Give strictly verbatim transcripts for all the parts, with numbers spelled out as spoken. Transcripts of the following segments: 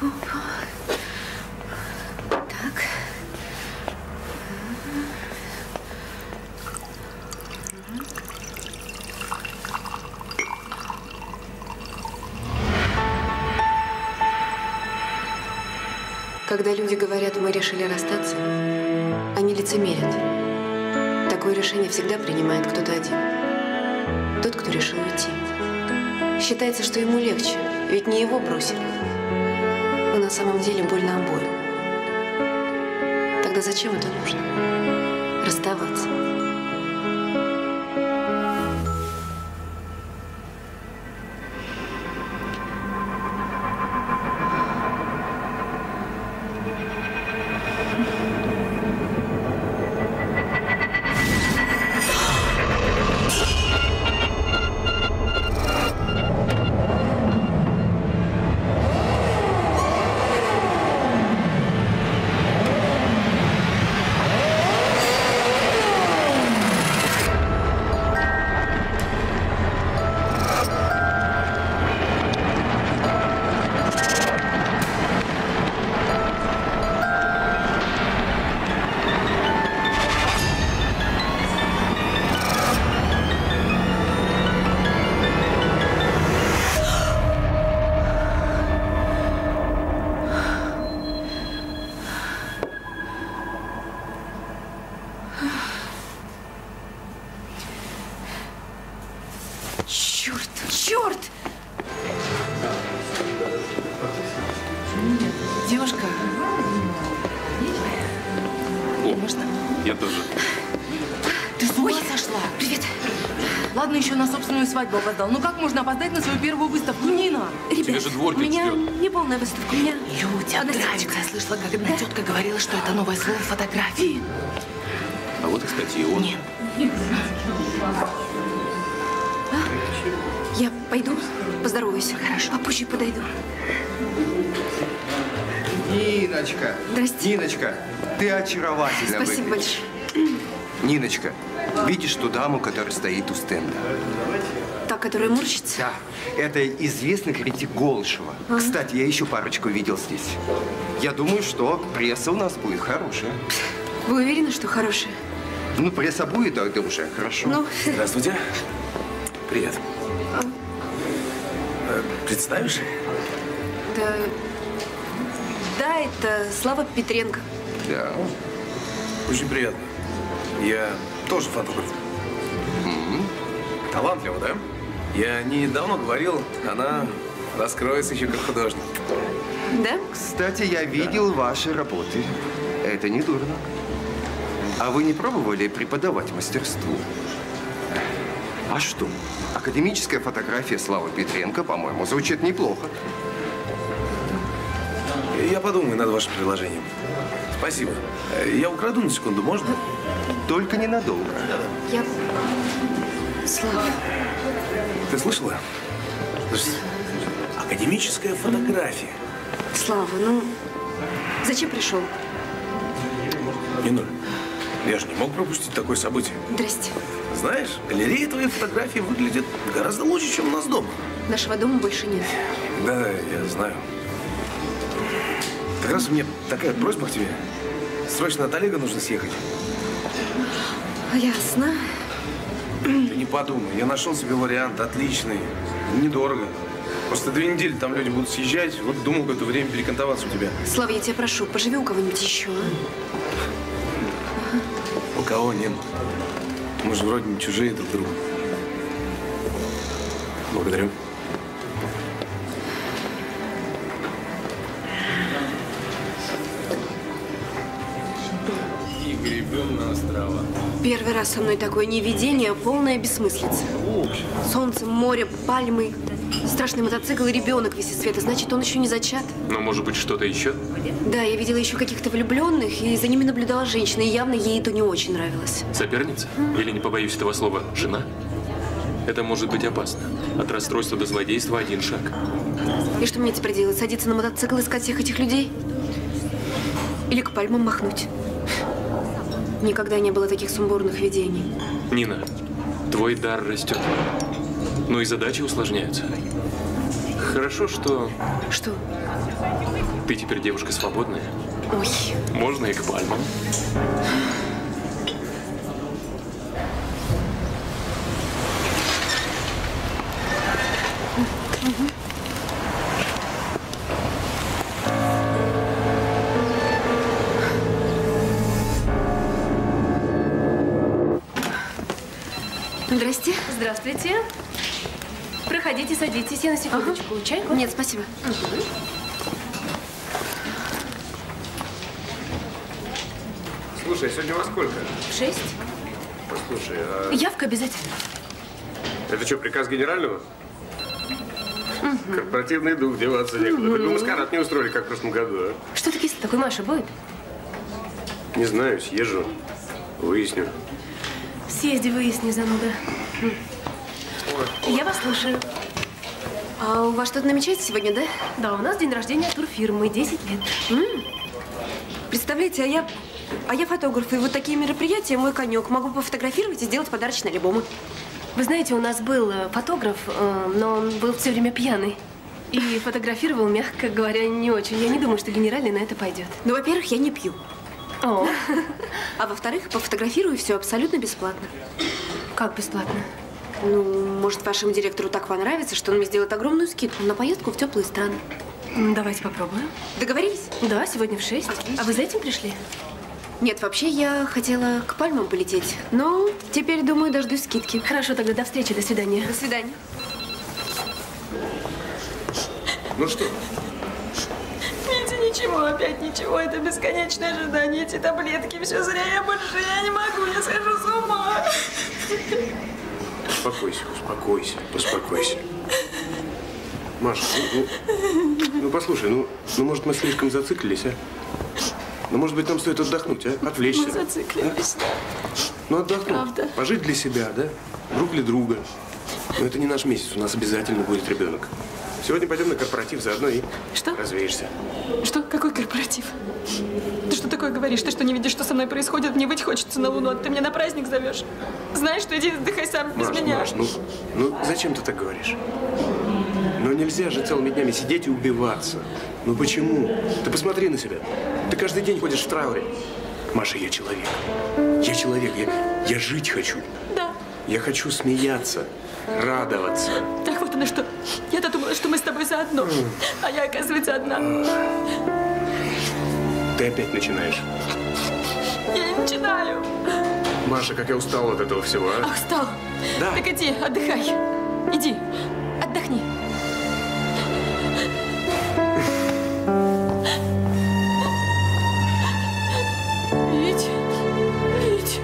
Так. Когда люди говорят, мы решили расстаться, они лицемерят. Такое решение всегда принимает кто-то один. Тот, кто решил уйти. Считается, что ему легче, ведь не его бросили. Но на самом деле больно обоим. Тогда зачем это нужно? Расставаться. Свадьбу опоздал. Ну как можно опоздать на свою первую выставку? Нина! Ребят, тебе же дворник у меня ждет. не полная выставка. У меня… Людям Одна нравится. статика. Я слышала, как одна да? тетка говорила, что это новое слово фотографии. А вот, кстати, и он. Нет. А? Я пойду, поздороваюсь. Хорошо. Попозже подойду. Ниночка! Здрасте. Ниночка, ты очаровательна. Спасибо большое. Ниночка, видишь ту даму, которая стоит у стенда? Та, которая морщится? Да, это известный критик Голышева. А? Кстати, я еще парочку видел здесь. Я думаю, что пресса у нас будет хорошая. Вы уверены, что хорошая? Ну, пресса будет, а это уже хорошо. Ну. Здравствуйте. Привет. А? Представишь? Да. Да, это Слава Петренко. Да. Очень приятно. Я тоже фотограф. Mm-hmm. Талантливо, да? Я недавно говорил, она раскроется еще как художник. Да? Кстати, я видел ваши работы. Это не дурно. А вы не пробовали преподавать мастерству? А что? Академическая фотография Славы Петренко, по-моему, звучит неплохо. Я подумаю над вашим предложением. Спасибо. Я украду на секунду, можно? Только ненадолго. Я… Слава. Ты слышала? Слушай, академическая фотография. Слава, ну… Зачем пришел? Нинуль, я же не мог пропустить такое событие. Здрасте. Знаешь, галерея твоей фотографии выглядит гораздо лучше, чем у нас дома. Нашего дома больше нет. Да, я знаю. Как раз у меня такая просьба к тебе. Срочно от Олега нужно съехать. Ясно. Ты не подумай, я нашел себе вариант отличный, недорого. Просто две недели там люди будут съезжать, вот думал, какое-то время перекантоваться у тебя. Слава, я тебя прошу, поживи у кого-нибудь еще, а? У кого, Нин? Мы же вроде не чужие друг другу. Благодарю. И гребем на острова. Первый раз со мной такое не видение, а полная бессмыслица. Солнце, море, пальмы, страшный мотоцикл и ребенок весь из света. Значит, он еще не зачат. Но может быть что-то еще? Да, я видела еще каких-то влюбленных, и за ними наблюдала женщина, и явно ей это не очень нравилось. Соперница? Или, не побоюсь этого слова, жена? Это может быть опасно. От расстройства до злодейства один шаг. И что мне теперь делать? Садиться на мотоцикл и искать всех этих людей? Или к пальмам махнуть? Никогда не было таких сумбурных видений. Нина, твой дар растет. Но и задачи усложняются. Хорошо, что Что? ты теперь девушка свободная. Ой. Можно и к пальмам. Здрасте. Здравствуйте. Проходите, садитесь. Я на секундочку. Ага. Чайку? Нет, спасибо. Угу. Слушай, сегодня во сколько? Шесть. Послушай, а... Явка обязательно. Это что, приказ генерального? Угу. Корпоративный дух, деваться некуда. Угу. Хоть бы маскарад не устроили, как в прошлом году, а? Что таки такой Маша будет? Не знаю, съезжу, выясню. Съезди, выясни, зануда. Я вас слушаю. А у вас что-то намечается сегодня, да? Да, у нас день рождения турфирмы, десять лет. М-м. Представляете, а я, а я фотограф, и вот такие мероприятия мой конек. Могу пофотографировать и сделать подарочные альбомы. Вы знаете, у нас был фотограф, но он был все время пьяный. И фотографировал, мягко говоря, не очень. Я не думаю, что генеральный на это пойдет. Ну, во-первых, я не пью. О. А во-вторых, пофотографирую все абсолютно бесплатно. Как бесплатно? Ну, может, вашему директору так понравится, что он мне сделает огромную скидку на поездку в теплые страны. Давайте попробуем. Договорились? Да, сегодня в шесть. Отлично. А вы за этим пришли? Нет, вообще я хотела к пальмам полететь. Но теперь, думаю, дождусь скидки. Хорошо, тогда до встречи, до свидания. До свидания. Ну что? Витя, ничего, опять ничего. Это бесконечное ожидание. Эти таблетки, все зря. Я больше, я не могу, я схожу с ума. Успокойся, успокойся, успокойся. Маша, ну, ну, ну послушай, ну, ну, может, мы слишком зациклились, а? Ну, может быть, нам стоит отдохнуть, а? Отвлечься. Мы зациклились, да. Ну, отдохнуть. Правда. Пожить для себя, да? Друг для друга. Но это не наш месяц, у нас обязательно будет ребенок. Сегодня пойдем на корпоратив, заодно и Что? развеешься. Что? Какой корпоратив? Ты что такое говоришь? Ты что, не видишь, что со мной происходит? Мне выйти хочется на Луну, а ты меня на праздник зовешь? Знаешь, что иди отдыхай сам без Маш, меня. Маш, ну, ну зачем ты так говоришь? Ну нельзя же целыми днями сидеть и убиваться. Ну почему? Ты посмотри на себя. Ты каждый день ходишь в трауре. Маша, я человек. Я человек. Я, я жить хочу. Да. Я хочу смеяться, радоваться. Так вот оно что. Я-то думала, что мы с тобой заодно. А я, оказывается, одна. Ты опять начинаешь. Я не начинаю. Маша, как я устал от этого всего, а? Ах, встал. Да. Так иди, отдыхай. Иди, отдохни. Вить, Вить.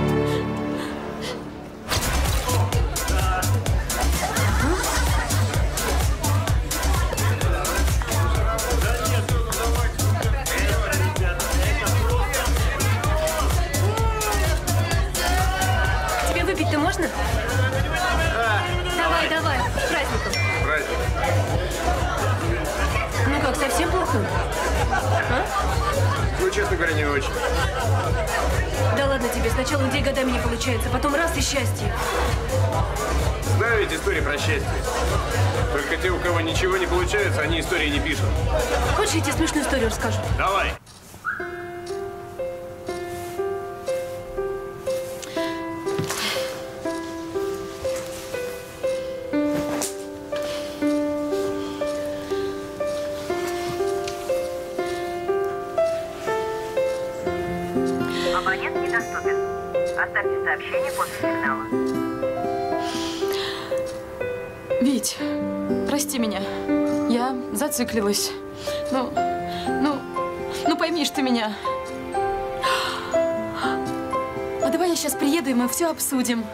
Тебе выпить-то можно? Давай, давай, с праздником. Праздник. Ну как, совсем плохо? А? Ну, честно говоря, не очень. Да ладно тебе, сначала людей годами не получается, потом раз и счастье. Знаю ведь истории про счастье. Только те, у кого ничего не получается, они истории не пишут. Хочешь, я тебе смешную историю расскажу? Давай. Абонент недоступен. Оставьте сообщение после сигнала. Вить, прости меня. Я зациклилась. Ну, ну, ну поймишь ты меня. А давай я сейчас приеду, и мы все обсудим.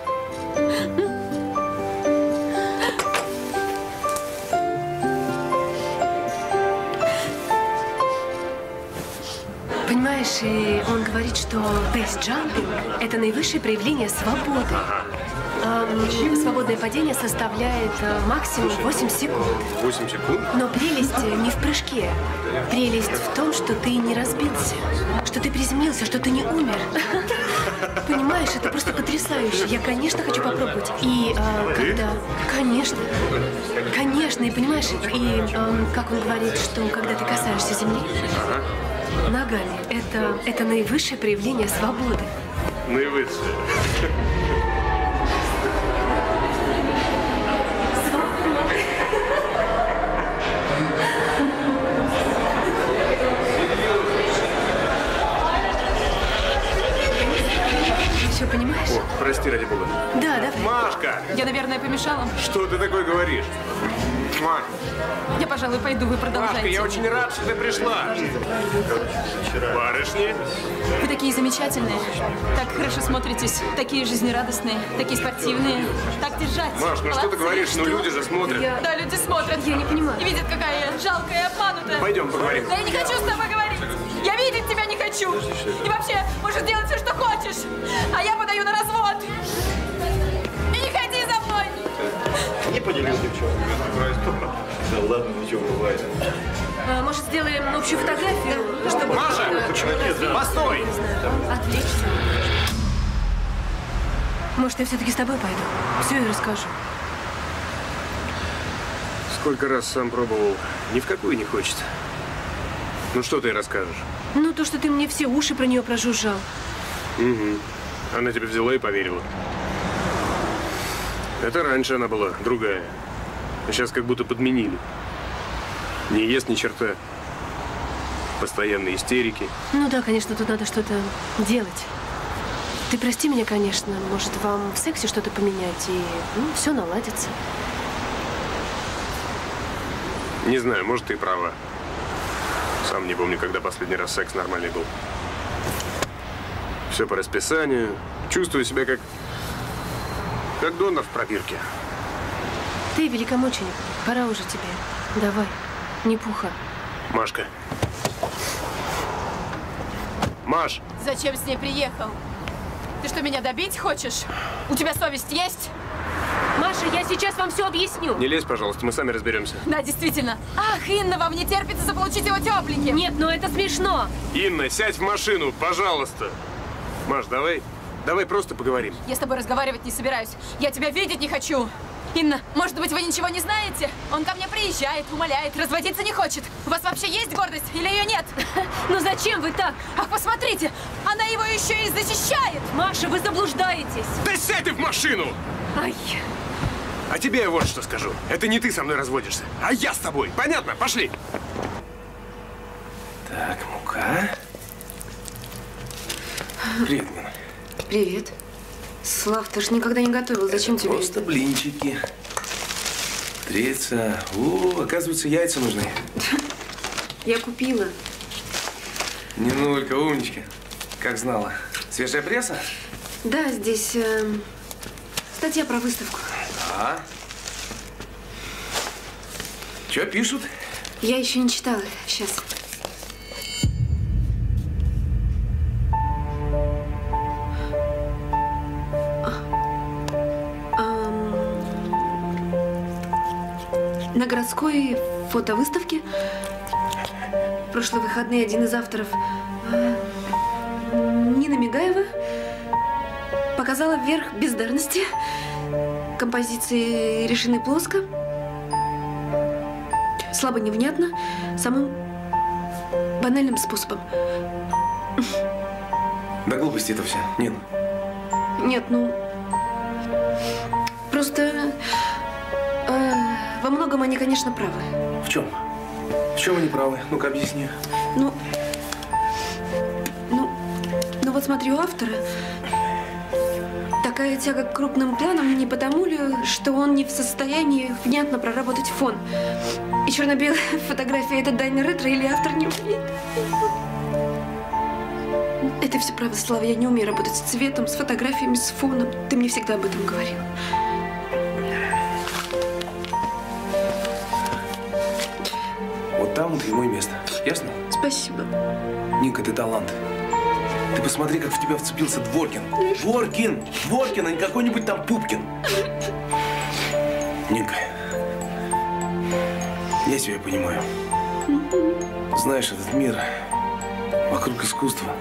Понимаешь, и он говорит, что бейсджампинг – это наивысшее проявление свободы. Ага. эм, свободное падение составляет э, максимум восемь секунд. восемь секунд? Но прелесть не в прыжке. Прелесть в том, что ты не разбился, что ты приземлился, что ты не умер. Понимаешь, это просто потрясающе. Я, конечно, хочу попробовать. И э, когда... Конечно. Конечно, и понимаешь, и э, как он говорит, что когда ты касаешься земли, ногами, это, это наивысшее проявление свободы. Наивысшее. Все понимаешь? О, прости, ради бога. Да, да. Машка! Я, наверное, помешала. Что ты такое говоришь? Ма. Я, пожалуй, пойду, вы продолжайте. Машка, я очень рад, что ты пришла. Барышни? Вы такие замечательные, так хорошо смотритесь, такие жизнерадостные, такие спортивные. Так держать. Маш, ну что ты говоришь? Ну люди же смотрят. Я- Да, люди смотрят. Я не понимаю. И видят, какая я жалкая и обманутая. Пойдем поговорим. Да я не хочу с тобой говорить. Я видеть тебя не хочу. И вообще, можешь делать все, что хочешь. А я подаю на развод. И не ходи за мной. Не поделил девчонку. Да ладно, ничего бывает. А, может, сделаем общую фотографию, чтобы... Маша, э, постой! Отлично. Может, я все-таки с тобой пойду? Все и расскажу. Сколько раз сам пробовал, ни в какую не хочется. Ну что ты расскажешь? Ну, то, что ты мне все уши про нее прожужжал. Угу. Она тебе взяла и поверила. Это раньше она была другая. А сейчас как будто подменили. Не ест ни черта. Постоянные истерики. Ну да, конечно, тут надо что-то делать. Ты прости меня, конечно. Может, вам в сексе что-то поменять, и ну, все наладится. Не знаю, может, ты и права. Сам не помню, когда последний раз секс нормальный был. Все по расписанию. Чувствую себя как... как донор в пробирке. Ты великомученик. Пора уже тебе. Давай. Не пуха. Машка. Маш! Зачем с ней приехал? Ты что, меня добить хочешь? У тебя совесть есть? Маша, я сейчас вам все объясню. Не лезь, пожалуйста, мы сами разберемся. Да, действительно. Ах, Инна, вам не терпится заполучить его тепленьким. Нет, ну это смешно. Инна, сядь в машину, пожалуйста. Маш, давай, давай просто поговорим. Я с тобой разговаривать не собираюсь. Я тебя видеть не хочу. Инна, может быть, вы ничего не знаете? Он ко мне приезжает, умоляет, разводиться не хочет. У вас вообще есть гордость или ее нет? Ну зачем вы так? Ах, посмотрите, она его еще и защищает. Маша, вы заблуждаетесь. Да сядь ты в машину! Ай. А тебе я вот что скажу. Это не ты со мной разводишься, а я с тобой. Понятно? Пошли. Так, мука. Привет, Нина. Привет. Слав, ты же никогда не готовил. Зачем тебе Просто это? блинчики. Треться. О, оказывается, яйца нужны. Я купила. Нинулька, умничка. Как знала. Свежая пресса? Да, здесь э, статья про выставку. Да. Что пишут? Я еще не читала. Сейчас. На городской фотовыставке в прошлые выходные один из авторов, э, Нина Мигаева, показала верх бездарности. Композиции решены плоско, слабо невнятно, самым банальным способом. Да глупости это все. Нин. Нет, ну, просто э, во многом они, конечно, правы. В чем? В чем они правы? Ну-ка, объясни. Ну, ну, ну вот смотри, у автора такая тяга к крупным планам не потому ли, что он не в состоянии внятно проработать фон. И черно-белая фотография – это дань ретро или автор не умеет? Это все правда, Слава. Я не умею работать с цветом, с фотографиями, с фоном. Ты мне всегда об этом говорил. Вот там вот и мое место. Ясно? Спасибо. Нинка, ты талант. Ты посмотри, как в тебя вцепился Дворкин. Дворкин! Дворкин, а не какой-нибудь там Пупкин. Нинка, я тебя понимаю. Знаешь, этот мир вокруг искусства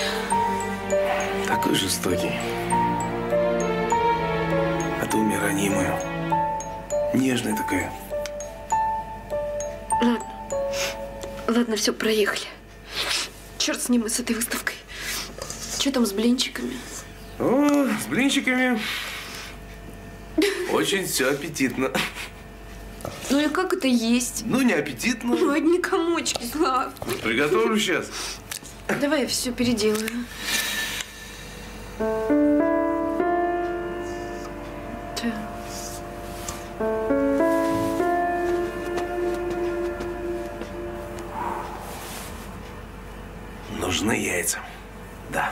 такой жестокий. А ты умер ранимую, нежная такая. Ладно. Ладно, все, проехали. Черт с ним и с этой выставкой. Что там с блинчиками? О, с блинчиками. Очень все аппетитно. Ну и как это есть? Ну, не аппетитно. Ну, одни комочки, Слав. Приготовлю сейчас. Давай я все переделаю. Так. Нужны яйца. Да.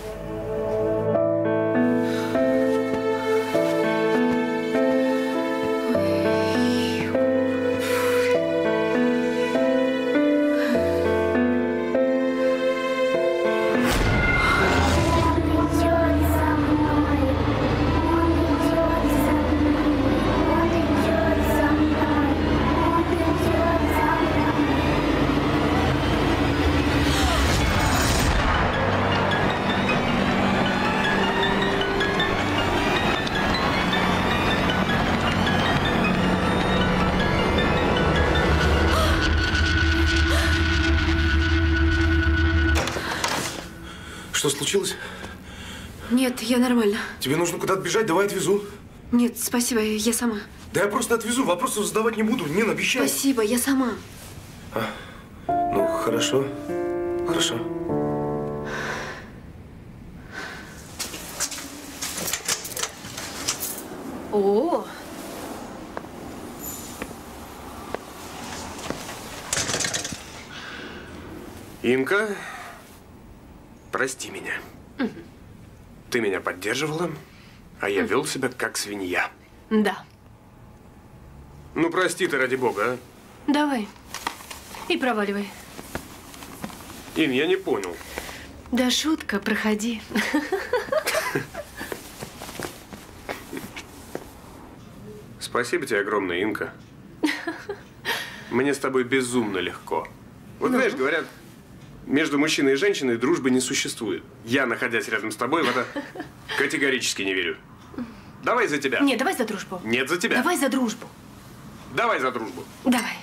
Что случилось? Нет, я нормально. Тебе нужно куда-то бежать, давай отвезу. Нет, спасибо, я сама. Да я просто отвезу, вопросов задавать не буду. Нин, обещай. Спасибо, я сама. А, ну, хорошо. Хорошо. О! Инка, прости меня. Угу. Ты меня поддерживала, а я вел себя как свинья. Да. Ну, прости ты, ради бога, а. Давай. И проваливай. Ин, я не понял. Да шутка, проходи. Спасибо тебе огромное, Инка. Мне с тобой безумно легко. Вот Ну? знаешь, говорят, между мужчиной и женщиной дружбы не существует. Я, находясь рядом с тобой, в это категорически не верю. Давай за тебя. Нет, давай за дружбу. Нет, за тебя. Давай за дружбу. Давай за дружбу. Давай.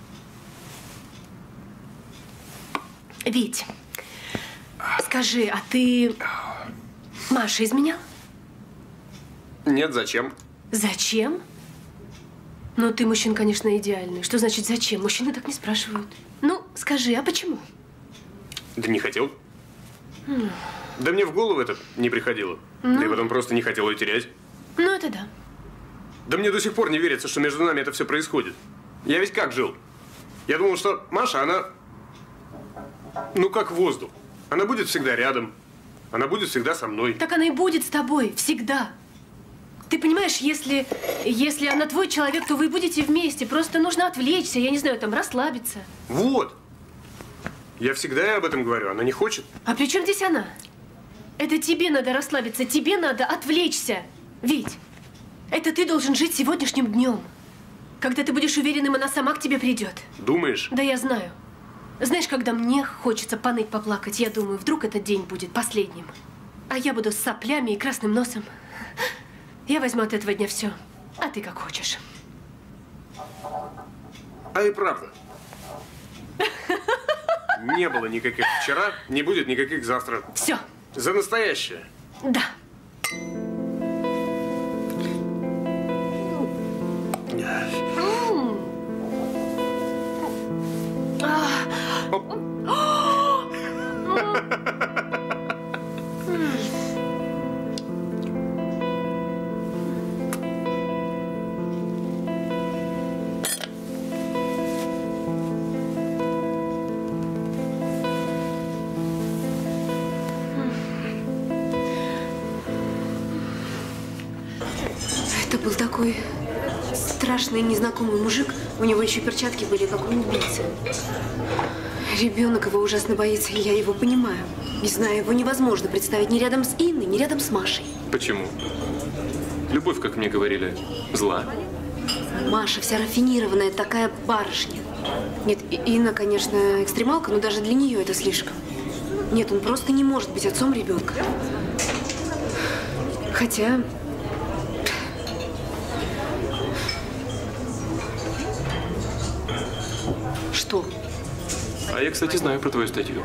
Вить, скажи, а ты Маше изменял? Нет, зачем? Зачем? Ну, ты мужчина, конечно, идеальный. Что значит зачем? Мужчины так не спрашивают. Ну, скажи, а почему? Да не хотел. Ну, Да мне в голову это не приходило. Ну. Да и потом просто не хотел ее терять. ну это да. Да мне до сих пор не верится, что между нами это все происходит. Я ведь как жил? Я думал, что Маша, она… Ну, как воздух. Она будет всегда рядом. Она будет всегда со мной. Так она и будет с тобой, всегда. Ты понимаешь, если, если она твой человек, то вы будете вместе. Просто нужно отвлечься, я не знаю, там, расслабиться. Вот. Я всегда ей об этом говорю. Она не хочет. А при чем здесь она? Это тебе надо расслабиться, тебе надо отвлечься. Вить, это ты должен жить сегодняшним днем. Когда ты будешь уверенным, она сама к тебе придет. Думаешь? Да я знаю. Знаешь, когда мне хочется поныть, поплакать, я думаю, вдруг этот день будет последним. А я буду с соплями и красным носом. Я возьму от этого дня все. А ты как хочешь. А и правда. Не было никаких вчера, не будет никаких завтра. Все. За настоящее. Да. Это был такой страшный незнакомый мужик. У него еще перчатки были, как у убийцы. Ребенок его ужасно боится, и я его понимаю. Не знаю, его невозможно представить ни рядом с Инной, ни рядом с Машей. Почему? Любовь, как мне говорили, зла. Маша вся рафинированная, такая барышня. Нет, И- Инна, конечно, экстремалка, но даже для нее это слишком. Нет, он просто не может быть отцом ребенка. Хотя… Что? А я, кстати, знаю про твою статью.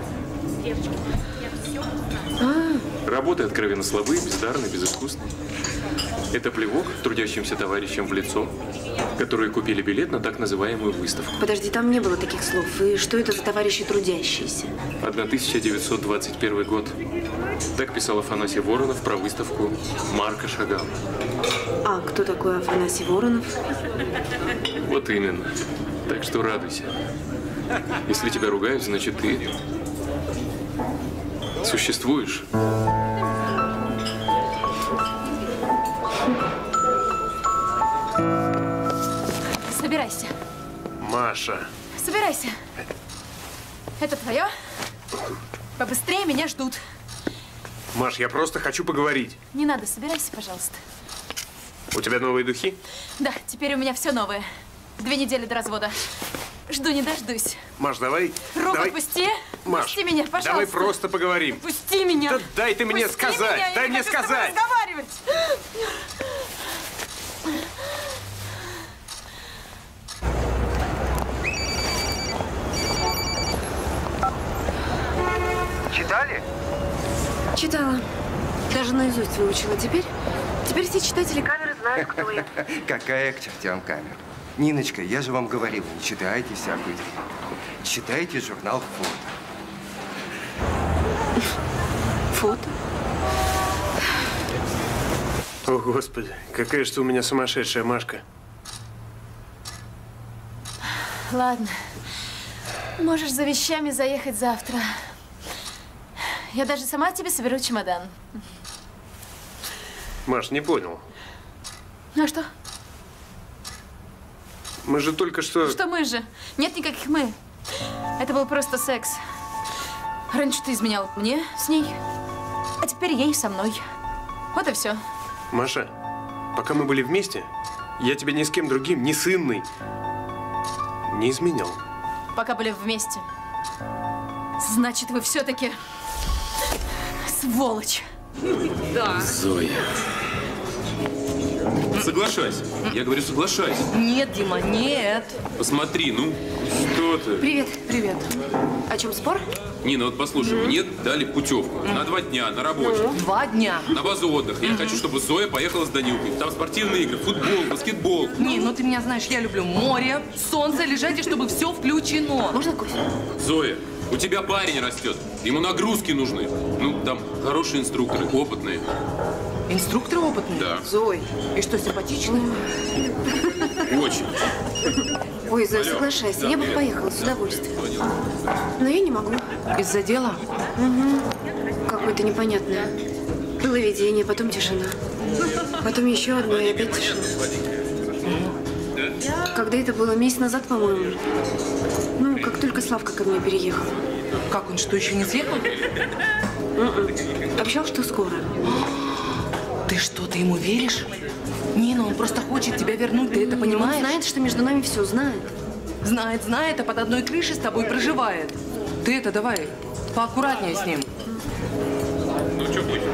А, Работы откровенно слабые, бездарные, безыскусные. Это плевок трудящимся товарищам в лицо, которые купили билет на так называемую выставку. подожди, там не было таких слов. И что это за товарищи трудящиеся? тысяча девятьсот двадцать первый год. Так писал Афанасий Воронов про выставку Марка Шагала. А кто такой Афанасий Воронов? Вот именно. Так что радуйся. Если тебя ругают, значит ты существуешь. Собирайся. Маша. Собирайся. Это твое? Побыстрее, меня ждут. Маш, я просто хочу поговорить. Не надо, собирайся, пожалуйста. У тебя новые духи? Да, теперь у меня все новое. Две недели до развода. Жду не дождусь. Маш, давай… Руку давай. отпусти. Маш, Пусти меня, пожалуйста. давай просто поговорим. Пусти меня. Да дай ты мне Пусти сказать, меня, я дай не мне хочу с тобой сказать. разговаривать. Читали? Читала. Даже наизусть выучила. Теперь, теперь все читатели камеры знают, кто я. Какая к чертям камера? Ниночка, я же вам говорил, не читайте всякую дрянь. Читайте журнал «Фото». Фото? О, Господи, какая же ты у меня сумасшедшая, Машка. Ладно. Можешь за вещами заехать завтра. Я даже сама тебе соберу чемодан. Маш, не понял. Ну а что? Мы же только что… Что мы же? Нет никаких мы. Это был просто секс. Раньше ты изменял мне с ней, а теперь ей со мной. Вот и все. Маша, пока мы были вместе, я тебя ни с кем другим, ни с Инной не изменял. Пока были вместе. Значит, вы все-таки сволочь. Да. Зоя. Соглашайся. Я говорю, соглашайся. Нет, Дима, нет. Посмотри, ну, что ты? Привет. Привет. О чем спор? Нина, вот послушай, мне дали путевку на два дня, на рабочий, Два дня. на базу отдыха. Я хочу, чтобы Зоя поехала с Данилкой. Там спортивные игры, футбол, баскетбол. Не, ну ты меня знаешь, я люблю море, солнце, лежать, и чтобы все включено. Можно кофе? Зоя, у тебя парень растет. Ему нагрузки нужны. Ну, там хорошие инструкторы, опытные. Инструктор опытный? Да. Зой. И что, симпатичный? Очень. Ой, Зоя, Алло. соглашайся. Да, Я бы привет. поехала с удовольствием. Но я не могу. Из-за дела? Какое-то непонятное. Было видение, потом тишина. Потом еще одно и опять тишина. Когда это было? Месяц назад, по-моему. Ну, как только Славка ко мне переехал. Как он, что, еще не съехал? М-м. Обещал, что скоро. Ты что, ты ему веришь? Нина, он просто хочет тебя вернуть, ты это Он понимаешь? знает, что между нами все знает. Знает, знает, а под одной крышей с тобой проживает. Ты это давай, поаккуратнее с ним. Ну, что будет?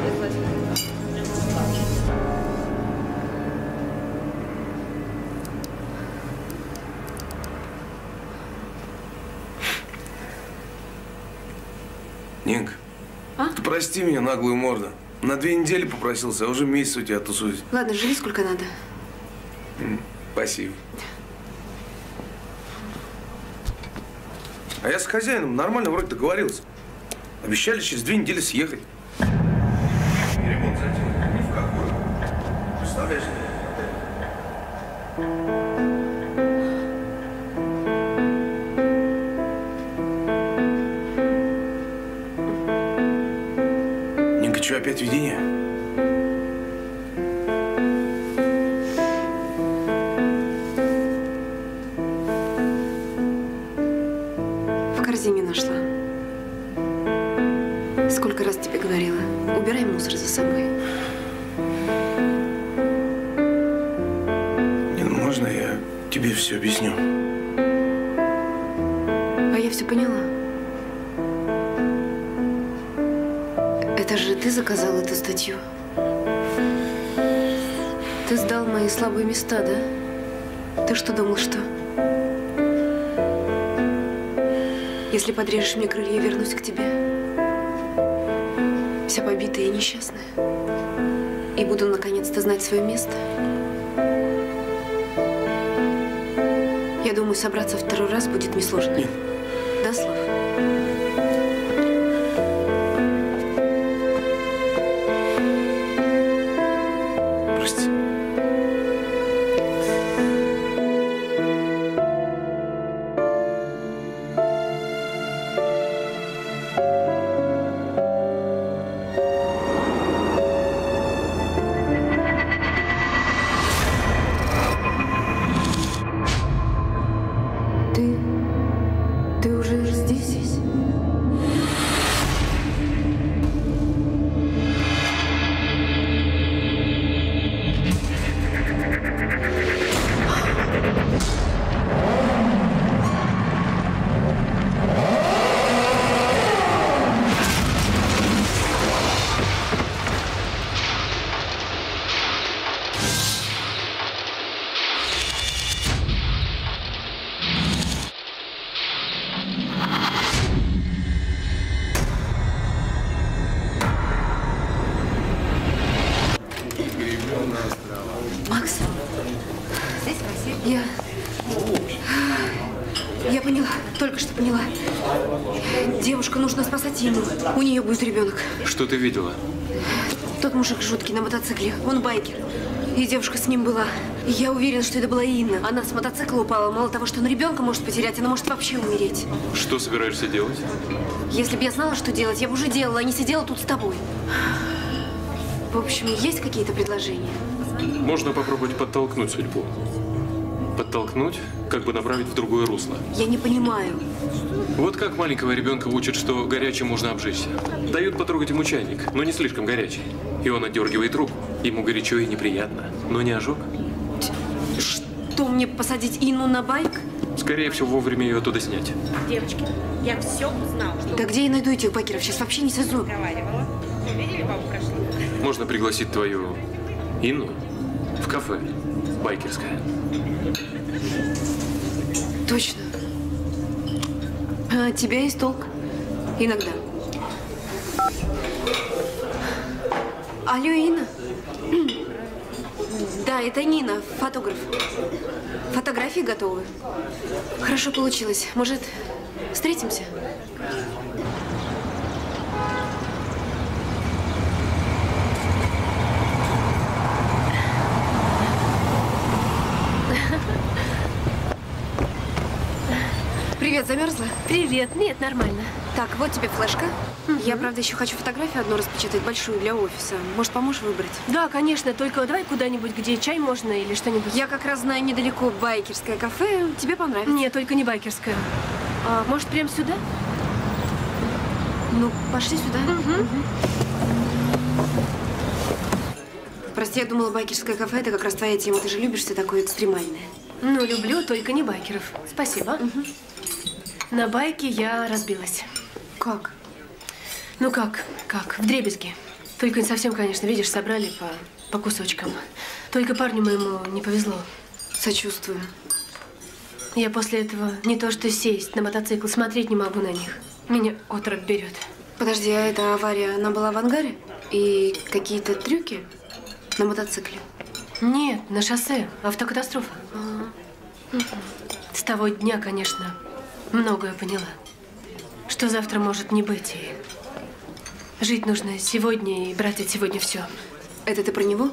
Нинка, А? ты прости меня, наглую морду. На две недели попросился, а уже месяц у тебя тусуюсь. Ладно, живи сколько надо. Спасибо. А я с хозяином нормально вроде договорился. Обещали через две недели съехать. Ремонт затеял. Ни в какую. Представляешь? Нинка, что, опять видение? корзине нашла. Сколько раз тебе говорила, убирай мусор за собой. Не, ну можно я тебе все объясню? А я все поняла. Это же ты заказал эту статью. Ты сдал мои слабые места, да? Ты что, думал, что? Если подрежешь мне крылья, я вернусь к тебе. Вся побитая и несчастная. И буду наконец-то знать свое место. Я думаю, собраться второй раз будет несложно. Нет. Да, Слав? Прости. Ты... Ты уже здесь? Макс, я... Я поняла, только что поняла. Девушку нужно спасать Инну. У нее будет ребенок. Что ты видела? Тот мужик жуткий на мотоцикле, он байкер. И девушка с ним была. И я уверена, что это была Инна. Она с мотоцикла упала. Мало того, что она ребенка может потерять, она может вообще умереть. Что собираешься делать? Если бы я знала, что делать, я бы уже делала, а не сидела тут с тобой. В общем, есть какие-то предложения? Можно попробовать подтолкнуть судьбу. Подтолкнуть, как бы направить в другое русло. Я не понимаю. Вот как маленького ребенка учат, что горячим можно обжечься. Дают потрогать ему чайник, но не слишком горячий. И он отдергивает руку. Ему горячо и неприятно, но не ожог. Что, мне посадить Инну на байк? Скорее всего, вовремя ее оттуда снять. Девочки, я все узнала. Да где я найду этих байкеров? Сейчас вообще не сезон. Разговаривала. Видели, бабу прошли? Можно пригласить твою Инну в кафе байкерское. Точно. А от тебя есть толк? Иногда. Алло, Инна? Да, это Нина, фотограф. Фотографии готовы. Хорошо получилось. Может, встретимся? Привет, замерзла? Привет. Нет, нормально. Так, вот тебе флешка. Угу. Я, правда, еще хочу фотографию одну распечатать, большую, для офиса. Может, поможешь выбрать? Да, конечно. Только давай куда-нибудь, где чай можно или что-нибудь. Я как раз знаю недалеко байкерское кафе. Тебе понравится? Нет, только не байкерское. А, может, прямо сюда? Ну, пошли сюда. Угу. Угу. Прости, я думала, байкерское кафе – это как раз твоя тема. Ты же любишь все такое экстремальное. Ну, люблю, только не байкеров. Спасибо. Угу. На байке я разбилась. Как? Ну как, как, вдребезги. Только не совсем, конечно, видишь, собрали по, по кусочкам. Только парню моему не повезло. Сочувствую. Я после этого не то что сесть на мотоцикл, смотреть не могу на них. Меня отрок берет. Подожди, а эта авария, она была в ангаре? И какие-то трюки на мотоцикле? Нет, на шоссе. Автокатастрофа. А-а-а. С того дня, конечно, многое поняла. Что завтра может не быть. И жить нужно сегодня и брать от сегодня все. Это ты про него?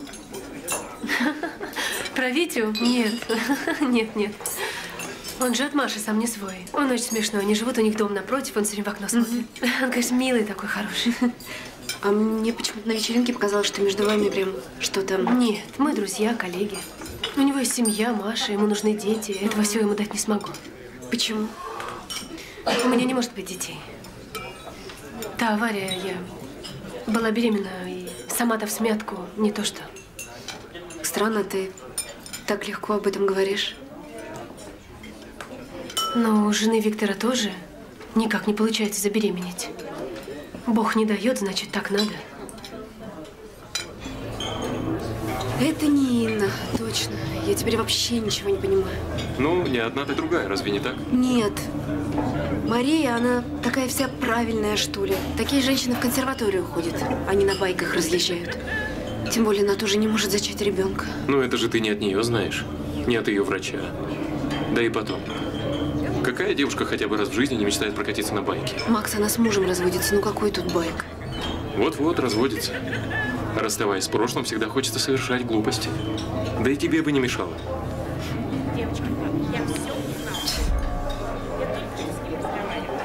Про Витю? Нет. Нет, нет. Он же от Маши сам не свой. Он очень смешной. Они живут, у них дом напротив, он все время в окно смотрит. Mm-hmm. Он, конечно, милый такой, хороший. А мне почему-то на вечеринке показалось, что между вами прям что-то… Нет, мы друзья, коллеги. У него есть семья, Маша, ему нужны дети. Этого всего ему дать не смогу. Почему? У меня не может быть детей. Та авария, я была беременна и сама-то всмятку, не то что. Странно, ты так легко об этом говоришь. Но у жены Виктора тоже никак не получается забеременеть. Бог не дает, значит, так надо. Это не Инна, точно. Я теперь вообще ничего не понимаю. Ну, не одна, ты другая, разве не так? Нет. Мария, она такая вся правильная, что ли. Такие женщины в консерваторию ходят, а не на байках разъезжают. Тем более она тоже не может зачать ребенка. Ну, это же ты не от нее знаешь, не от ее врача. Да и потом. Какая девушка хотя бы раз в жизни не мечтает прокатиться на байке? Макс, она с мужем разводится. Ну какой тут байк? Вот-вот, разводится. Расставаясь с прошлым, всегда хочется совершать глупости. Да и тебе бы не мешало. Девочки, я все узнала. Я только с ним разговаривала.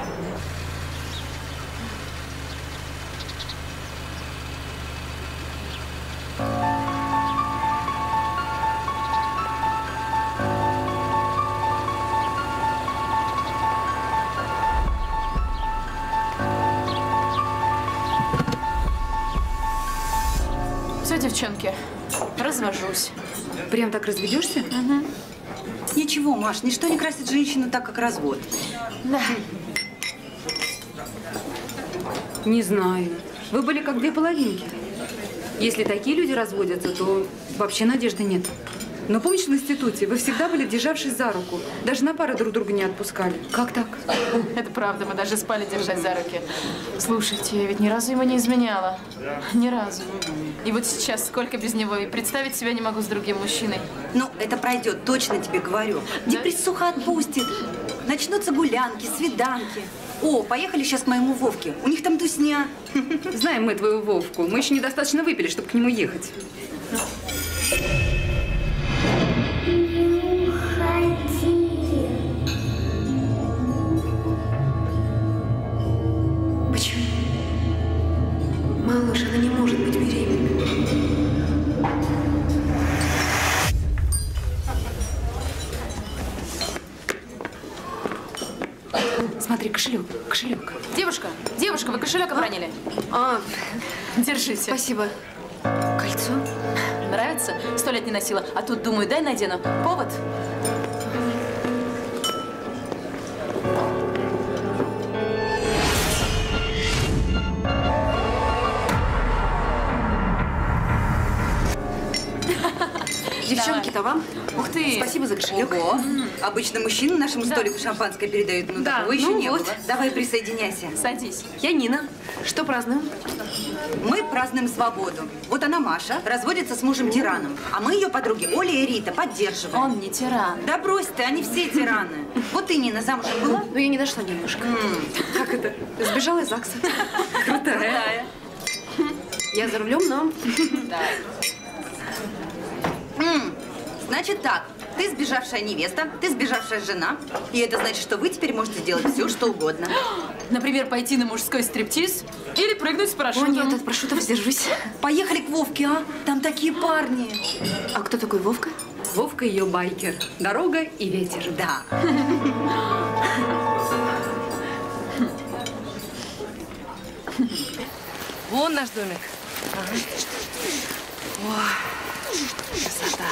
Все, девчонки, развожусь. Прям так разведешься? Угу. Ничего, Маш, ничто не красит женщину так, как развод. Да. Не знаю. Вы были как две половинки. Если такие люди разводятся, то вообще надежды нет. Но помнишь, в институте вы всегда были, державшись за руку. Даже на пары друг друга не отпускали. Как так? Это правда, мы даже спали, держась за руки. Слушайте, я ведь ни разу ему не изменяла. Ни разу. И вот сейчас сколько без него, и представить себя не могу с другим мужчиной. Ну, это пройдет, точно тебе говорю. Да? Депрессуха отпустит. Начнутся гулянки, свиданки. О, поехали сейчас к моему Вовке. У них там тусня. Знаем мы твою Вовку. Мы еще недостаточно выпили, чтобы к нему ехать. Почему? Малыш, она не может быть беременной. Смотри, кошелек, кошелек. Девушка, девушка, вы кошелек обронили. А, держите. Спасибо. Кольцо? Нравится? Сто лет не носила. А тут, думаю, дай надену. Повод? Девчонки-то вам? Ух ты! Спасибо за кошелек. Ого. Обычно мужчины нашему Да. столику шампанское передают, но Да, такого еще ну не вот. было. Давай присоединяйся. Садись. Я Нина. Что празднуем? Мы празднуем свободу. Вот она, Маша, разводится с мужем-тираном. А мы, ее подруги Оля и Рита, поддерживаем. Он не тиран. Да брось ты, они все тираны. Вот ты, Нина, замужем была? Ну, я не дошла немножко. Как это? Сбежала из ЗАГСа. Крутая. Я за рулем, но... Да. М, Значит так, ты сбежавшая невеста, ты сбежавшая жена. И это значит, что вы теперь можете делать все, что угодно. Например, пойти на мужской стриптиз или прыгнуть с О, парашютом. нет, от парашютов сдержусь. Поехали к Вовке, а? Там такие парни. А кто такой Вовка? Вовка ее байкер. Дорога и ветер. Да. Вон наш домик. Ага. О, красота.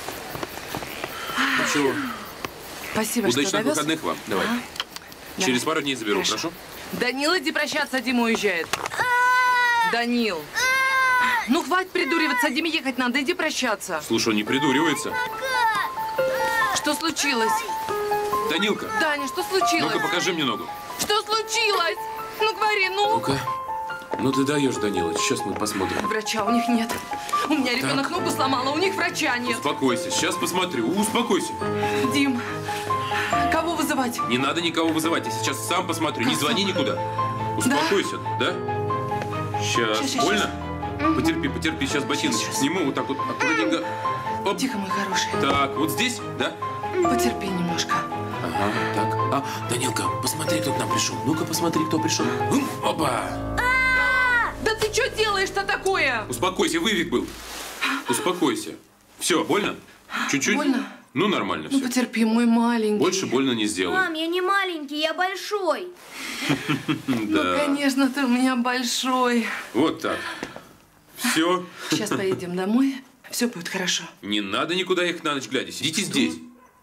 Ну чего? Спасибо, Удачных что довез. выходных вам. Давай. Ага. Через Давай. пару дней заберу, Хорошо. хорошо? Данил, иди прощаться, Дима уезжает. Данил. Ну, хватит придуриваться, Диме ехать надо, иди прощаться. Слушай, он не придуривается. Что случилось? Данилка, Даня, что случилось? ну-ка покажи мне ногу. Что случилось? Ну, говори, ну. Ну-ка. Ну ты даешь, Данила, сейчас мы посмотрим. Врача у них нет. У меня ребенок Так. ногу сломал, а у них врача нет. Успокойся, сейчас посмотрю. Успокойся. Дим, кого вызывать? Не надо никого вызывать, я сейчас сам посмотрю. Не звони никуда. Успокойся, да? Сейчас. Щас, щас, Больно? Потерпи, потерпи. Сейчас ботиночки сниму. Вот так вот аккуратненько. Оп. Тихо, мой хороший. Так, вот здесь, да? Потерпи немножко. Ага, так. А, Данилка, посмотри, кто к нам пришел. Ну-ка, посмотри, кто пришел. Ум, опа! Да ты что делаешь-то такое? Успокойся, вывих был. Успокойся. Все, больно? Чуть-чуть? Больно? Ну, нормально Ну, все. потерпи, мой маленький. Больше больно не сделаю. Мам, я не маленький, я большой. Ну, конечно, ты у меня большой. Вот так. Все. Сейчас поедем домой. Все будет хорошо. Не надо никуда ехать на ночь глядя. Сидите здесь.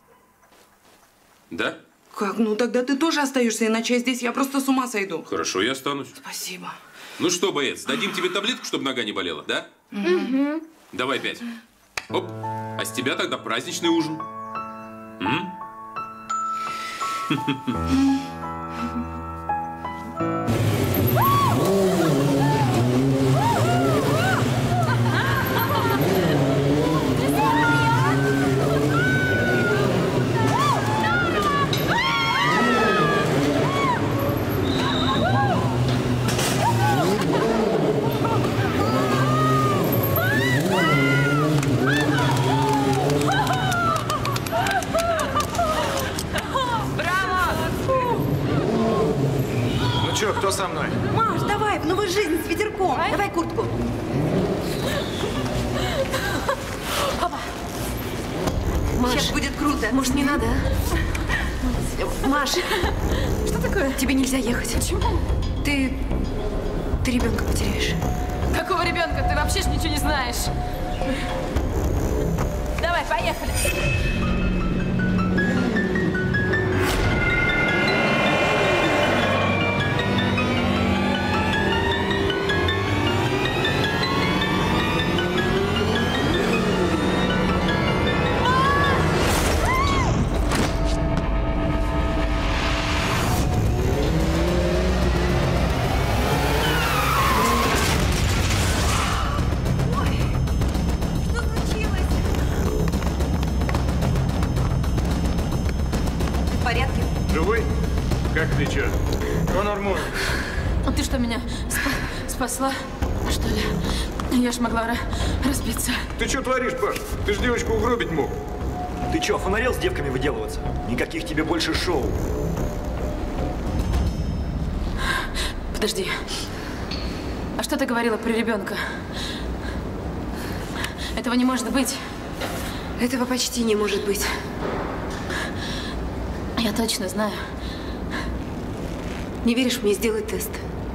Да? Как? Ну, тогда ты тоже остаешься, иначе здесь я просто с ума сойду. Хорошо, я останусь. Спасибо. Ну что, боец, дадим тебе таблетку, чтобы нога не болела, да? Угу. Давай пять. Оп. А с тебя тогда праздничный ужин. М? Кто со мной? Маш, давай, в новую жизнь с ветерком. Давай куртку. Маш, Сейчас будет круто. Может, не надо, а? Маш, что такое? Тебе нельзя ехать. Почему? Ты... ты ребенка потеряешь. Какого ребенка? Ты вообще ж ничего не знаешь. Давай, поехали. Живой? Как ты чё? Все нормально. А ты что, меня спа спасла, что ли? Я ж могла разбиться. Ты что творишь, Паш? Ты ж девочку угробить мог. Ты чё, фонарел с девками выделываться? Никаких тебе больше шоу. Подожди. А что ты говорила про ребенка? Этого не может быть. Этого почти не может быть. Я точно знаю. Не веришь мне? Сделай тест.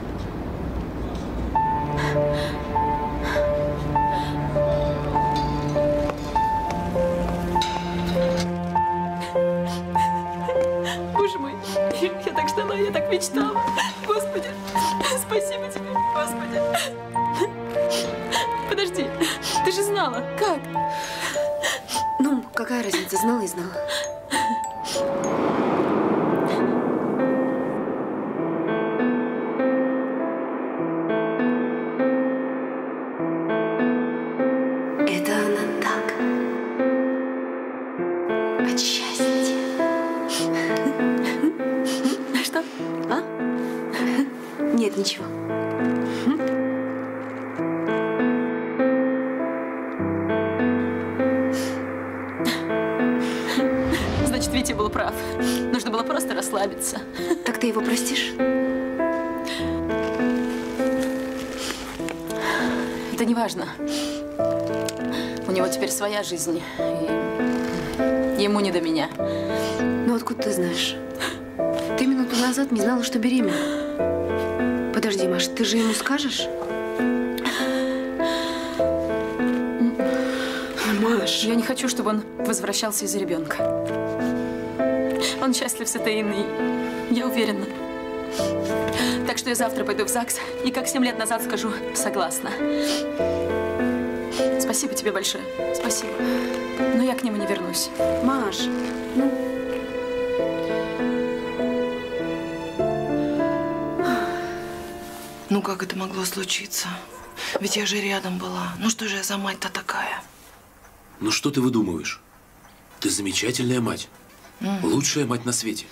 Боже мой, я так ждала, я так мечтала. Господи, спасибо тебе, Господи. Подожди, ты же знала. Как? Ну, какая разница? Знала и знала. Это она так. От счастья. Что? А? Нет, ничего. Значит, Витя был прав. Нужно было просто расслабиться. Так ты его простишь? Это не важно. У него теперь своя жизнь. И ему не до меня. Ну откуда ты знаешь? Ты минуту назад не знала, что беременна. Подожди, Маш, ты же ему скажешь? Маш, я не хочу, чтобы он возвращался из-за ребенка. Он счастлив с этой Инной, я уверена. Так что я завтра пойду в ЗАГС и как семь лет назад скажу «согласна». Спасибо тебе большое. Спасибо. Но я к нему не вернусь. Маш, ну... Ну как это могло случиться? Ведь я же рядом была. Ну что же я за мать-то такая? Ну что ты выдумываешь? Ты замечательная мать. Mm. Лучшая мать на свете.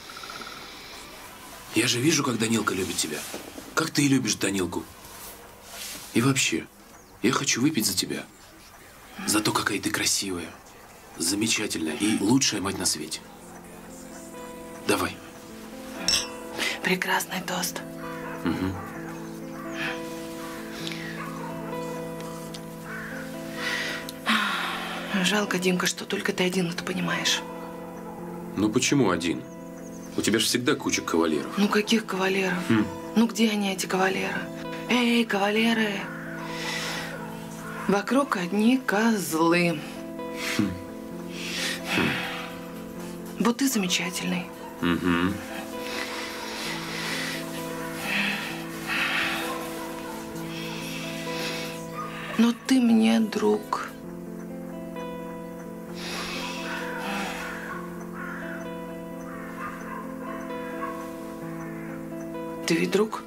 Я же вижу, как Данилка любит тебя. Как ты и любишь Данилку. И вообще, я хочу выпить за тебя. За то, какая ты красивая, замечательная и лучшая мать на свете. Давай. Прекрасный тост. Угу. Жалко, Димка, что только ты один это понимаешь. Ну почему один? У тебя же всегда куча кавалеров. Ну каких кавалеров? Хм. Ну где они, эти кавалеры? Эй, кавалеры! Вокруг одни козлы. Хм. Хм. Вот ты замечательный. Угу. Но ты мне друг. Ты ведь друг?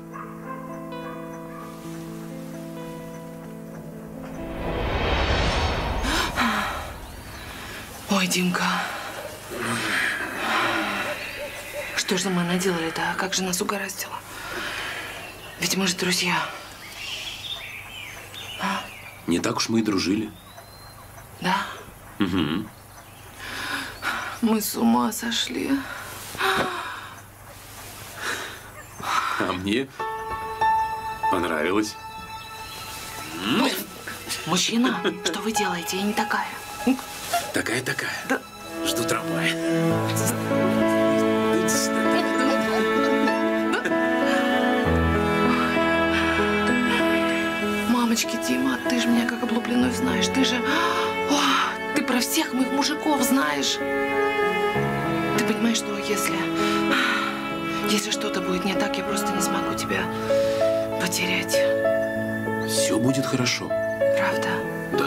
Ой, Димка. Что же мы наделали-то? А как же нас угораздило? Ведь мы же друзья. А? Не так уж мы и дружили. Да? Угу. Мы с ума сошли. А мне понравилось. Мужчина, что вы делаете? Я не такая. Такая-такая. Да. Жду трамвая. Мамочки, Дима, ты же меня как облупленную знаешь. Ты же... О, ты про всех моих мужиков знаешь. Ты понимаешь, что если... Если что-то будет не так, я просто не смогу тебя потерять. Все будет хорошо. Правда? Да.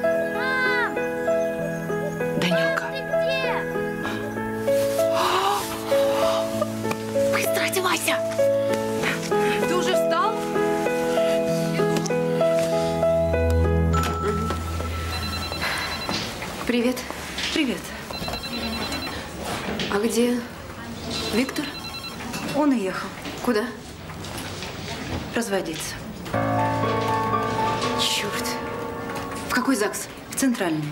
Данилка. Быстро одевайся! Ты уже встал? Привет. Привет. А где Виктор? Он уехал. Куда? Разводиться. Черт. В какой ЗАГС? В Центральный.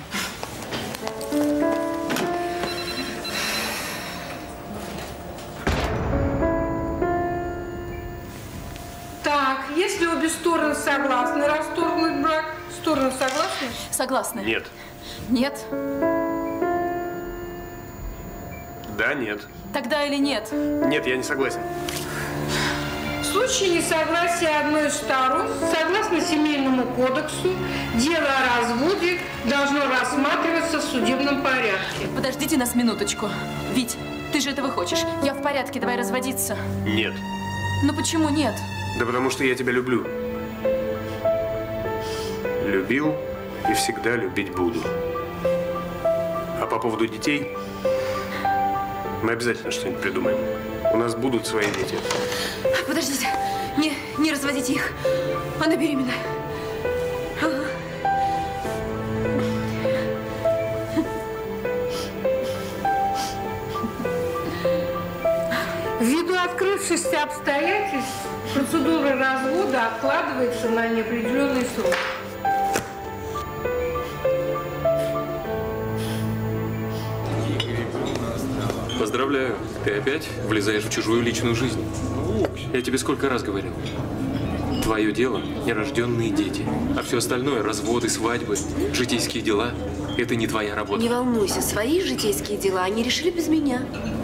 Так, если обе стороны согласны расторгнуть брак, стороны согласны? Согласны. Нет. Нет? Да, нет. Тогда или нет? Нет, я не согласен. В случае несогласия одной из сторон, согласно Семейному кодексу, дело о разводе должно рассматриваться в судебном порядке. Подождите нас минуточку. Вить, ты же этого хочешь. Я в порядке, давай разводиться. Нет. Ну почему нет? Да потому что я тебя люблю. Любил и всегда любить буду. А по поводу детей, мы обязательно что-нибудь придумаем. У нас будут свои дети. Подождите, не, не разводите их. Она беременна. Ага. Ввиду открывшихся обстоятельств, процедура развода откладывается на неопределенный срок. Поздравляю, ты опять влезаешь в чужую личную жизнь. Я тебе сколько раз говорил. Твое дело – нерожденные дети. А все остальное – разводы, свадьбы, житейские дела – это не твоя работа. Не волнуйся, свои житейские дела они решили без меня.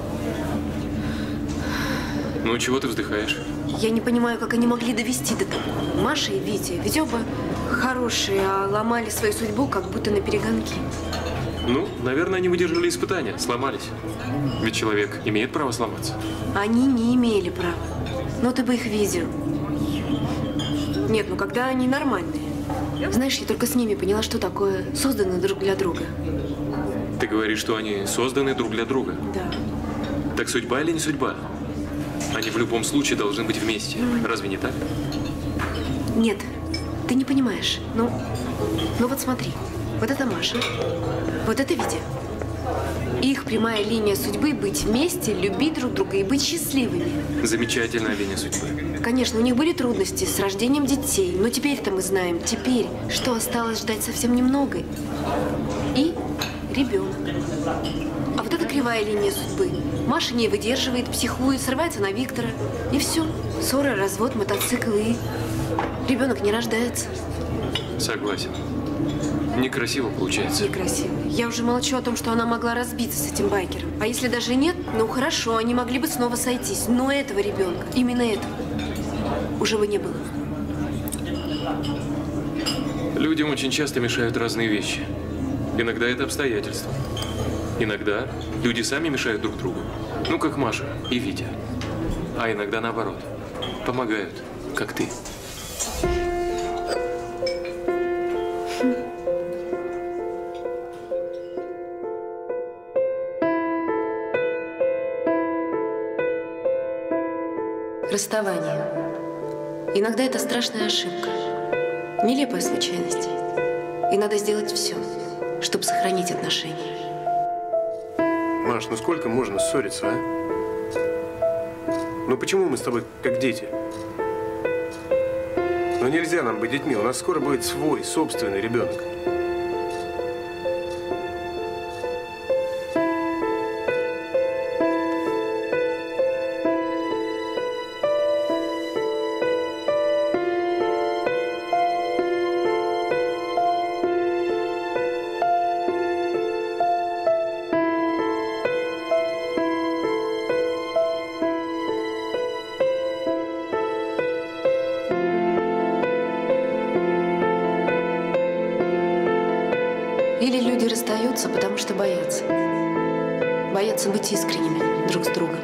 Ну, чего ты вздыхаешь? Я не понимаю, как они могли довести до того. Маша и Витя, ведь оба хорошие, а ломали свою судьбу, как будто на перегонки. Ну, наверное, они выдержали испытания, сломались. Ведь человек имеет право сломаться. Они не имели права. Но ты бы их видел. Нет, ну когда они нормальные. Знаешь, я только с ними поняла, что такое созданы друг для друга. Ты говоришь, что они созданы друг для друга? Да. Так судьба или не судьба? Они в любом случае должны быть вместе. Разве не так? Нет, ты не понимаешь. Ну, ну вот смотри. Вот это Маша, вот это Витя. Их прямая линия судьбы – быть вместе, любить друг друга и быть счастливыми. Замечательная линия судьбы. Конечно, у них были трудности с рождением детей, но теперь-то мы знаем, теперь, что осталось ждать совсем немного. И ребенок. А вот эта кривая линия судьбы. Маша не выдерживает, психует, срывается на Виктора. И все. Ссора, развод, мотоцикл и… Ребенок не рождается. Согласен. Некрасиво получается. Некрасиво. Я уже молчу о том, что она могла разбиться с этим байкером. А если даже нет, ну хорошо, они могли бы снова сойтись. Но этого ребенка, именно этого, уже бы не было. Людям очень часто мешают разные вещи. Иногда это обстоятельства. Иногда люди сами мешают друг другу. Ну, как Маша и Витя. А иногда наоборот. Помогают, как ты. Расставание. Иногда это страшная ошибка. Нелепая случайность. И надо сделать все, чтобы сохранить отношения. Маш, ну сколько можно ссориться, а? Ну почему мы с тобой как дети? Ну нельзя нам быть детьми, у нас скоро будет свой, собственный ребенок. Или люди расстаются, потому что боятся. Боятся быть искренними друг с другом.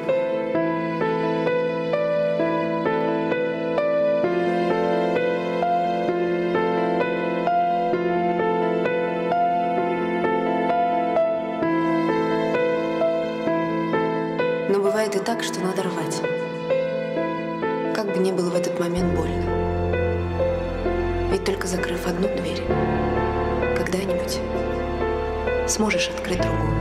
Но бывает и так, что надо рвать. Как бы ни было в этот момент больно. Ведь только закрыв одну дверь, когда-нибудь сможешь открыть другую.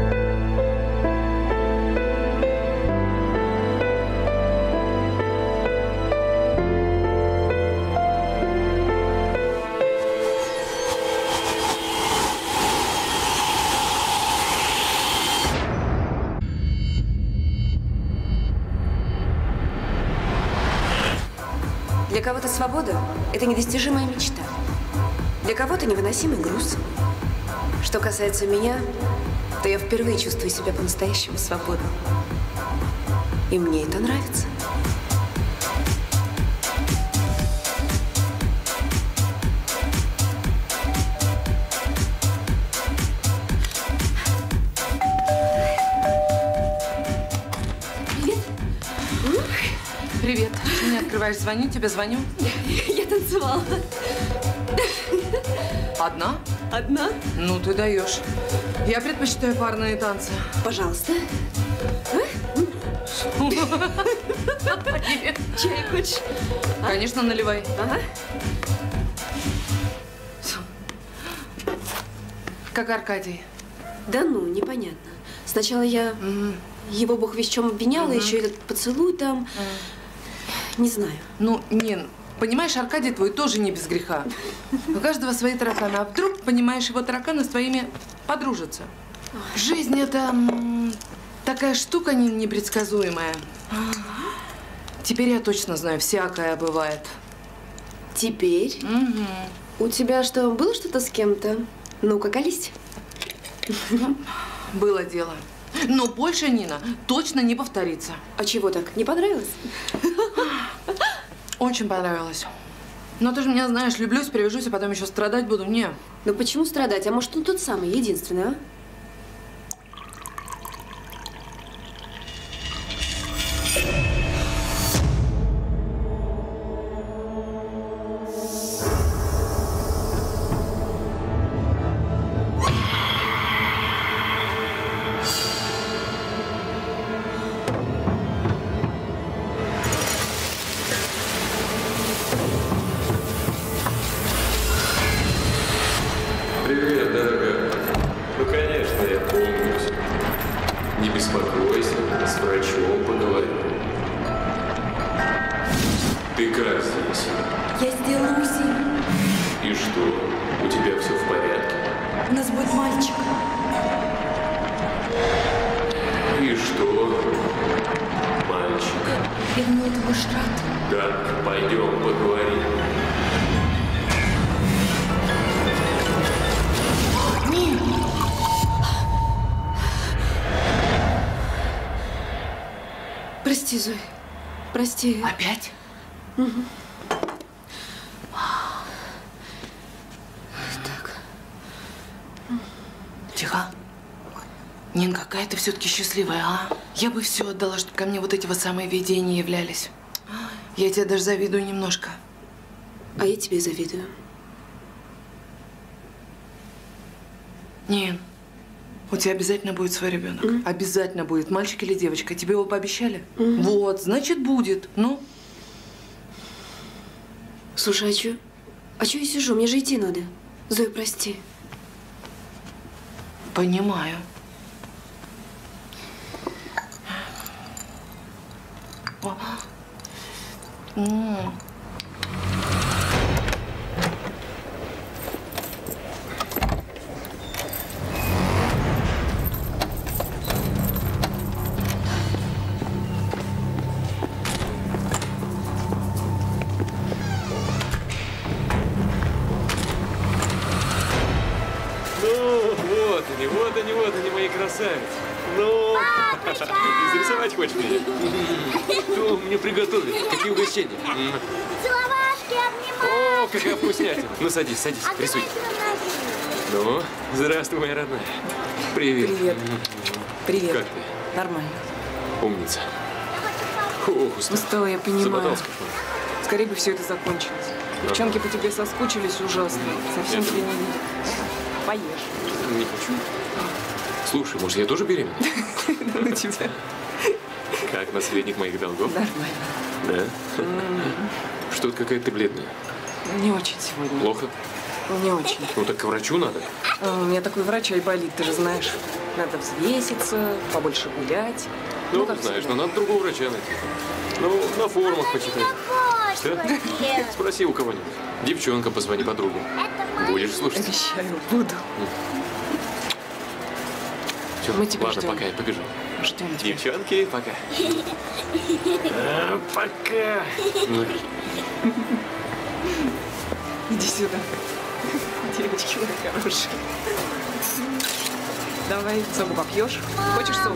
Для кого-то свобода – это недостижимая мечта. Для кого-то невыносимый груз. Что касается меня, то я впервые чувствую себя по-настоящему свободной. И мне это нравится. Привет. Ты не открываешь, звоню тебе, звоню. Я танцевала. Одна? Одна? Ну, ты даешь. Я предпочитаю парные танцы. Пожалуйста. Чай хочешь? Конечно, наливай. Ага. Как Аркадий? Да ну, непонятно. Сначала я mm. его бог весь в чем обвиняла, mm-hmm. еще этот поцелуй там. Mm. Не знаю. Ну, Нин, понимаешь, Аркадий твой тоже не без греха. У каждого свои тараканы. А вдруг, понимаешь, его тараканы с твоими подружатся? Жизнь – это такая штука непредсказуемая. Теперь я точно знаю, всякое бывает. Теперь? Угу. У тебя что, было что-то с кем-то? Ну-ка, колись. Было дело. Но больше, Нина, точно не повторится. А чего так? Не понравилось? Очень понравилось. Но ты же меня знаешь, влюблюсь, привяжусь, а потом еще страдать буду. Не. Ну почему страдать? А может, он тот самый, единственный, а? Привет, дорогая. Ну, конечно, я помню. Не беспокойся, с врачом поговорю. Ты как здесь? Я сделала УЗИ. И что? У тебя все в порядке? У нас будет мальчик. И что? Мальчик. Я думала, ты будешь рад. Так, пойдем поговорим. Нин! Прости, Зой. Прости. Опять? Угу. Так. Тихо. Нин, какая ты все-таки счастливая, а? Я бы все отдала, чтобы ко мне вот эти вот самые видения являлись. Я тебе даже завидую немножко. А я тебе завидую. Нин, у тебя обязательно будет свой ребенок. Mm. Обязательно будет. Мальчик или девочка. Тебе его пообещали? Mm. Вот, значит, будет. Ну? Слушай, а чё? А чё я сижу? Мне же идти надо. Зоя, прости. Понимаю. М. Вот они, вот они, вот они, мои красавицы. Ну, зарисовать хочешь меня? Что мне приготовить? Какие угощения? Целовашки, обнимашки. О, какая вкуснятина. Ну, садись, садись, рисуй. Ну, здравствуй, моя родная. Привет. Привет. Привет. Как ты? Нормально. Умница. Ох, устал. Устала, я понимаю. Замотался. Скорее бы все это закончилось. Да. Девчонки по тебе соскучились ужасно. Совсем Нет. тебя не видят. Поешь. Не хочу. Слушай, может, я тоже беременна? Ну тебя. Как наследник моих долгов? Нормально. Да? Что-то какая-то ты бледная. Не очень сегодня. Плохо? Не очень. Ну так к врачу надо. А, у меня такой врач айболит, ты же знаешь. Надо взвеситься, побольше гулять. Ну, ну знаешь, но надо другого врача найти. Ну, на форумах почитай. Что? Спроси у кого-нибудь. Девчонка, позвони подруге. Будешь слушать? Обещаю, буду. Все, Мы тебя ладно, ждем. пока, я побежу. Ждем тебя. Девчонки, пока. А, пока. Ну. Иди сюда. Девочки мои хорошие. Давай соку попьешь. Хочешь соку?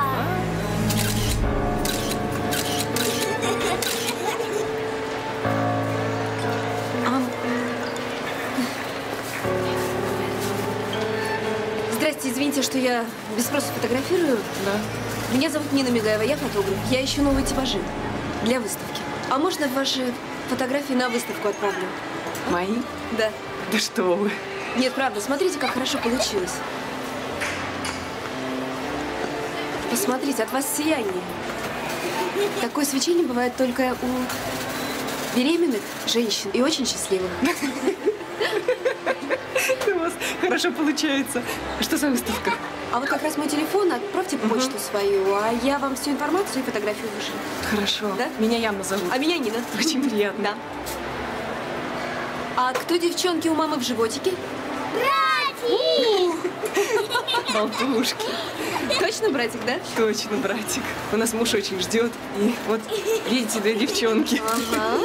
Здрасте, извините, что я без спроса фотографирую. Да. Меня зовут Нина Мигаева, я фотограф. Я ищу новые типажи для выставки. А можно ваши фотографии на выставку отправлю? Мои? Да. Да что вы. Нет, правда, смотрите, как хорошо получилось. Посмотрите, от вас сияние. Такое свечение бывает только у беременных женщин и очень счастливых. У вас хорошо получается. Что за выставка? А вот как раз мой телефон, отправьте почту свою, а я вам всю информацию и фотографию вышлю. Хорошо. Да? Меня Яна зовут. А меня Нина. Очень приятно. Да. А кто девчонки у мамы в животике? Братик! Болтушки. Точно братик, да? Точно, братик. У нас муж очень ждет. И вот, видите, две девчонки. Ага.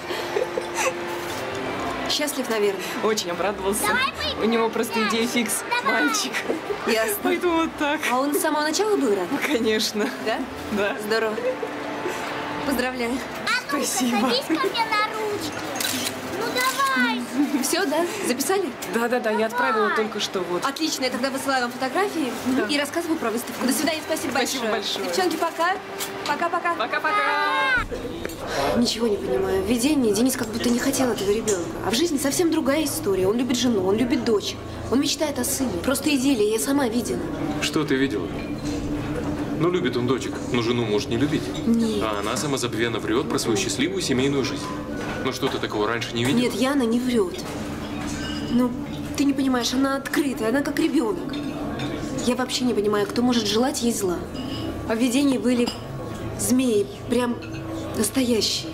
Счастлив, наверное. Очень обрадовался. У него просто идея фикс. Мальчик. Ясно. Поэтому вот так. А он с самого начала был рад? Ну, конечно. Да? Да. Здорово. Поздравляю. А ну-ка, садись ко мне на ручки. Ну давай. Все, да? Записали? Да-да-да, я отправила только что вот. Отлично, я тогда высылаю вам фотографии Да. и рассказываю про выставку. До свидания, спасибо, Спасибо большое. большое. Девчонки, пока. Пока-пока. Пока-пока. Ничего не понимаю. В видении Денис как будто не хотел этого ребенка. А в жизни совсем другая история. Он любит жену, он любит дочь. Он мечтает о сыне. Просто идиллия, я сама видела. Что ты видела? Ну, любит он дочек, но жену может не любить. Нет. А она самозабвенно врет про свою счастливую семейную жизнь. Ну что, ты такого раньше не видела? Нет, Яна не врет. Ну, ты не понимаешь, она открытая, она как ребенок. Я вообще не понимаю, кто может желать ей зла. А в видении были змеи, прям настоящие.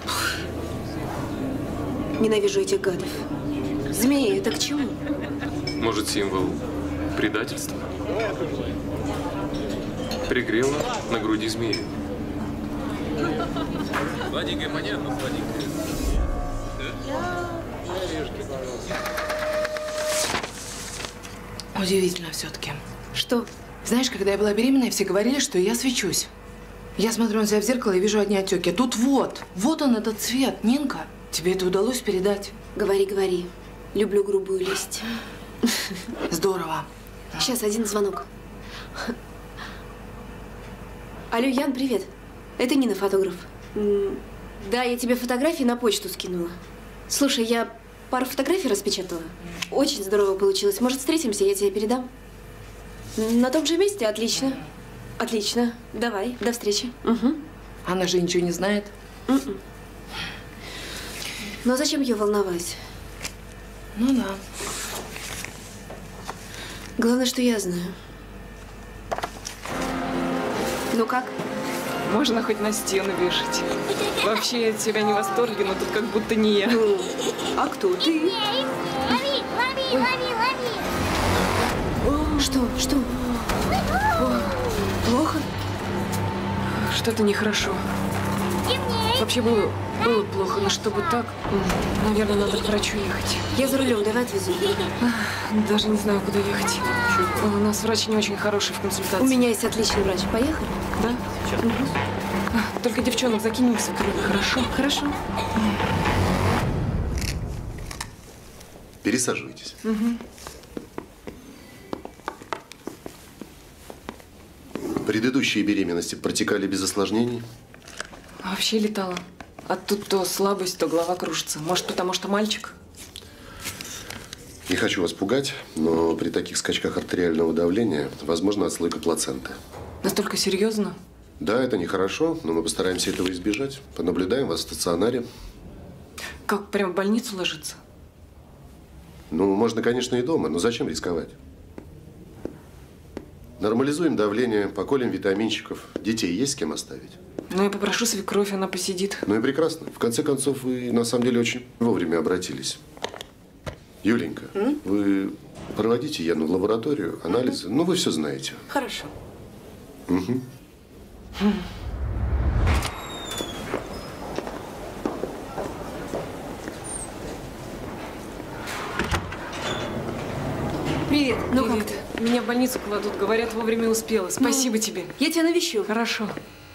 Ненавижу этих гадов. Змеи, это к чему? Может, символ предательства? Пригрела на груди змеи. Сладенькая, понятно, сладенькая. Удивительно все-таки. Что? Знаешь, когда я была беременная, все говорили, что я свечусь. Я смотрю на себя в зеркало и вижу одни отеки. Тут вот, вот он этот цвет. Нинка, тебе это удалось передать? Говори, говори. Люблю грубую лесть. Здорово. Сейчас один звонок. Алло, Ян, привет. Это Нина, фотограф. Да, я тебе фотографии на почту скинула. Слушай, я пару фотографий распечатала. Очень здорово получилось. Может, встретимся, я тебе передам? На том же месте? Отлично. Отлично. Давай, до встречи. Угу. Она же ничего не знает. Mm-mm. Ну, а зачем ее волновать? Ну да. Главное, что я знаю. Ну как? Можно хоть на стену вешать. Вообще, я от тебя не в восторге, но тут как будто не я. Ну, а кто ты? Лови, лови, лови, лови. Что? Что? Плохо? Что-то нехорошо. Вообще было, было плохо, но чтобы так, наверное, надо к врачу ехать. Я за рулем, давай отвезу. Даже не знаю, куда ехать. У нас врач не очень хороший в консультации. У меня есть отличный врач. Поехали? Да? Угу. Только девчонок закинем в свекровь, хорошо? Хорошо. Пересаживайтесь. Угу. Предыдущие беременности протекали без осложнений? Вообще летала. А тут то слабость, то голова кружится. Может, потому что мальчик? Не хочу вас пугать, но при таких скачках артериального давления возможна отслойка плаценты. Настолько серьезно? Да, это нехорошо, но мы постараемся этого избежать. Понаблюдаем вас в стационаре. Как, прям в больницу ложиться? Ну, можно, конечно, и дома, но зачем рисковать? Нормализуем давление, поколем витаминчиков. Детей есть с кем оставить? Ну, я попрошу свекровь, она посидит. Ну и прекрасно. В конце концов, вы на самом деле очень вовремя обратились. Юленька, М? вы проводите Яну в лабораторию, анализы. Ну, вы все знаете. Хорошо. Угу. Привет. Ну Привет. как ты? Меня в больницу кладут, говорят, вовремя успела. Спасибо Ну, тебе. Я тебя навещу. Хорошо.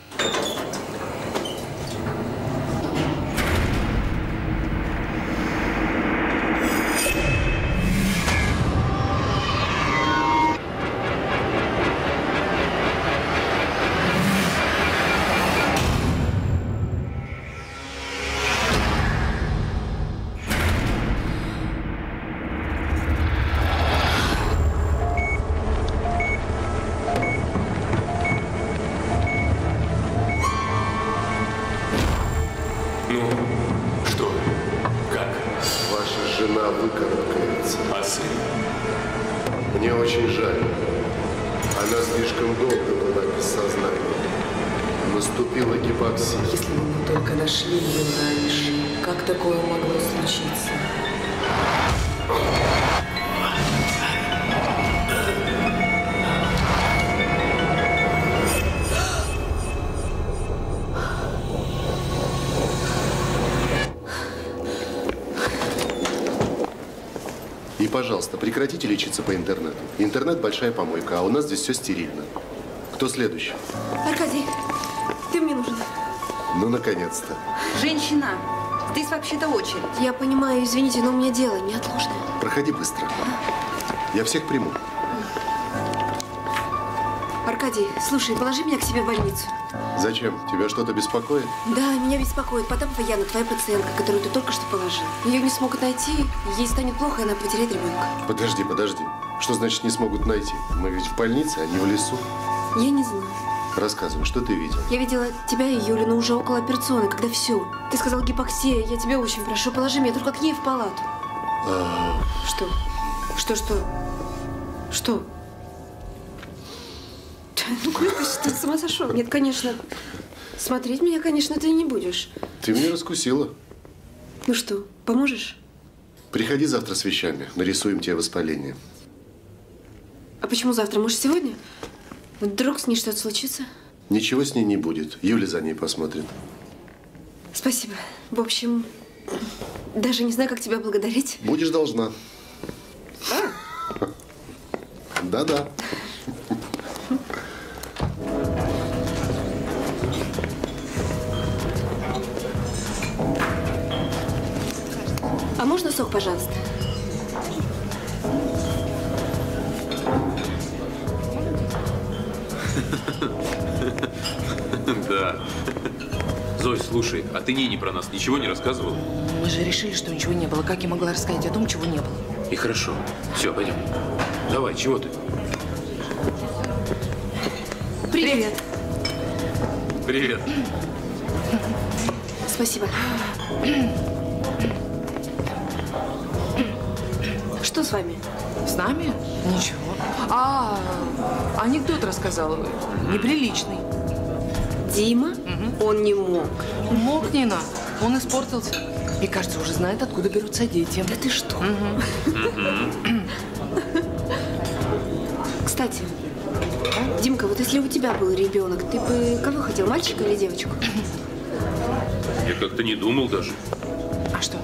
Ну, что? Как? Ваша жена выкарабкается. А сын? Мне очень жаль. Она слишком долго была без сознания. Наступила гипоксия. Если бы мы только нашли ее раньше, как такое могло случиться? И, пожалуйста, прекратите лечиться по интернету. Интернет – большая помойка, а у нас здесь все стерильно. Кто следующий? Аркадий, ты мне нужен. Ну, наконец-то. Женщина, здесь вообще-то очередь. Я понимаю, извините, но у меня дело неотложное. Проходи быстро. Я всех приму. Аркадий, слушай, положи меня к себе в больницу. Зачем? Тебя что-то беспокоит? Да, меня беспокоит. Потапова Яна, твоя пациентка, которую ты только что положил. Ее не смогут найти, ей станет плохо, и она потеряет ребенка. Подожди, подожди. Что значит не смогут найти? Мы ведь в больнице, а не в лесу. Я не знаю. Рассказывай, что ты видел? Я видела тебя и Юлю, но уже около операционной, когда все. Ты сказал гипоксия. Я тебя очень прошу, положи меня только к ней в палату. А... Что? Что, что? Что? Ну, ты, ты с ума сошел? Нет, конечно. Смотреть меня, конечно, ты не будешь. Ты меня раскусила. Ну что, поможешь? Приходи завтра с вещами. Нарисуем тебе воспаление. А почему завтра? Может, сегодня? Вдруг с ней что-то случится? Ничего с ней не будет. Юля за ней посмотрит. Спасибо. В общем, даже не знаю, как тебя благодарить. Будешь должна. Да-да. А можно сок, пожалуйста? Да. Зой, слушай, а ты Нине про нас ничего не рассказывала? Мы же решили, что ничего не было. Как я могла рассказать о том, чего не было? И хорошо. Все, пойдем. Давай, чего ты? Привет. Привет. Спасибо. Что с вами? С нами? Ничего. А, анекдот рассказал. Неприличный. Дима? Угу. Он не мог. Мог, Нина. Он испортился. И, кажется, уже знает, откуда берутся дети. Да ты что? Угу. Кстати, Димка, вот если у тебя был ребенок, ты бы кого хотел, мальчика или девочку? Я как-то не думал даже. А что?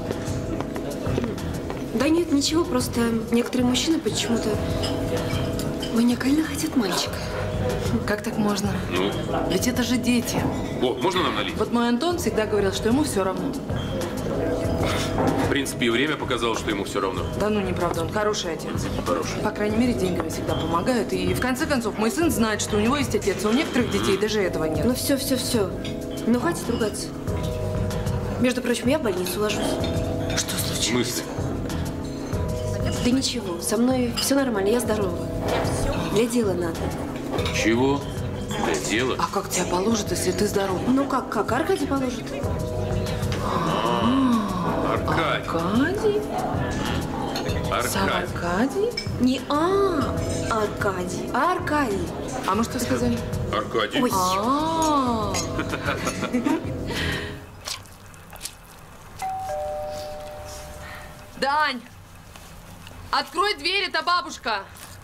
Да нет, ничего, просто некоторые мужчины почему-то маниакально хотят мальчика. Как так можно? Ну? Ведь это же дети. О, можно нам налить? Вот мой Антон всегда говорил, что ему все равно. В принципе, и время показало, что ему все равно. Да ну, неправда, он хороший отец. Хороший. По крайней мере, деньгами всегда помогают. И в конце концов, мой сын знает, что у него есть отец, а у некоторых детей даже этого нет. Ну все, все, все. Ну хватит ругаться. Между прочим, я в больницу ложусь. Что случилось? В смысле? Да ничего, со мной все нормально, я здорова. Для дела надо. Чего? Для дела? А как тебя положат, если ты здорова? Ну как, как? Аркадий положит. Аркадий. Аркадий? Аркадий. Сам Аркадий? Не а, Аркадий, а Аркадий. А мы что сказали? Аркадий. Ой. А. Дань, открой дверь, это бабушка.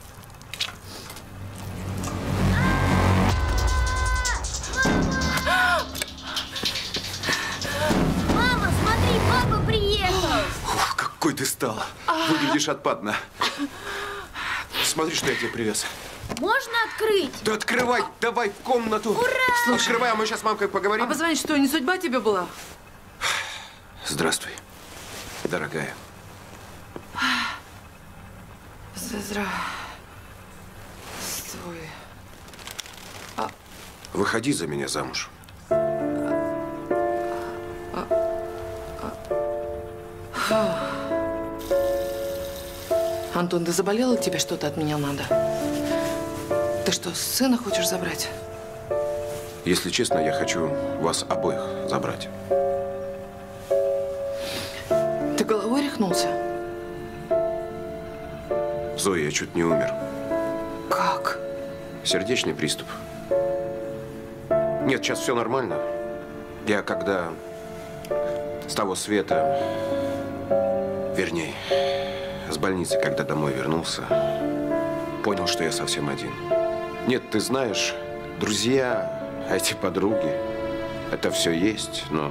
Мама, смотри, папа приехал. Ух, какой ты стала. Выглядишь отпадно. Смотри, что я тебе привез. Можно открыть? Да открывай, давай в комнату. Ура! Слушай, открывай, а мы сейчас с мамкой поговорим. А позвонить что, не судьба тебе была? Здравствуй, дорогая. Здравствуй. А... Выходи за меня замуж. А... А... Антон, ты заболела? Тебе что-то от меня надо? Ты что, сына хочешь забрать? Если честно, я хочу вас обоих забрать. Ты головой рехнулся? Зоя, я чуть не умер. Как? Сердечный приступ. Нет, сейчас все нормально. Я когда с того света, вернее, с больницы, когда домой вернулся, понял, что я совсем один. Нет, ты знаешь, друзья, эти подруги, это все есть, но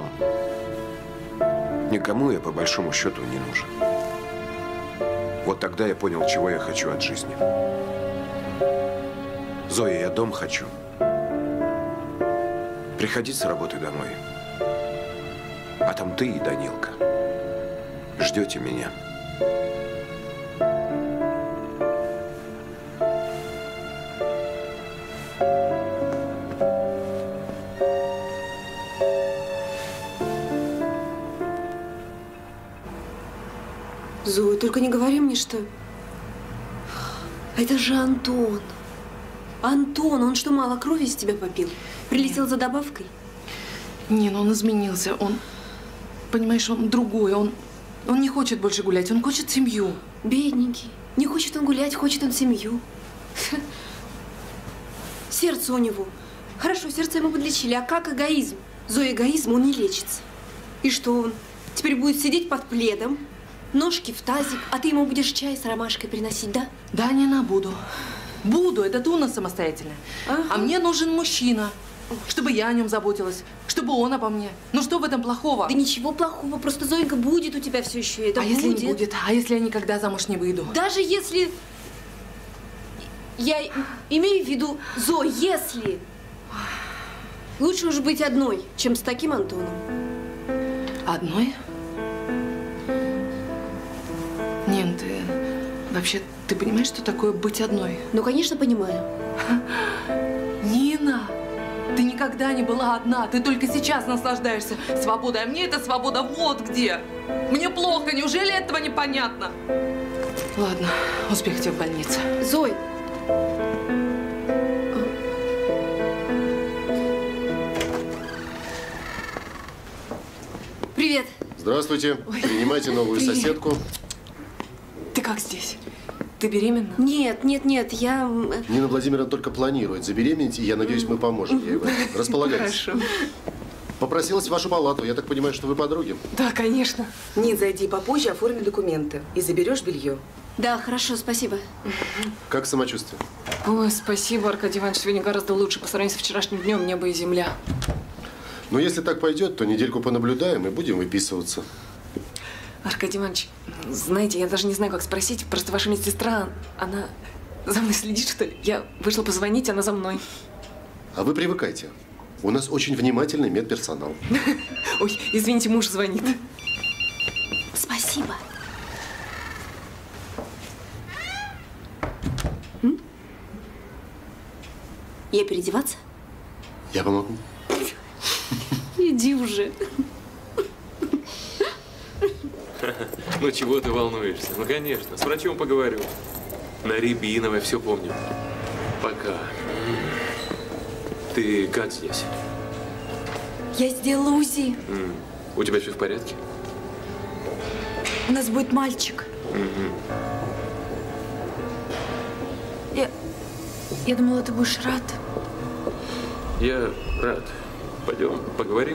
никому я по большому счету не нужен. Вот тогда я понял, чего я хочу от жизни. Зоя, я дом хочу. Приходи с работы домой. А там ты и Данилка. Ждете меня. Зоя, только не говори мне, что… Это же Антон. Антон, он что, мало крови из тебя попил? Прилетел за добавкой? Не, ну он изменился. Он, понимаешь, он другой. Он, он не хочет больше гулять, он хочет семью. Бедненький. Не хочет он гулять, хочет он семью. Сердце у него. Хорошо, сердце ему подлечили. А как эгоизм? Зоя, эгоизм, он не лечится. И что он? Теперь будет сидеть под пледом, ножки в тазик, а ты ему будешь чай с ромашкой приносить, да? Да, не на буду. Буду, это ты у нас самостоятельная. Ага. А мне нужен мужчина, чтобы я о нем заботилась, чтобы он обо мне. Ну что в этом плохого? Да ничего плохого, просто Зоенька будет у тебя все еще. Это а будет. если не будет? А если я никогда замуж не выйду? Даже если… Я имею в виду, Зой, если… Лучше уж быть одной, чем с таким Антоном. Одной? Нин, ты вообще, ты понимаешь, что такое быть одной? Ну, конечно, понимаю. Нина, ты никогда не была одна, ты только сейчас наслаждаешься свободой, а мне эта свобода вот где. Мне плохо, неужели этого непонятно? Ладно, успех тебе в больнице. Зой! Привет. Здравствуйте. Ой. Принимайте новую Привет. соседку. Ты как здесь? Ты беременна? Нет, нет, нет, я… Нина Владимировна только планирует забеременеть, и я надеюсь, мы поможем ей в этом. Располагайтесь. Хорошо. Попросилась в вашу палату. Я так понимаю, что вы подруги? Да, конечно. Нин, зайди попозже, оформи документы и заберешь белье. Да, хорошо, спасибо. Как самочувствие? Ой, спасибо, Аркадий Иванович, сегодня гораздо лучше. По сравнению с вчерашним днем небо и земля. Ну, если так пойдет, то недельку понаблюдаем и будем выписываться. Аркадий Иванович, знаете, я даже не знаю, как спросить. Просто ваша медсестра, она за мной следит, что ли? Я вышла позвонить, она за мной. А вы привыкайте. У нас очень внимательный медперсонал. Ой, извините, муж звонит. Спасибо. Я переодеваться? Я помогу. Иди уже. Ну чего ты волнуешься? Ну конечно, с врачом поговорю. На Рябиновой все помню. Пока. Ты как здесь? Я сделала УЗИ. М, У тебя все в порядке? У нас будет мальчик. Мгм. Я, я думала, ты будешь рад. Я рад. Пойдем, поговорим.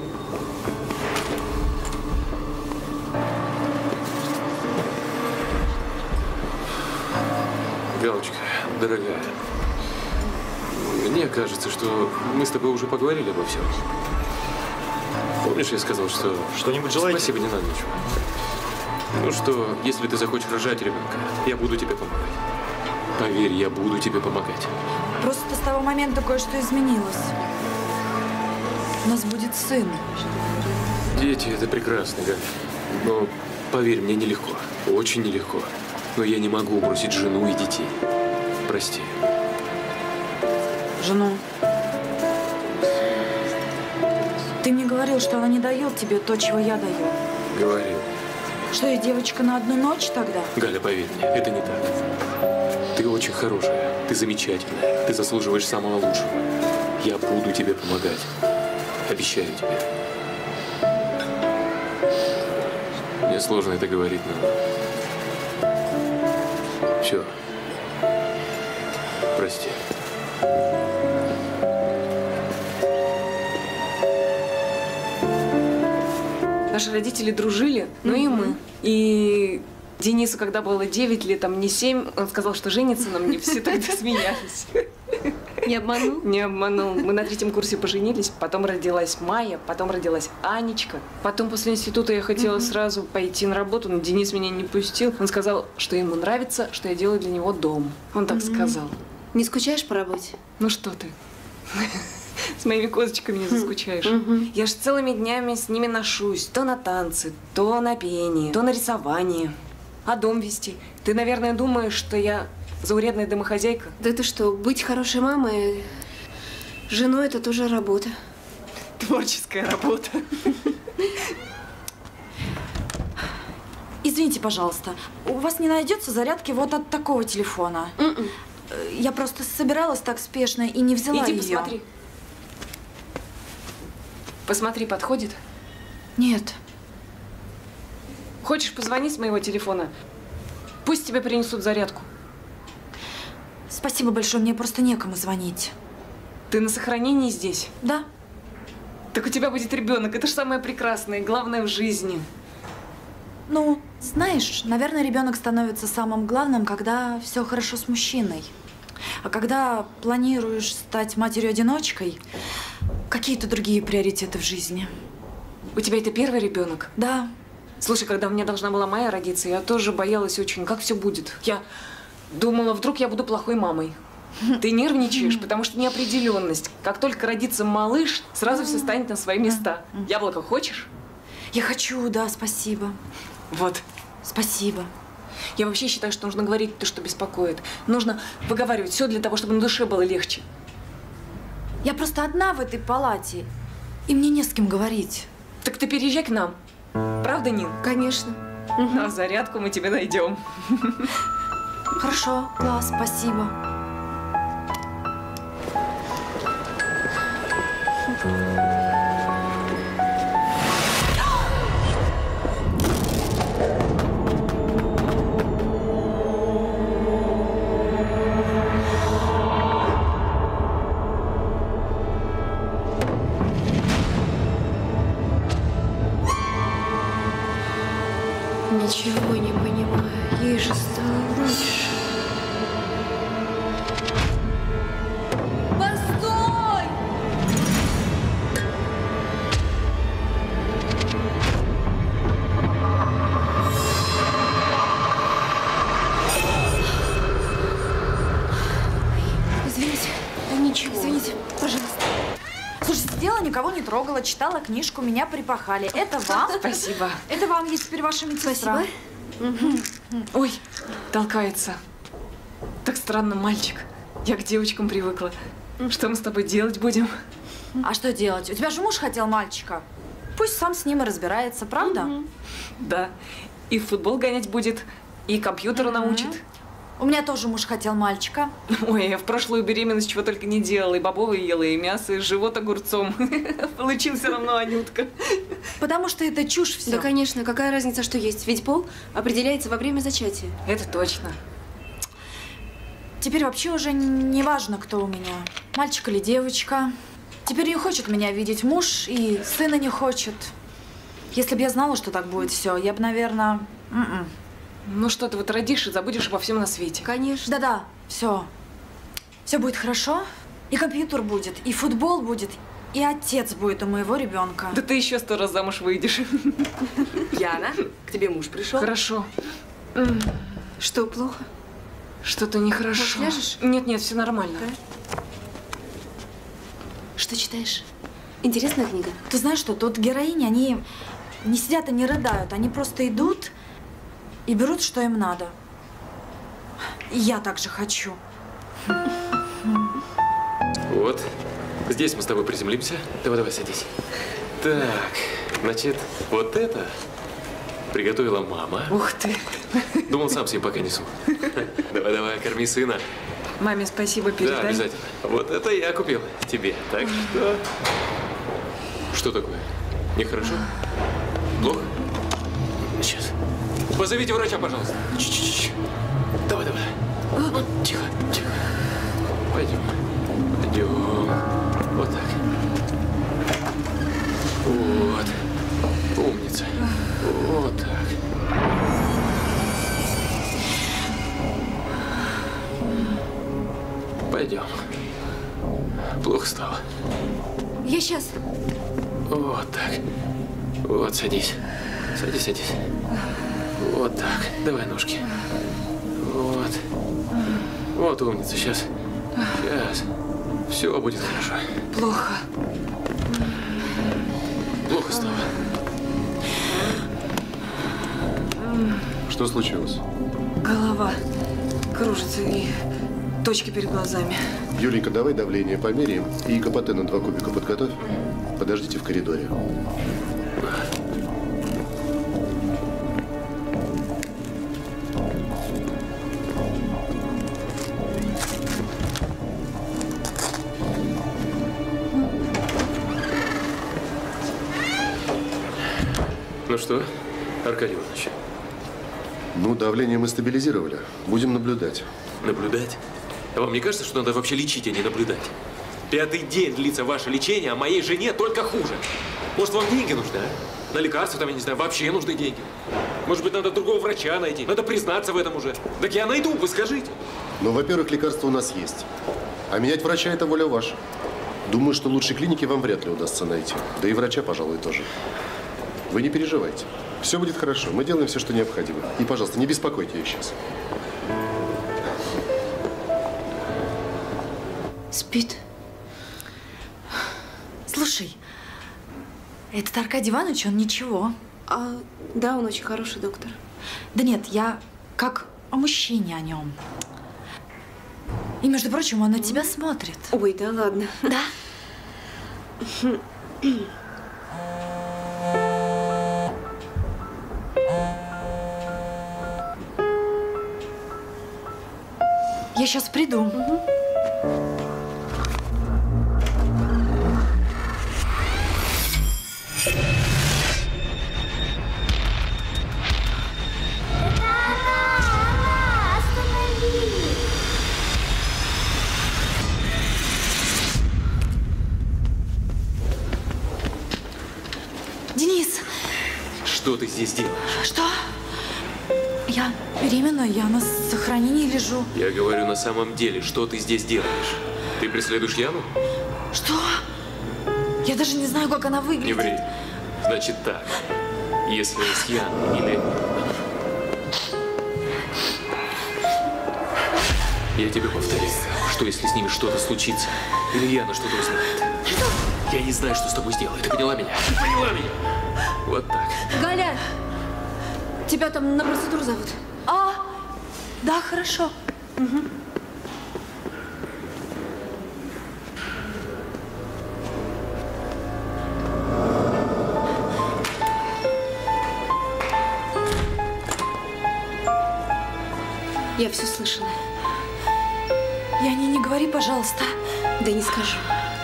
Галочка, дорогая, мне кажется, что мы с тобой уже поговорили обо всем. Помнишь, я сказал, что… Что-нибудь желаете? Спасибо, не надо ничего. Ну что, если ты захочешь рожать ребенка, я буду тебе помогать. Поверь, я буду тебе помогать. Просто с того момента кое-что изменилось. У нас будет сын. Дети – это прекрасно, Галя. Но поверь, мне нелегко. Очень нелегко. Но я не могу бросить жену и детей. Прости. Жену. Ты мне говорил, что она не дает тебе то, чего я даю. Говорил. Что я девочка на одну ночь тогда? Галя, поверь мне, это не так. Ты очень хорошая, ты замечательная, ты заслуживаешь самого лучшего. Я буду тебе помогать. Обещаю тебе. Мне сложно это говорить, но… Все. Прости. Наши родители дружили, но и мы. И Денису, когда было девять лет, а мне семь, он сказал, что женится на мне. Все тогда смеялись. Не обманул? Не обманул. Мы на третьем курсе поженились, потом родилась Майя, потом родилась Анечка. Потом после института я хотела сразу пойти на работу, но Денис меня не пустил. Он сказал, что ему нравится, что я делаю для него дом. Он так сказал. Не скучаешь по работе? Ну что ты? С моими козочками не заскучаешь. Я ж целыми днями с ними ношусь. То на танцы, то на пение, то на рисование. А дом вести? Ты, наверное, думаешь, что я заурядная домохозяйка? Да ты что, быть хорошей мамой, женой – это тоже работа. Творческая работа. Извините, пожалуйста, у вас не найдется зарядки вот от такого телефона? Mm-mm. Я просто собиралась так спешно и не взяла Иди ее. посмотри. Посмотри, подходит? Нет. Хочешь, позвони с моего телефона? Пусть тебе принесут зарядку. Спасибо большое, мне просто некому звонить. Ты на сохранении здесь? Да. Так у тебя будет ребенок. Это же самое прекрасное, главное в жизни. Ну, знаешь, наверное, ребенок становится самым главным, когда все хорошо с мужчиной. А когда планируешь стать матерью-одиночкой, какие-то другие приоритеты в жизни. У тебя это первый ребенок? Да. Слушай, когда у меня должна была Майя родиться, я тоже боялась очень, как все будет. Я думала, вдруг я буду плохой мамой. Ты нервничаешь, потому что неопределенность. Как только родится малыш, сразу все станет на свои места. Яблоко хочешь? Я хочу, да, спасибо. Вот. Спасибо. Я вообще считаю, что нужно говорить то, что беспокоит. Нужно выговаривать все для того, чтобы на душе было легче. Я просто одна в этой палате, и мне не с кем говорить. Так ты переезжай к нам. Правда, Нин? Конечно. А зарядку мы тебе найдем. Хорошо, класс, спасибо. Ничего не понимаю, ей же стало лучше. Постой! Извините. Да ничего. Извините, пожалуйста. Слушай, сидела, никого не трогала, читала книжку, меня припахали. Это вам. Спасибо. Это вам, я теперь ваша медсестра. Спасибо. Ой, толкается. Так странно, мальчик. Я к девочкам привыкла. Что мы с тобой делать будем? А что делать? У тебя же муж хотел мальчика. Пусть сам с ним и разбирается, правда? Да. И в футбол гонять будет, и компьютеру научит. У меня тоже муж хотел мальчика. Ой, я в прошлую беременность чего только не делала. И бобовые ела, и мясо, и живот огурцом. Получил все равно Анютка. Потому что это чушь все. Да, конечно. Какая разница, что есть? Ведь пол определяется во время зачатия. Это точно. Теперь вообще уже не важно, кто у меня. Мальчик или девочка. Теперь не хочет меня видеть муж, и сына не хочет. Если бы я знала, что так будет все, я бы, наверное... м-м. Ну что, ты вот родишь и забудешь обо всем на свете. Конечно. Да-да, все. Все будет хорошо. И компьютер будет, и футбол будет, и отец будет у моего ребенка. Да ты еще сто раз замуж выйдешь. Яна, к тебе муж пришел. Хорошо. Что, плохо? Что-то нехорошо. Может, ляжешь? Нет, нет, все нормально. Да? Что читаешь? Интересная книга? Ты знаешь что, тут героини, они не сидят и не рыдают. Они просто идут и берут, что им надо. И я так же хочу. Вот. Здесь мы с тобой приземлимся. Давай, давай, садись. Так, значит, вот это приготовила мама. Ух ты. Думал, сам себе пока несу. Давай, давай, корми сына. Маме спасибо передай. Да, обязательно. Вот это я купил тебе. Так что… Что такое? Нехорошо? Плохо? Сейчас. Позовите врача, пожалуйста. Ч-ч-ч. Давай, давай. Ну, тихо, тихо. Пойдем. Пойдем. Вот так. Вот. Умница. Вот так. Пойдем. Плохо стало. Я сейчас. Вот так. Вот, садись. Садись, садись. Вот так. Давай ножки. Вот. Вот умница. Сейчас. Сейчас. Все будет хорошо. Плохо. Плохо стало. Что случилось? Голова кружится и точки перед глазами. Юленька, давай давление померяем и КПТ на два кубика подготовь. Подождите в коридоре. Ну что, Аркадий Иванович? Ну, давление мы стабилизировали. Будем наблюдать. Наблюдать? А вам не кажется, что надо вообще лечить, а не наблюдать? Пятый день длится ваше лечение, а моей жене только хуже. Может, вам деньги нужны, а? На лекарства там, я не знаю, вообще нужны деньги. Может быть, надо другого врача найти. Надо признаться в этом уже. Так я найду, вы скажите. Ну, во-первых, лекарства у нас есть. А менять врача – это воля ваша. Думаю, что лучшей клиники вам вряд ли удастся найти. Да и врача, пожалуй, тоже. Вы не переживайте. Все будет хорошо. Мы делаем все, что необходимо. И, пожалуйста, не беспокойте ее сейчас. Спит. Слушай, этот Аркадий Иванович, он ничего. А, да, он очень хороший доктор. Да нет, я как о мужчине о нем. И, между прочим, он на тебя смотрит. Ой, да ладно. Да? Я сейчас приду. Угу. Денис! Что ты здесь делаешь? Что? Я беременна, я на сохранении лежу. Я говорю на самом деле, что ты здесь делаешь? Ты преследуешь Яну? Что? Я даже не знаю, как она выглядит. Не ври. Значит так, если с Яной или... Я тебе повторяю, что если с ними что-то случится, или Яна что-то узнает, я не знаю, что с тобой сделаю. Ты поняла меня? Ты поняла меня? Вот так. Галя! Тебя там на процедуру зовут. А, да, хорошо. Угу. Я все слышала. Яне, не говори, пожалуйста. Да не скажу.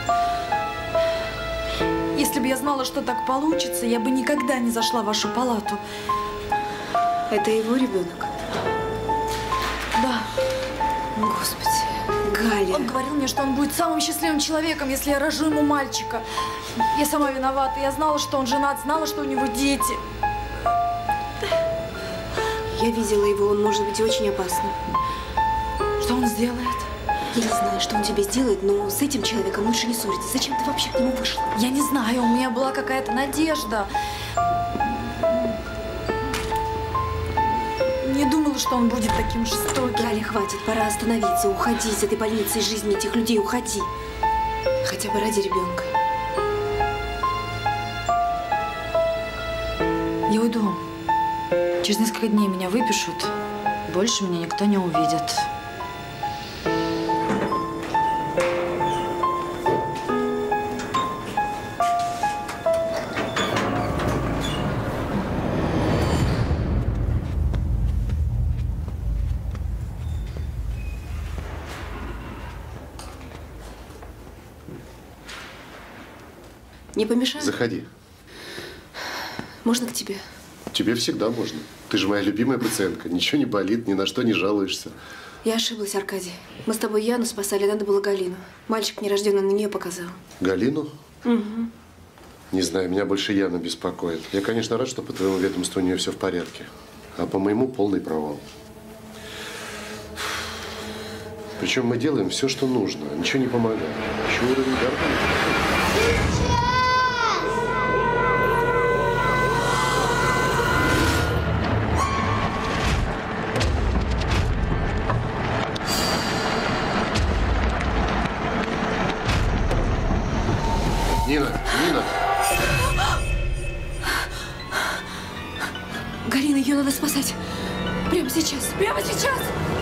Если бы я знала, что так получится, я бы никогда не зашла в вашу палату. Это его ребенок? Да. Господи, Галя. Он говорил мне, что он будет самым счастливым человеком, если я рожу ему мальчика. Я сама виновата. Я знала, что он женат, знала, что у него дети. Я видела его, он может быть очень опасным. Что он сделает? Я не знаю, что он тебе сделает, но с этим человеком лучше не ссориться. Зачем ты вообще к нему вышла? Я не знаю, у меня была какая-то надежда. Не думала, что он будет таким жестоким. Галя, хватит, пора остановиться, уходи из этой больницы, из жизни этих людей, уходи. Хотя бы ради ребенка. Я уйду. Через несколько дней меня выпишут. Больше меня никто не увидит. Не помешаю? Заходи. Можно к тебе? Тебе всегда можно. Ты же моя любимая пациентка. Ничего не болит, ни на что не жалуешься. Я ошиблась, Аркадий. Мы с тобой Яну спасали, надо было Галину. Мальчик нерожденный на нее показал. Галину? Угу. Не знаю, меня больше Яна беспокоит. Я, конечно, рад, что по твоему ведомству у нее все в порядке. А по моему полный провал. Причем мы делаем все, что нужно. Ничего не помогает. Еще уровень гормонов. Нина, Нина! Галина, ее надо спасать. Прямо сейчас. Прямо сейчас.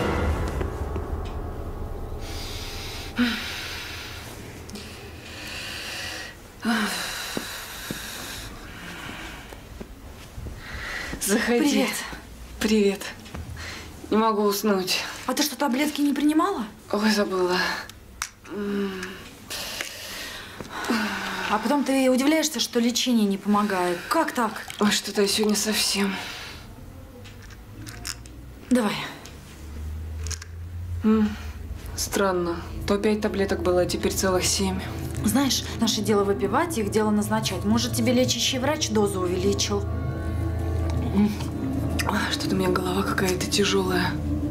Заходи. Привет. Привет. Не могу уснуть. А ты что, таблетки не принимала? Ой, забыла. А потом ты удивляешься, что лечение не помогает. Как так? Ой, что-то я сегодня совсем. Давай. М, странно. То пять таблеток было, а теперь целых семь. Знаешь, наше дело выпивать, их дело назначать. Может, тебе лечащий врач дозу увеличил? Что-то у меня голова какая-то тяжелая.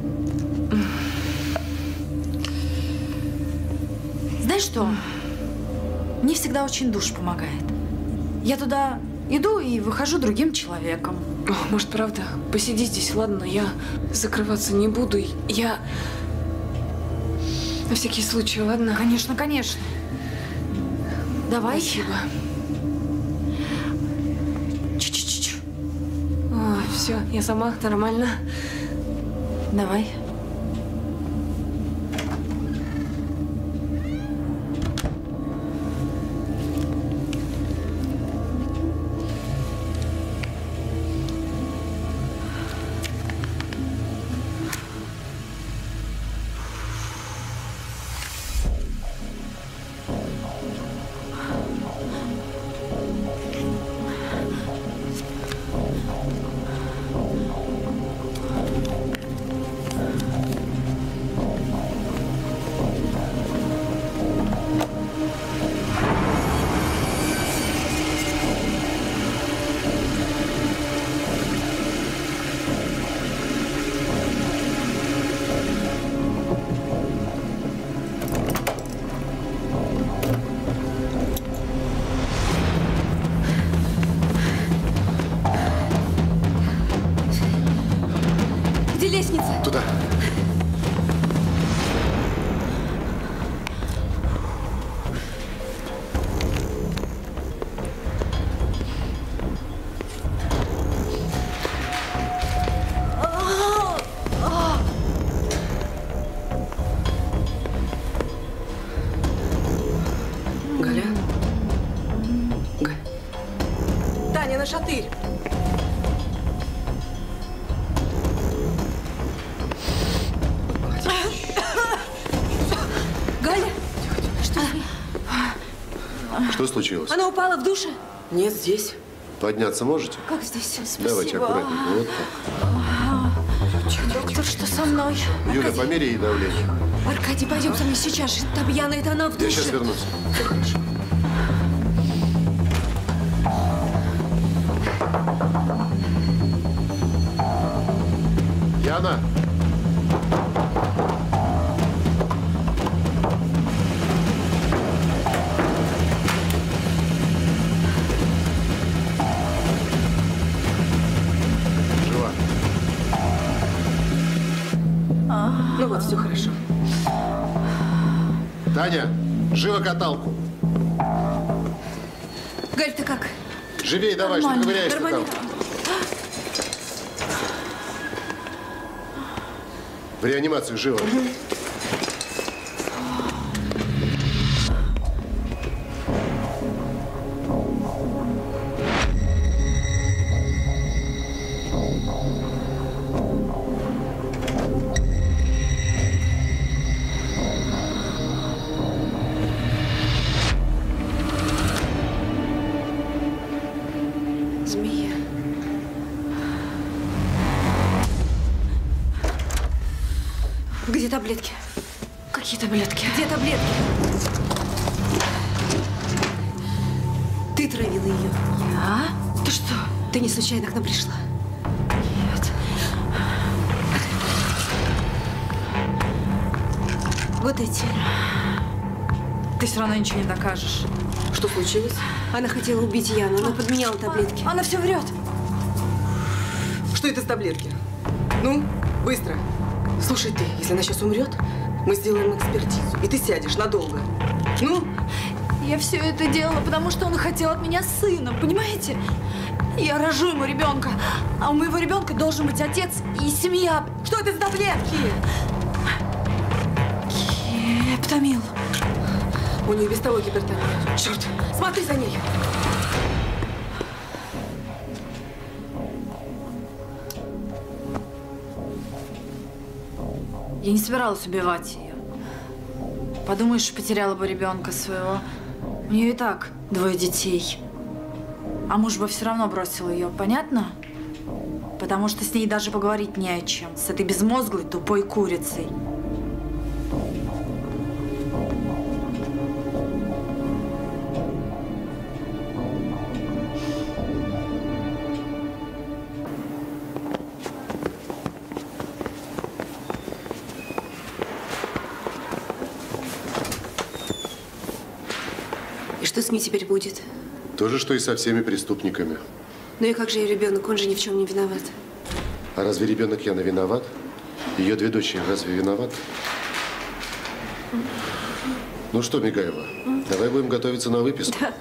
Знаешь что? Мне всегда очень душ помогает. Я туда иду и выхожу другим человеком. О, может, правда? Посиди здесь, ладно? Я закрываться не буду. Я… На всякий случай, ладно? Конечно, конечно. Давай. Спасибо. Чуть-чуть. О, все, я сама, нормально. Давай. Туда. Галя? Галь. Таня, на шатырь! Что случилось? Она упала в душе? Нет, здесь. Подняться можете? Как здесь? Спасибо. Давайте аккуратненько. Вот так. Доктор, что со мной? Юля, Аркадий. померяй ей давление. Аркадий, пойдем со мной сейчас же. Табьяна, это она в душе. Я сейчас вернусь. Все хорошо. Яна! Ну вот, все хорошо. Таня, живо каталку. Галь, ты как? Живей давай, что ты ковыряешься там. В реанимацию, живо. Угу. Змея. Где таблетки? Какие таблетки? Где таблетки? Ты травила ее. Я? Ты что? Ты не случайно к нам пришла? Нет. Вот эти. Ты все равно ничего не докажешь. Что случилось? Она хотела убить Яну, она подменяла таблетки. Она все врет. Что это за таблетки? Ну, быстро. Слушай ты, если она сейчас умрет, мы сделаем экспертизу, и ты сядешь надолго. Ну? Я все это делала, потому что он хотел от меня сына, понимаете? Я рожу ему ребенка, а у моего ребенка должен быть отец и семья. Что это за таблетки? Кептамил. У нее без того гипертония. Черт, смотри за ней. Я не собиралась убивать ее. Подумаешь, потеряла бы ребенка своего. У нее и так двое детей. А муж бы все равно бросил ее, понятно? Потому что с ней даже поговорить не о чем. С этой безмозглой, тупой курицей. И что с ней теперь будет? То же, что и со всеми преступниками. Ну и как же ее ребенок? Он же ни в чем не виноват. А разве ребенок Яна виноват? Ее две дочери разве виноваты? Ну что, Мигаева, давай будем готовиться на выписку. Да.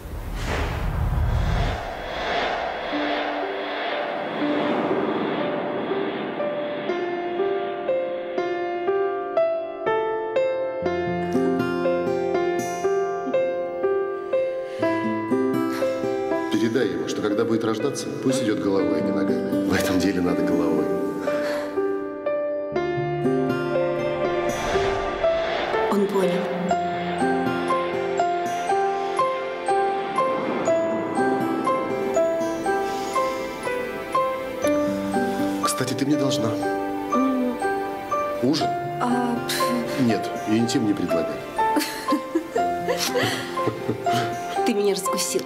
Передай ему, что когда будет рождаться, пусть идет головой, а не ногами. В этом деле надо головой. Он понял. Кстати, ты мне должна. Ужин? А... Нет, и интим не предлагай. Ты меня раскусил.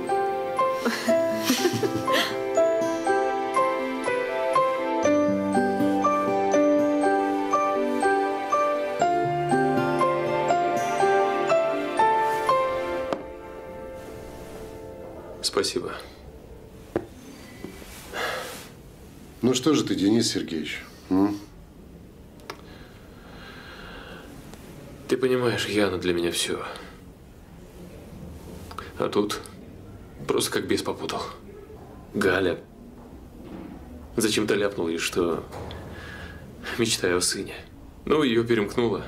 Спасибо. Ну что же ты, Денис Сергеевич? М? Ты понимаешь, Яна для меня все. А тут просто как бес попутал. Галя зачем-то ляпнула ей, что мечтаю о сыне. Ну, ее перемкнуло.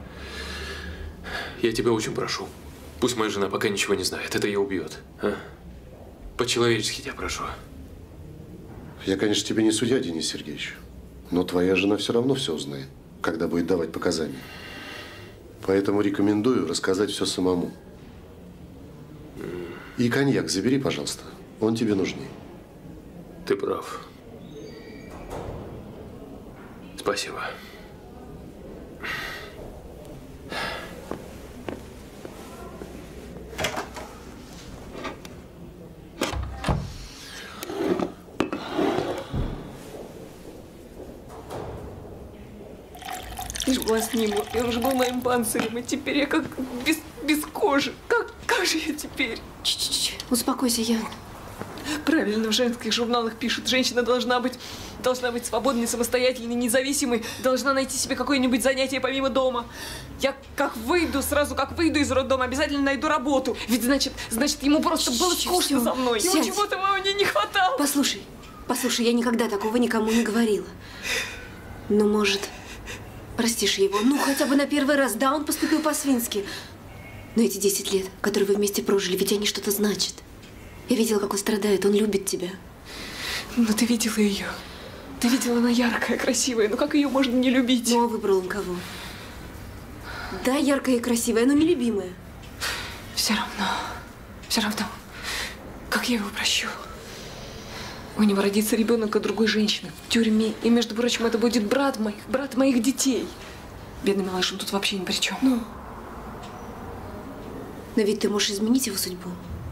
Я тебя очень прошу. Пусть моя жена пока ничего не знает. Это ее убьет. А? По-человечески тебя прошу. Я, конечно, тебе не судья, Денис Сергеевич. Но твоя жена все равно все узнает, когда будет давать показания. Поэтому рекомендую рассказать все самому. И коньяк забери, пожалуйста. Он тебе нужнее. Ты прав. Спасибо. Я же была с ним, и он же был моим панцирем, и теперь я как без, без кожи. Как, как же я теперь? Ч-ч-ч, успокойся, Ян. Правильно, в женских журналах пишут, женщина должна быть, должна быть свободной, самостоятельной, независимой, должна найти себе какое-нибудь занятие помимо дома. Я как выйду, сразу как выйду из роддома, обязательно найду работу. Ведь значит, значит ему просто было скучно со мной. Ему чего-то мне не хватало. Послушай, послушай, я никогда такого никому не говорила. Ну, может, простишь его? Ну, хотя бы на первый раз. Да, он поступил по-свински. Но эти десять лет, которые вы вместе прожили, ведь они что-то значат. Я видела, как он страдает, он любит тебя. Но ты видела ее. Ты видела, она яркая, красивая. Ну как ее можно не любить? Ну, а выбрал он кого? Да, яркая и красивая, но нелюбимая. Все равно, все равно. Как я его прощу? У него родится ребенок от другой женщины в тюрьме. И, между прочим, это будет брат моих, брат моих детей. Бедный малыш, он тут вообще ни при чем. Ну. Но ведь ты можешь изменить его судьбу.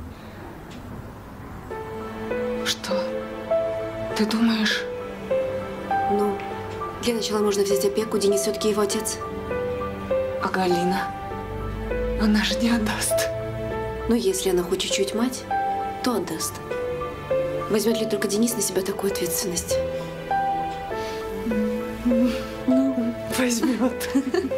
Что? Ты думаешь? Ну, для начала можно взять опеку, Денис все-таки его отец. А Галина? Она же не отдаст. Но если она хоть чуть-чуть мать, то отдаст. Возьмет ли только Денис на себя такую ответственность? Ну, возьмет.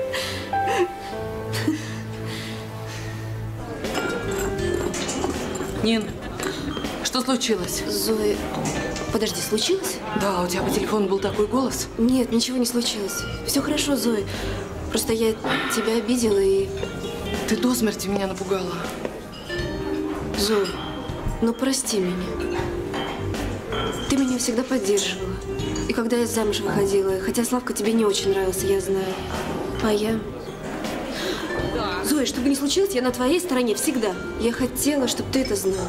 Нин, что случилось? Зоя, подожди, случилось? Да, у тебя по телефону был такой голос. Нет, ничего не случилось. Все хорошо, Зоя. Просто я тебя обидела и… Ты до смерти меня напугала. Зоя, ну прости меня. Ты меня всегда поддерживала. И когда я замуж выходила, хотя Славка тебе не очень нравился, я знаю. А я… Зоя, что бы ни случилось, я на твоей стороне всегда. Я хотела, чтобы ты это знала.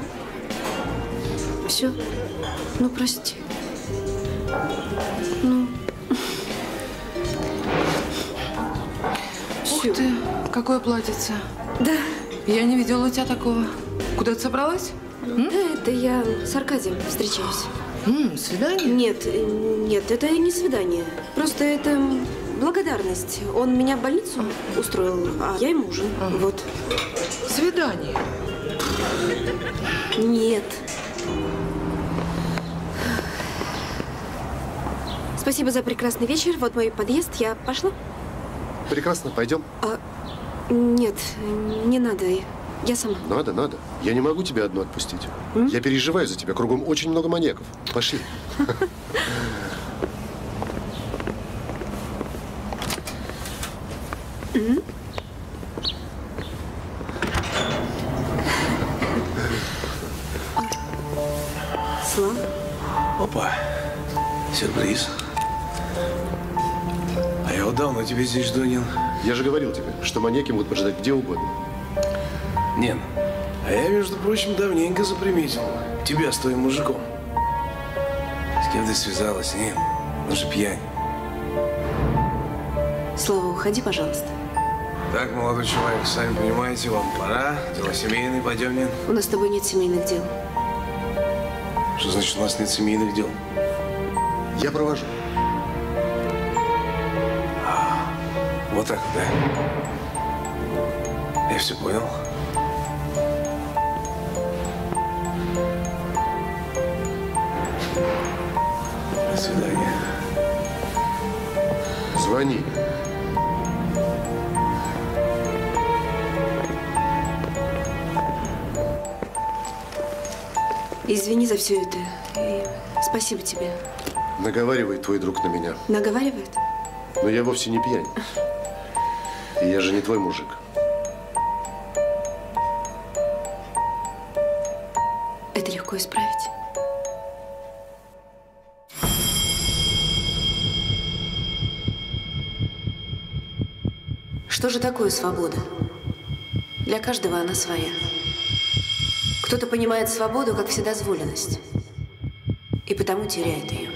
Все? Ну, прости. Ну. Ух ты, какое платьице. Да. Я не видела у тебя такого. Куда ты собралась? Да, это я с Аркадием встречаюсь. М, свидание? Нет, нет, это не свидание. Просто это благодарность. Он меня в больницу устроил, а я ему ужин. Ага. Вот. Свидание? Нет. Спасибо за прекрасный вечер. Вот мой подъезд. Я пошла. Прекрасно, пойдем. А, нет, не надо. Я сама. Надо, надо. Я не могу тебя одну отпустить. М? Я переживаю за тебя. Кругом очень много маньяков. Пошли. Слава. Опа. Сюрприз. А я вот давно тебя здесь жду, Нин. Я же говорил тебе, что маньяки могут поджидать где угодно. Нин, а я, между прочим, давненько заприметил тебя с твоим мужиком. С кем ты связалась, Нин? Ну же пьянь. Слава, уходи, пожалуйста. Так, молодой человек, сами понимаете, вам пора. Дела семейные, пойдем, Нин. У нас с тобой нет семейных дел. Что значит, у нас нет семейных дел? Я провожу. А, вот так, да? Я все понял. До свидания. Звони. Извини за все это. И спасибо тебе. Наговаривает твой друг на меня. Наговаривает? Но я вовсе не пьянь. И я же не твой мужик. Это легко исправить. Что же такое свобода? Для каждого она своя. Кто-то понимает свободу как вседозволенность, и потому теряет ее.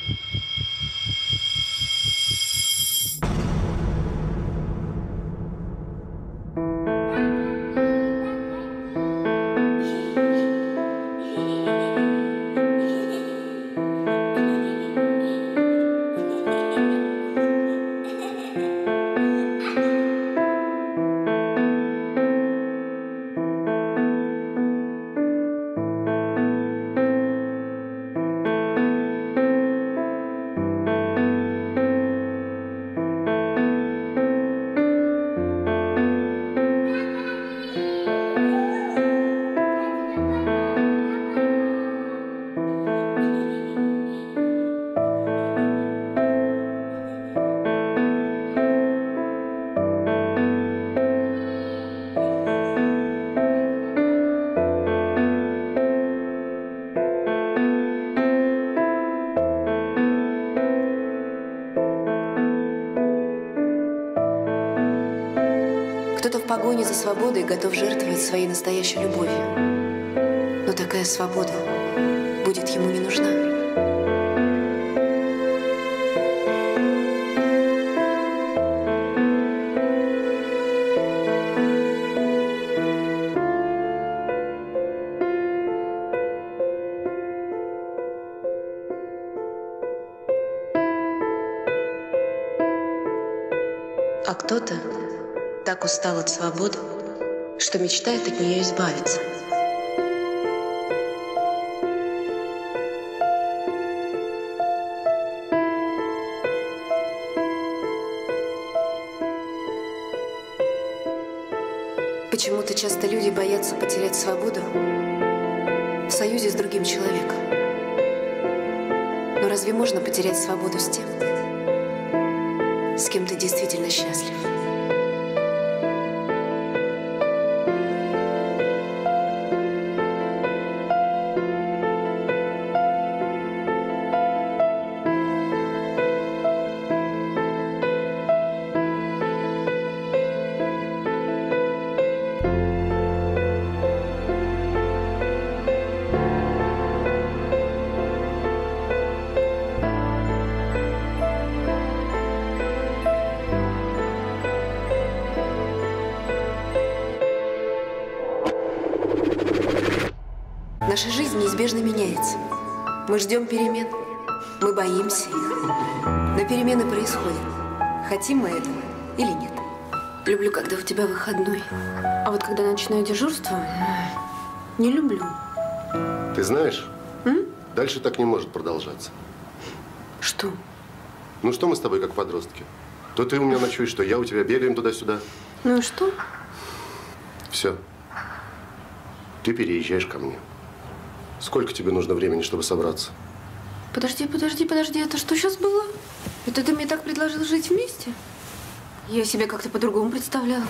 Кто-то в погоне за свободой готов жертвовать своей настоящей любовью. Но такая свобода будет ему не нужна. А кто-то так устал от свободы, что мечтает от нее избавиться. Почему-то часто люди боятся потерять свободу в союзе с другим человеком. Но разве можно потерять свободу с тем, с кем ты действительно счастлив? Наша жизнь неизбежно меняется. Мы ждем перемен, мы боимся их. Но перемены происходят. Хотим мы этого или нет. Люблю, когда у тебя выходной. А вот когда ночное дежурство, не люблю. Ты знаешь, М? дальше так не может продолжаться. Что? Ну что мы с тобой как подростки? То ты у меня ночуешь, то я у тебя, бегаем туда-сюда. Ну и что? Все. Ты переезжаешь ко мне. Сколько тебе нужно времени, чтобы собраться? Подожди, подожди, подожди. Это что сейчас было? Это ты мне так предложил жить вместе? Я себе как-то по-другому представляла.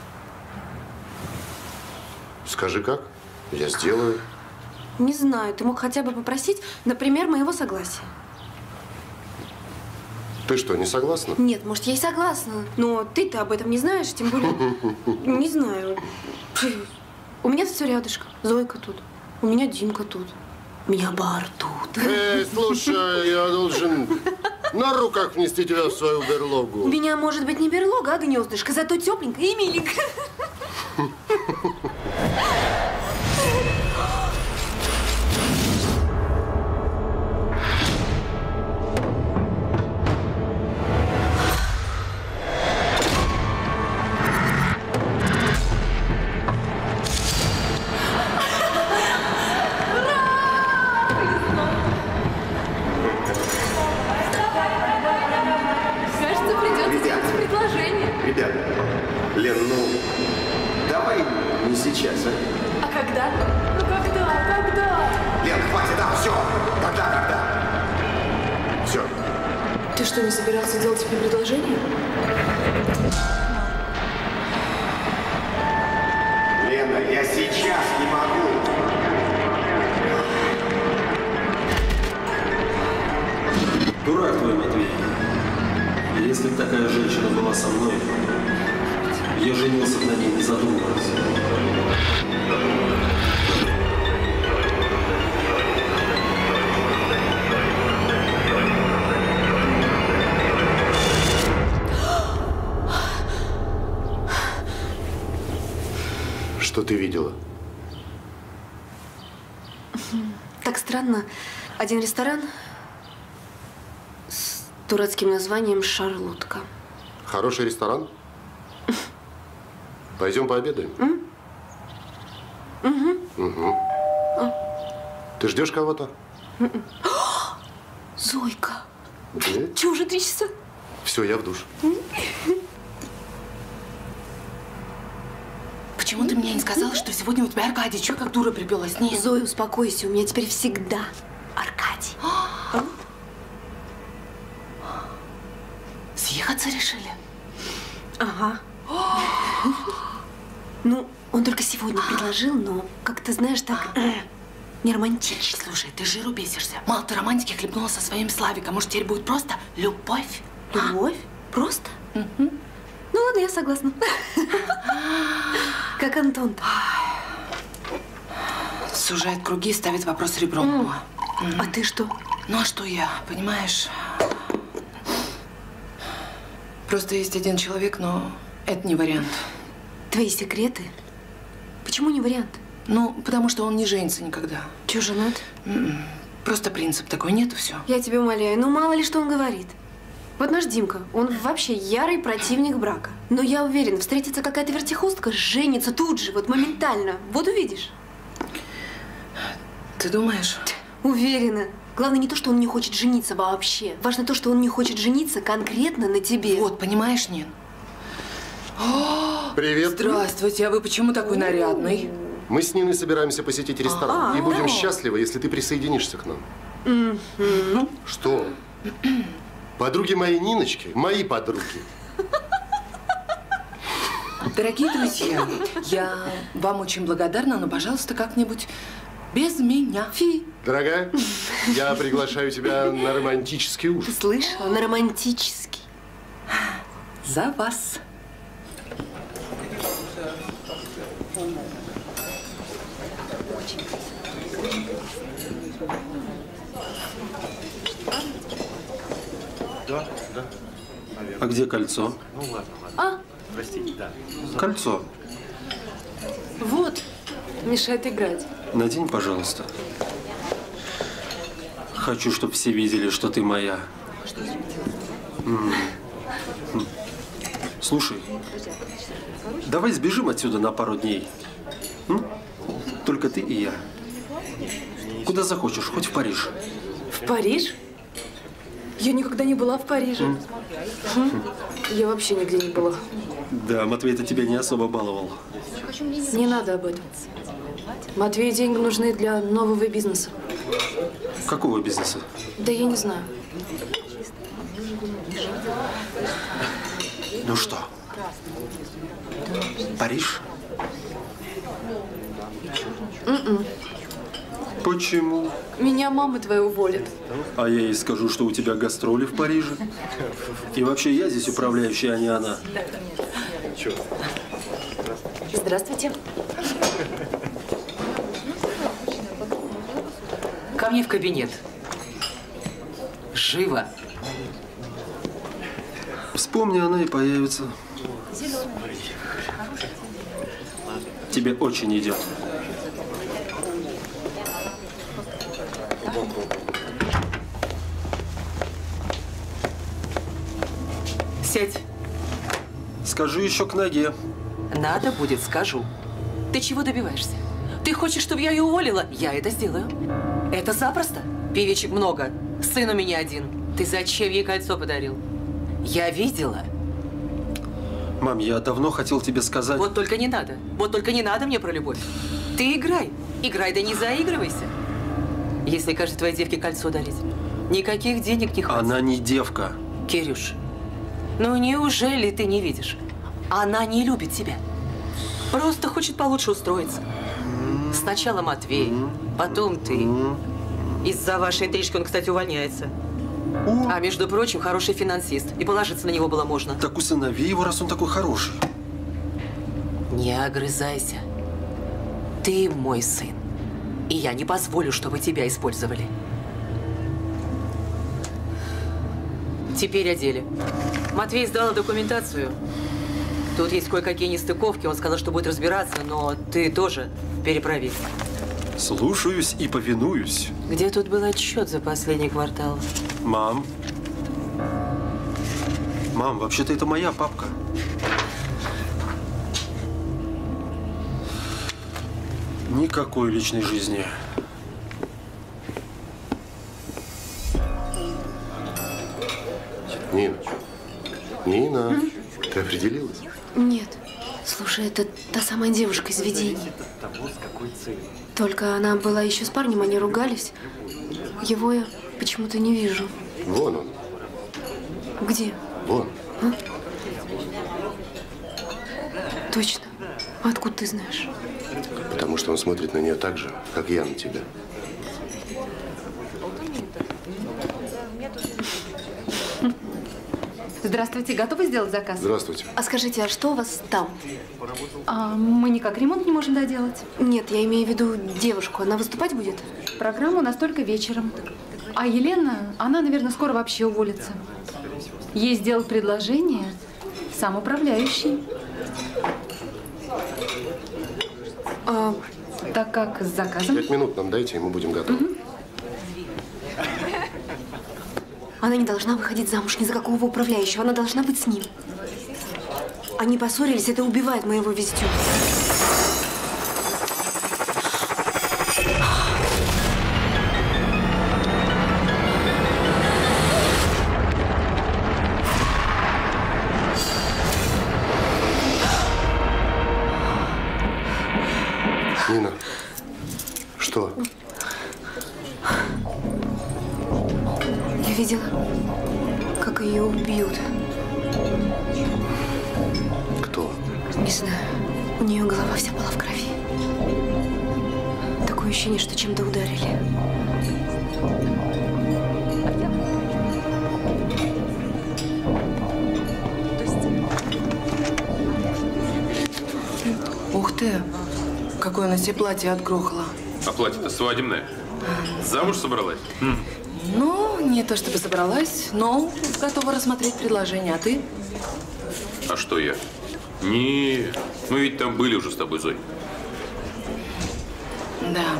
Скажи, как? Я сделаю. Не знаю. Ты мог хотя бы попросить, например, моего согласия. Ты что, не согласна? Нет, может, я и согласна. Но ты-то об этом не знаешь, тем более… Не знаю. У меня все рядышком. Зойка тут. У меня Димка тут. У меня бар тут. Эй, слушай, я должен на руках внести тебя в свою берлогу. У меня может быть не берлога, а гнездышко, зато тепленько и миленько. Не собирался делать тебе предложение? Лена, я сейчас не могу. Дурак твой, Матвей. Если бы такая женщина была со мной, я женился бы на ней, не задумываясь. Что ты видела? Так странно. Один ресторан с дурацким названием «Шарлотка». Хороший ресторан? Пойдем пообедаем? М? Угу. Угу. А. Ты ждешь кого-то? М-м. Зойка. Да? Чего уже три часа? Все, я в душ. Почему ты мне не сказала, что сегодня у тебя Аркадий? Чего как дура приперлась с ней? Зоя, успокойся, у меня теперь всегда Аркадий. А? Съехаться решили? Ага. Ну, он только сегодня предложил, но, как ты знаешь, так не романтично. Слушай, ты жиру бесишься. Мало ты романтики хлебнула со своим Славиком. Может, теперь будет просто любовь? Любовь? Просто? Угу. Ну ладно, я согласна. Как Антон-то. Сужает круги, ставит вопрос ребром. Mm. Mm. А ты что? Ну а что я, понимаешь? Просто есть один человек, но это не вариант. Твои секреты? Почему не вариант? Ну, потому что он не женится никогда. Чё, женат? Mm-mm. Просто принцип такой, нет и все. Я тебя умоляю, ну мало ли что он говорит. Вот наш Димка, он вообще ярый противник брака. Но я уверена, встретится какая-то вертихвостка, женится тут же, вот моментально. Вот увидишь. Ты думаешь? Уверена. Главное не то, что он не хочет жениться вообще. Важно то, что он не хочет жениться конкретно на тебе. Вот, понимаешь, Нин? Привет. Здравствуйте, а вы почему такой нарядный? Мы с Ниной собираемся посетить ресторан. А-а-а. И будем счастливы, если ты присоединишься к нам. Mm-hmm. Что? Подруги моей Ниночки, мои подруги. Дорогие друзья, я вам очень благодарна, но, пожалуйста, как-нибудь без меня. Фи. Дорогая, я приглашаю тебя на романтический ужин. Ты слышала? На романтический. За вас. Да, да. А где кольцо? Ну ладно, ладно. А? Простите, да. Кольцо. Вот. Мешает играть. Надень, пожалуйста. Хочу, чтобы все видели, что ты моя. М -м. Слушай, давай сбежим отсюда на пару дней. М? Только ты и я. Куда захочешь, хоть в Париж. В Париж? Я никогда не была в Париже. М? Я вообще нигде не была. Да, Матвей-то тебя не особо баловал. Не надо об этом. Матвею деньги нужны для нового бизнеса. Какого бизнеса? Да я не знаю. Ну что? Париж? М-м. Почему? Меня мама твоя уволит. А я ей скажу, что у тебя гастроли в Париже. И вообще я здесь управляющий, а не она. Здравствуйте. Ко мне в кабинет. Живо. Вспомни, она и появится. Тебе очень идет. Сядь. Скажи еще к ноге. Надо будет, скажу. Ты чего добиваешься? Ты хочешь, чтобы я ее уволила? Я это сделаю. Это запросто. Певичек много. Сын у меня один. Ты зачем ей кольцо подарил? Я видела. Мам, я давно хотел тебе сказать… Вот только не надо. Вот только не надо мне про любовь. Ты играй. Играй, да не заигрывайся. Если каждой твоей девке кольцо дарить, никаких денег не хватит. Она не девка. Кирюш, ну неужели ты не видишь? Она не любит тебя. Просто хочет получше устроиться. Сначала Матвей, потом ты. Из-за вашей интрижки он, кстати, увольняется. А между прочим, хороший финансист. И положиться на него было можно. Так усынови его, раз он такой хороший. Не огрызайся. Ты мой сын. И я не позволю, чтобы тебя использовали. Теперь о деле. Матвей сдал документацию. Тут есть кое-какие нестыковки. Он сказал, что будет разбираться, но ты тоже перепроверь. Слушаюсь и повинуюсь. Где тут был отчет за последний квартал? Мам. Мам, вообще-то это моя папка. Никакой личной жизни. Нина. Нина, М? ты определилась? Нет. Слушай, это та самая девушка из видений. Только она была еще с парнем, они ругались. Его я почему-то не вижу. Вон он. Где? Вон. А? Точно. А откуда ты знаешь? Потому что он смотрит на нее так же, как я на тебя. Здравствуйте, готовы сделать заказ? Здравствуйте. А скажите, а что у вас там? А мы никак ремонт не можем доделать. Нет, я имею в виду девушку. Она выступать будет? Программа у нас только вечером. А Елена, она, наверное, скоро вообще уволится. Ей сделал предложение сам управляющий. А... Так как с заказом? Пять минут нам дайте, и мы будем готовы. Угу. Она не должна выходить замуж ни за какого управляющего. Она должна быть с ним. Они поссорились, это убивает моего визитера. Нина, что? Я видела, как ее убьют. Кто? Не знаю. У нее голова вся была в крови. Такое ощущение, что чем-то ударили. Ух ты! Какое на себе платье отгрохало. А платье-то свадебное. Замуж собралась? М. Ну, не то чтобы собралась, но готова рассмотреть предложение. А ты? А что я? Не, мы ведь там были уже с тобой, Зой. Да.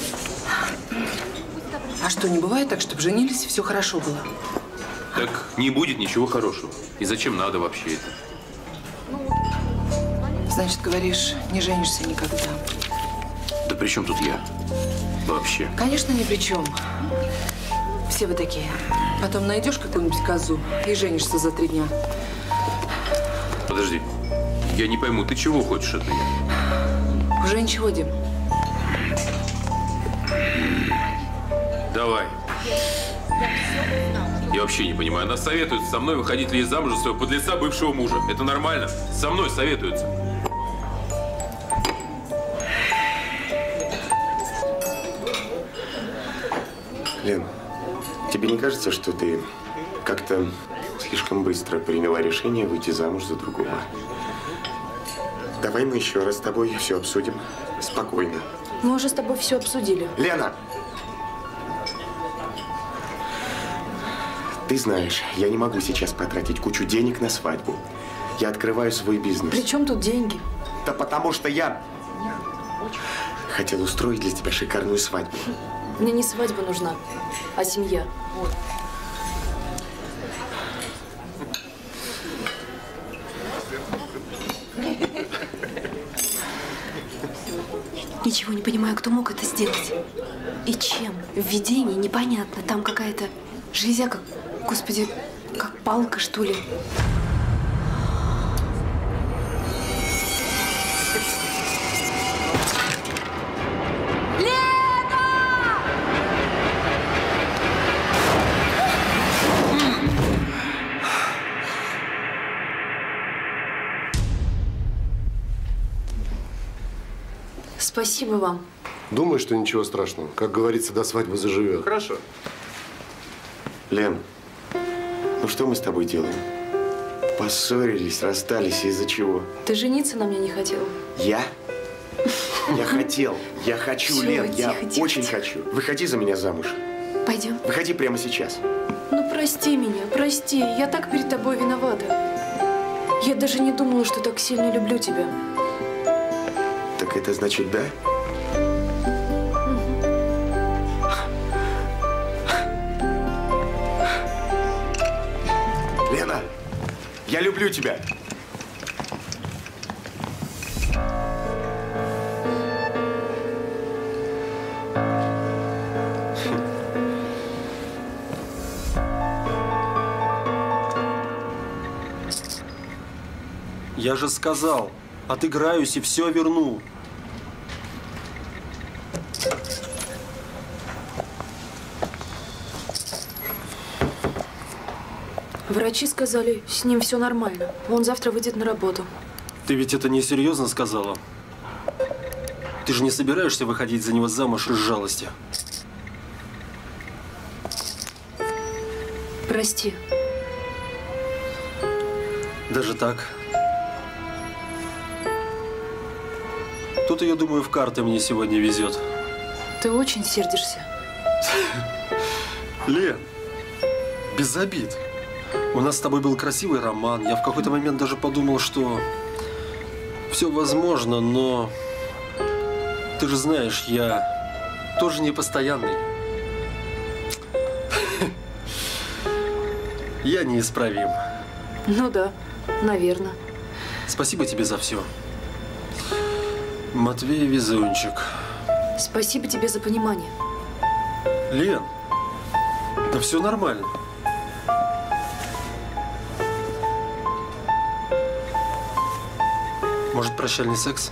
А что, не бывает так, чтобы женились и все хорошо было? Так не будет ничего хорошего. И зачем надо вообще это? Значит, говоришь, не женишься никогда. Да при чем тут я? Вообще. Конечно, ни при чем. Все вы такие. Потом найдешь какую-нибудь козу и женишься за три дня. Подожди. Я не пойму, ты чего хочешь от меня? Уже ничего, Дим. Давай. Я вообще не понимаю. Она советуется со мной, выходить ли ей замуж за своего подлеца бывшего мужа. Это нормально? Со мной советуется. Лен, тебе не кажется, что ты как-то слишком быстро приняла решение выйти замуж за другого? Давай мы еще раз с тобой все обсудим спокойно. Мы уже с тобой все обсудили. Лена! Ты знаешь, я не могу сейчас потратить кучу денег на свадьбу. Я открываю свой бизнес. При чем тут деньги? Да потому что я хотел устроить для тебя шикарную свадьбу. Мне не свадьба нужна, а семья. Ничего не понимаю, кто мог это сделать. И чем? В видении непонятно. Там какая-то железяка, господи, как палка, что ли. Спасибо вам. Думаю, что ничего страшного. Как говорится, до свадьбы заживет. Хорошо. Лен, ну что мы с тобой делаем? Поссорились, расстались из-за чего? Ты жениться на мне не хотел? Я? Я хотел. Я хочу, Всё, Лен. Я тихо, тихо, очень тихо. хочу. Выходи за меня замуж. Пойдем. Выходи прямо сейчас. Ну, прости меня, прости. Я так перед тобой виновата. Я даже не думала, что так сильно люблю тебя. Так это значит да? Лена, я люблю тебя. Я же сказал, отыграюсь и все верну. Врачи сказали, с ним все нормально. Он завтра выйдет на работу. Ты ведь это несерьезно сказала? Ты же не собираешься выходить за него замуж из жалости? Прости. Даже так? Тут, я думаю, в карты мне сегодня везет. Ты очень сердишься. Лен, без обид. У нас с тобой был красивый роман. Я в какой-то момент даже подумал, что все возможно, но ты же знаешь, я тоже непостоянный. Я неисправим. Ну да, наверное. Спасибо тебе за все. Матвей везунчик. Спасибо тебе за понимание. Лен, да все нормально. Может, прощальный секс?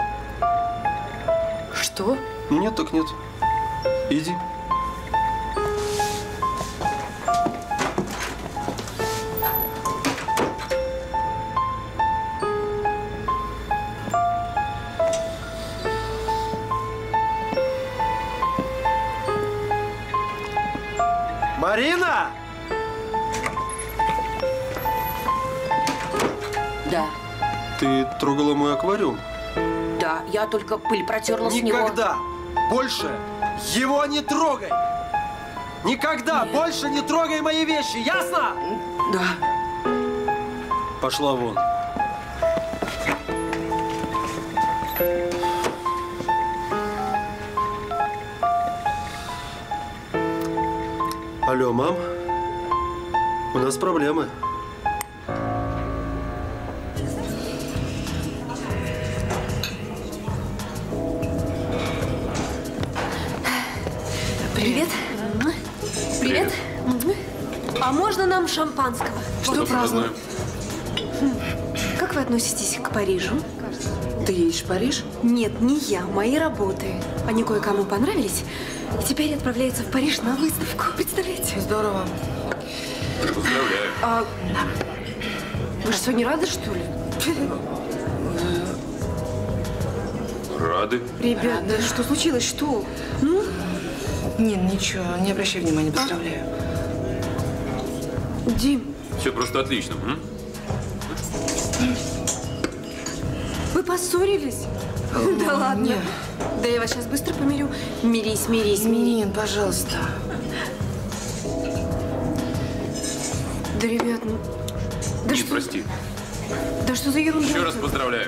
Что? Нет, так нет. Иди. Марина! Да. Ты трогала мой аквариум? Да, я только пыль протерла с него. Никогда больше его не трогай! Никогда Нет. больше не трогай мои вещи, ясно? Да. Пошла вон. Алло, мам? У нас проблемы. Привет. Привет. А можно нам шампанского? Что празднуем? Как вы относитесь к Парижу? Ты едешь в Париж? Нет, не я, мои работы. Они кое-кому понравились. И теперь отправляются в Париж на выставку. Представляете? Здорово. Поздравляю. А вы что, не рады, что ли? Рады. Ребят, да что случилось? Что? Ну? Не, ничего, не обращай внимания, поздравляю. Дим. Все просто отлично. М? Вы поссорились? Да ладно. Нет. Да я вас сейчас быстро помирю. Мирись, мирись, мирись. Нет, пожалуйста. Да, ребят, ну... Да Нет, что... прости. Да что за ерунда? Еще раз поздравляю.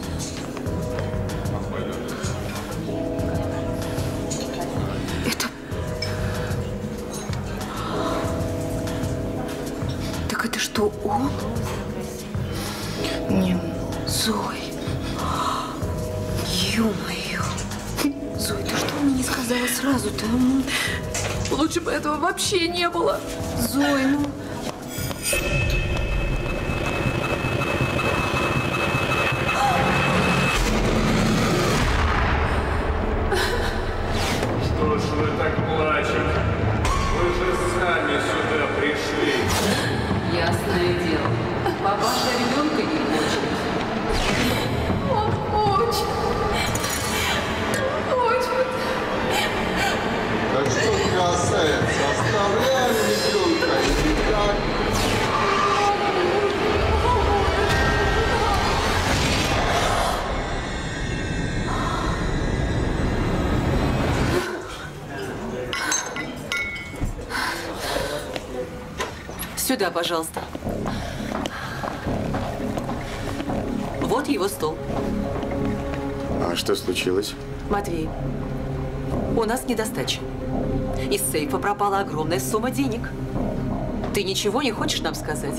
Это... Так это что, он? Нет. Зой. Ё-моё. Зой, ты что мне не сказала сразу-то? Лучше бы этого вообще не было. Зой, ну... Что ж вы так плачете? Вы же сами сюда пришли. Ясное дело. Папаша ребенка не хочет. Он хочет. Хочет. Так что касается, оставляем ребенка и никак. Сюда, пожалуйста. Вот его стол. А что случилось? Матвей, у нас недостача. Из сейфа пропала огромная сумма денег. Ты ничего не хочешь нам сказать?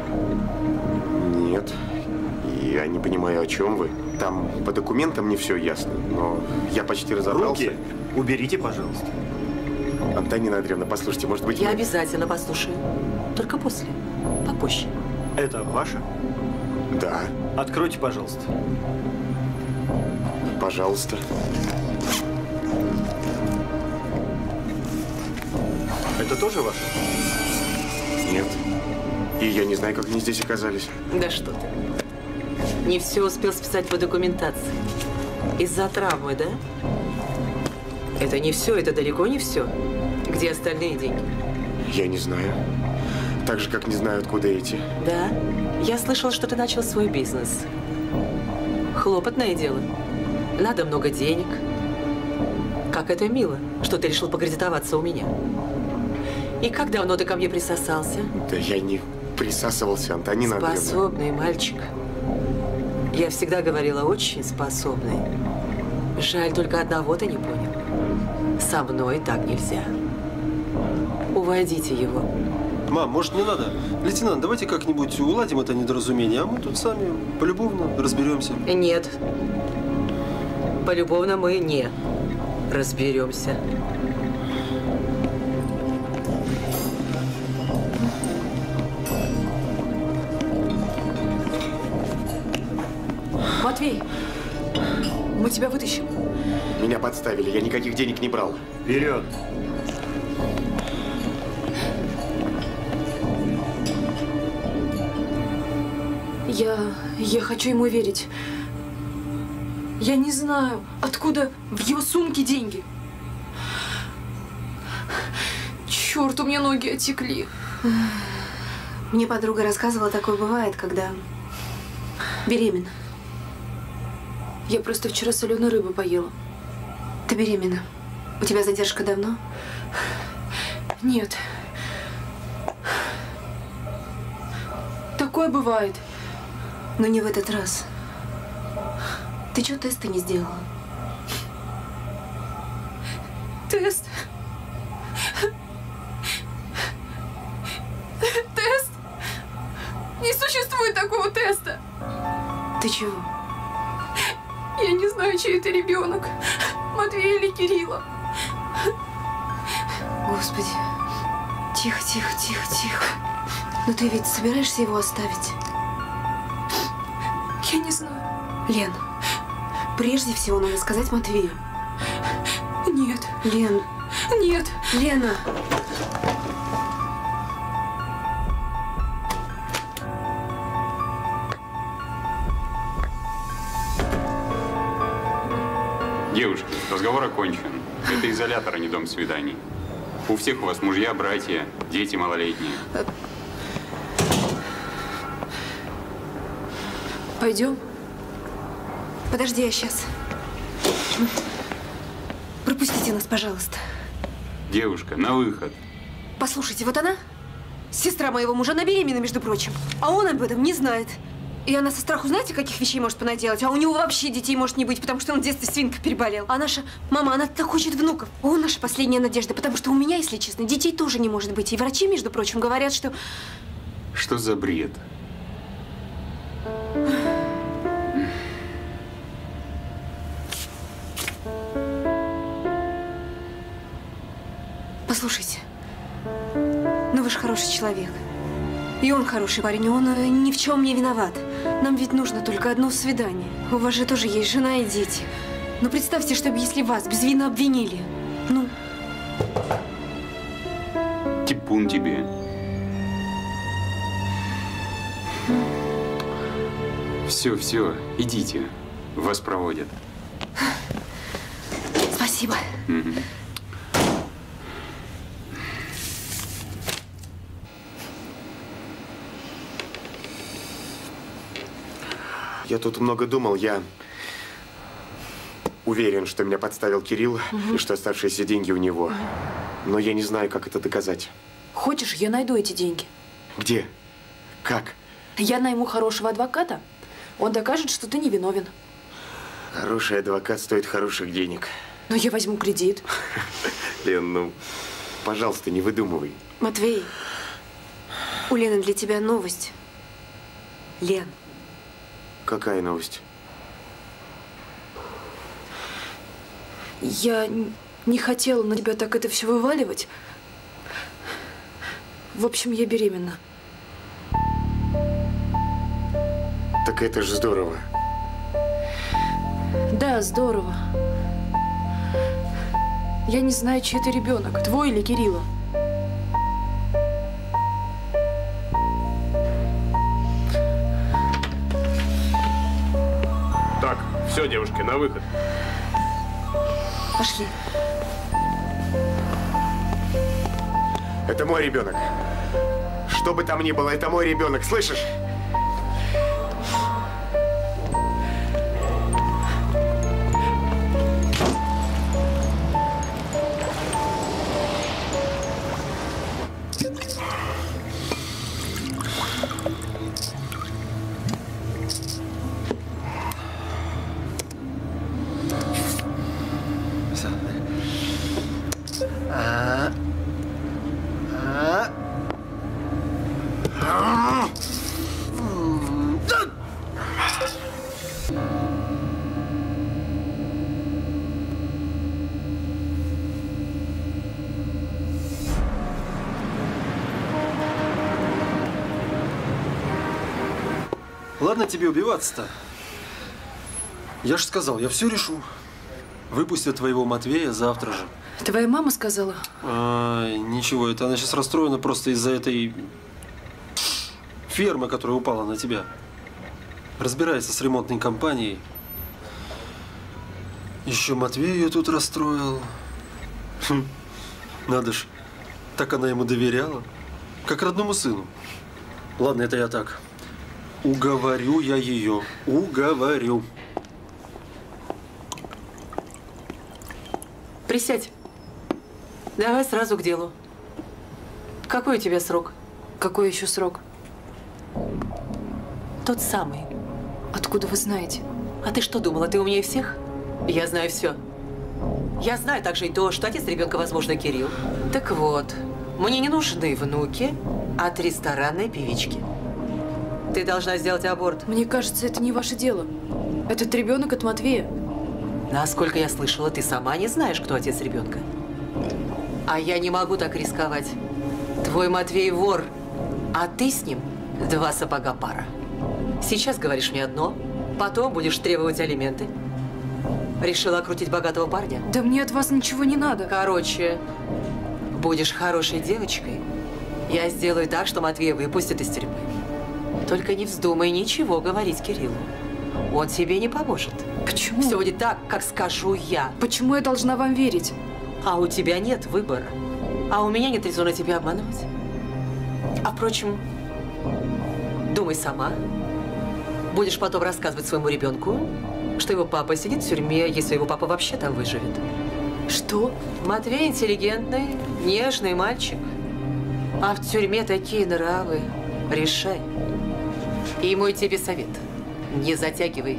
Нет. Я не понимаю, о чем вы. Там по документам не все ясно, но я почти разобрался. Руки уберите, пожалуйста. Антонина Андреевна, послушайте, может быть... Я мы... обязательно послушаю. Только после. Попозже. Это ваше? Да. Откройте, пожалуйста. Пожалуйста. Это тоже ваше? Нет. И я не знаю, как они здесь оказались. Да что ты. Не все успел списать по документации. Из-за травмы, да? Это не все, это далеко не все. Где остальные деньги? Я не знаю. Так же, как не знаю, откуда эти. Да? Я слышала, что ты начал свой бизнес. Хлопотное дело. Надо много денег. Как это мило, что ты решил покредитоваться у меня. И как давно ты ко мне присосался? Да я не присасывался, Антонина Андреевна. Способный мальчик. Я всегда говорила, очень способный. Жаль, только одного ты не понял. Со мной так нельзя. Уводите его. Мам, может, не надо? Лейтенант, давайте как-нибудь уладим это недоразумение, а мы тут сами полюбовно разберемся. Нет. Полюбовно мы не разберемся. Матвей, мы тебя вытащим. Меня подставили, я никаких денег не брал. Вперед! Я... я хочу ему верить. Я не знаю, откуда в его сумке деньги. Черт, у меня ноги отекли. Мне подруга рассказывала, такое бывает, когда беременна. Я просто вчера соленой рыбы поела. Ты беременна. У тебя задержка давно? Нет. Такое бывает. Но не в этот раз. Ты чего теста не сделала? Тест? Тест? Не существует такого теста. Ты чего? Я не знаю, чей это ребенок. Матвея или Кирилла. Господи. Тихо, тихо, тихо, тихо. Но ты ведь собираешься его оставить? Я не знаю. Лен, прежде всего надо сказать Матвею. Нет. Лен. Нет. Лена. Девушки, разговор окончен. Это изолятор, а не дом свиданий. У всех у вас мужья, братья, дети малолетние. Пойдем? Подожди, я сейчас. Пропустите нас, пожалуйста. Девушка, на выход. Послушайте, вот она, сестра моего мужа, она беременна, между прочим. А он об этом не знает. И она со страху, знаете, каких вещей может понаделать? А у него вообще детей может не быть, потому что он в детстве свинкой переболел. А наша мама, она так хочет внуков. Он наша последняя надежда, потому что у меня, если честно, детей тоже не может быть. И врачи, между прочим, говорят, что… Что за бред? Послушайте, ну вы же хороший человек. И он хороший парень, он э, ни в чем не виноват. Нам ведь нужно только одно свидание. У вас же тоже есть жена и дети. Но представьте, что если вас безвинно обвинили. Ну. Типун тебе. Все, все, идите. Вас проводят. Спасибо. Угу. Я тут много думал, я уверен, что меня подставил Кирилл, Угу. и что оставшиеся деньги у него. Но я не знаю, как это доказать. Хочешь, я найду эти деньги? Где? Как? Я найму хорошего адвоката. Он докажет, что ты не виновен. Хороший адвокат стоит хороших денег. Но я возьму кредит. Лен, ну, пожалуйста, не выдумывай. Матвей, у Лены для тебя новость. Лен. Какая новость? Я не хотела на тебя так это все вываливать. В общем, я беременна. Так это же здорово. Да, здорово. Я не знаю, чей это ребенок, твой или Кирилла. Так, все, девушки, на выход. Пошли. Это мой ребенок. Что бы там ни было, это мой ребенок, слышишь? А, а, а. Ладно тебе убиваться-то. Я же сказал, я все решу. Выпустят твоего Матвея завтра же. Твоя мама сказала? А, ничего, это она сейчас расстроена просто из-за этой фермы, которая упала на тебя. Разбирается с ремонтной компанией. Еще Матвей ее тут расстроил. Хм, надо ж, так она ему доверяла, как родному сыну. Ладно, это я так. Уговорю я ее, уговорю. Присядь. Давай сразу к делу. Какой у тебя срок? Какой еще срок? Тот самый. Откуда вы знаете? А ты что думала, ты умнее всех? Я знаю все. Я знаю также и то, что отец ребенка, возможно, Кирилл. Так вот, мне не нужны внуки от ресторанной певички. Ты должна сделать аборт. Мне кажется, это не ваше дело. Этот ребенок от Матвея. Насколько я слышала, ты сама не знаешь, кто отец ребенка. А я не могу так рисковать. Твой Матвей вор, а ты с ним два сапога пара. Сейчас говоришь мне одно, потом будешь требовать алименты. Решила окрутить богатого парня? Да мне от вас ничего не надо. Короче, будешь хорошей девочкой, я сделаю так, что Матвея выпустят из тюрьмы. Только не вздумай ничего говорить Кириллу. Он тебе не поможет. Почему? Все будет так, как скажу я. Почему я должна вам верить? А у тебя нет выбора. А у меня нет резона тебя обманывать. А впрочем, думай сама. Будешь потом рассказывать своему ребенку, что его папа сидит в тюрьме, если его папа вообще там выживет. Что? Матвей интеллигентный, нежный мальчик. А в тюрьме такие нравы. Решай. И мой тебе совет. Не затягивай.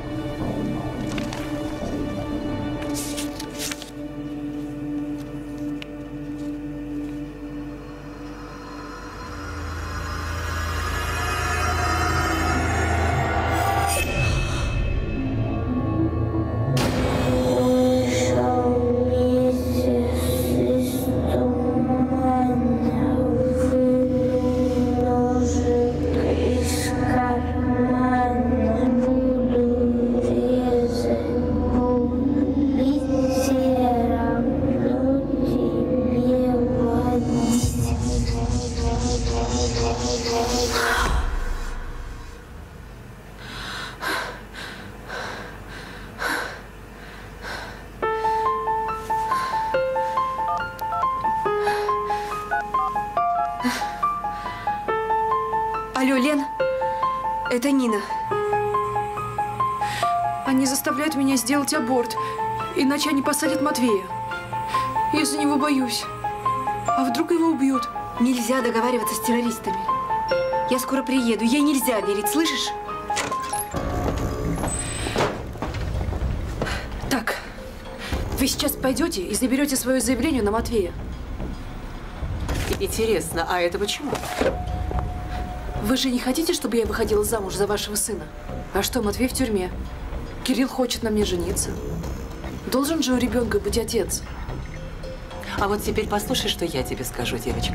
Алло, Лен, это Нина. Они заставляют меня сделать аборт, иначе они посадят Матвея. Я за него боюсь. А вдруг его убьют? Нельзя договариваться с террористами. Я скоро приеду, ей нельзя верить, слышишь? Так, вы сейчас пойдете и заберете свое заявление на Матвея. Интересно, а это почему? Вы же не хотите, чтобы я выходила замуж за вашего сына? А что, Матвей в тюрьме? Кирилл хочет на мне жениться. Должен же у ребенка быть отец. А вот теперь послушай, что я тебе скажу, девочка.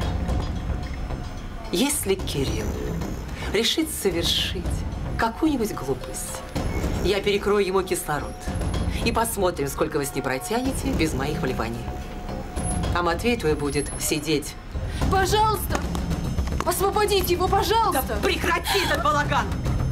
Если Кирилл решит совершить какую-нибудь глупость, я перекрою ему кислород. И посмотрим, сколько вы с ним протянете без моих вливаний. А Матвей твой будет сидеть. Пожалуйста! Освободите его, пожалуйста! Да прекрати этот балаган!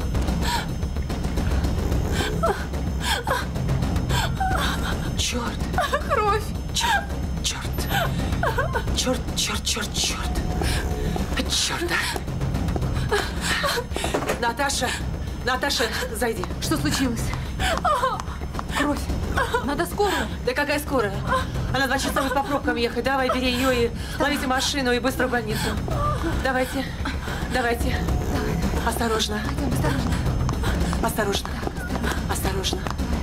Черт! Кровь! Черт! Черт! Черт, черт, черт, черт! Черт, а! Наташа! Наташа, зайди. Что случилось? Кровь! Надо скорую. Да какая скорая? Она два часа будет по пробкам ехать. Давай, бери ее и ловите машину и быстро в больницу. Давайте, давайте. Осторожно. Осторожно. Осторожно.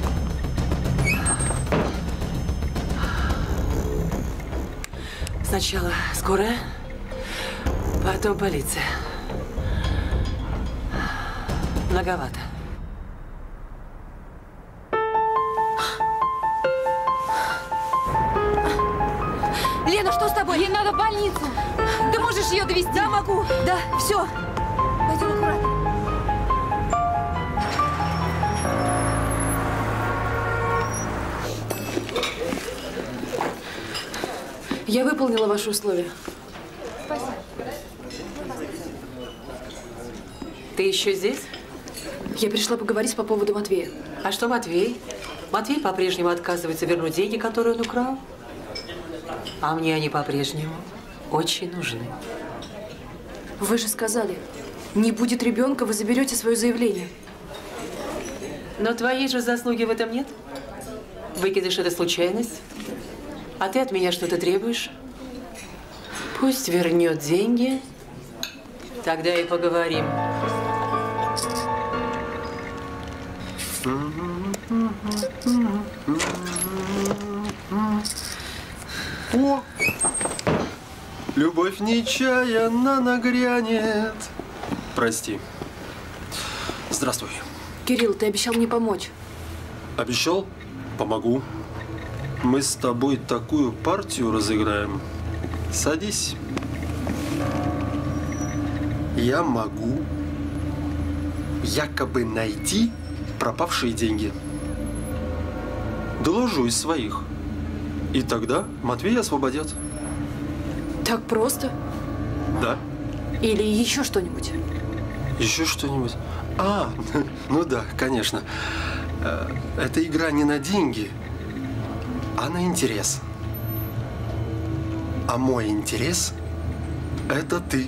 Сначала скорая, потом полиция. Многовато. Лена, что с тобой? Ей надо в больницу. Ты можешь ее довести? Да, могу. Да, все. Пойдем аккуратно. Я выполнила ваши условия. Спасибо. Ты еще здесь? Я пришла поговорить по поводу Матвея. А что Матвей? Матвей по-прежнему отказывается вернуть деньги, которые он украл. А мне они по-прежнему очень нужны. Вы же сказали, не будет ребенка, вы заберете свое заявление. Но твоей же заслуги в этом нет. Выкидыш – это случайность. А ты от меня что-то требуешь? Пусть вернет деньги, тогда и поговорим. О! Любовь нечаянно нагрянет. Прости. Здравствуй. Кирилл, ты обещал мне помочь. Обещал? Помогу. Мы с тобой такую партию разыграем. Садись. я могу якобы найти пропавшие деньги. Доложу из своих. И тогда Матвея освободят. Так просто? Да. Или еще что-нибудь? Еще что-нибудь? А, ну да, конечно. Эта игра не на деньги, а на интерес. А мой интерес – это ты.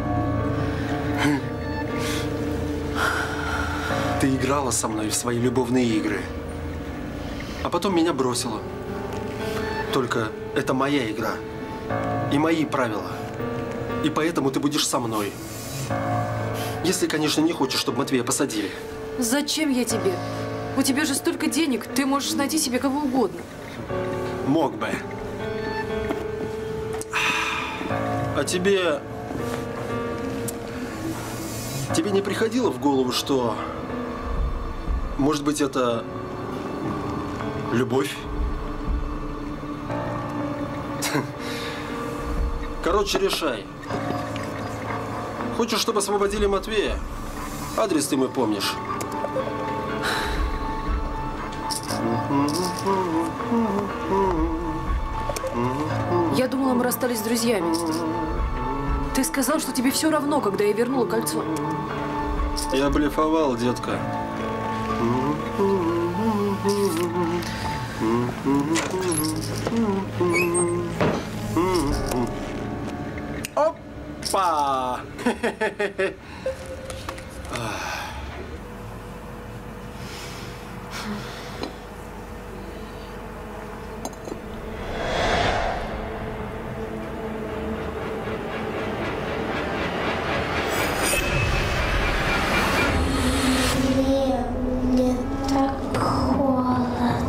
Ты играла со мной в свои любовные игры, а потом меня бросила. Только это моя игра и мои правила. И поэтому ты будешь со мной. Если, конечно, не хочешь, чтобы Матвея посадили. Зачем я тебе? У тебя же столько денег, ты можешь найти себе кого угодно. Мог бы. А тебе… Тебе не приходило в голову, что… Может быть, это… любовь? Короче, решай. Хочешь, чтобы освободили Матвея? Адрес ты мой помнишь. Я думала, мы расстались с друзьями. Ты сказал, что тебе все равно, когда я вернула кольцо. Я блефовал, детка. Опа! Мне так холодно.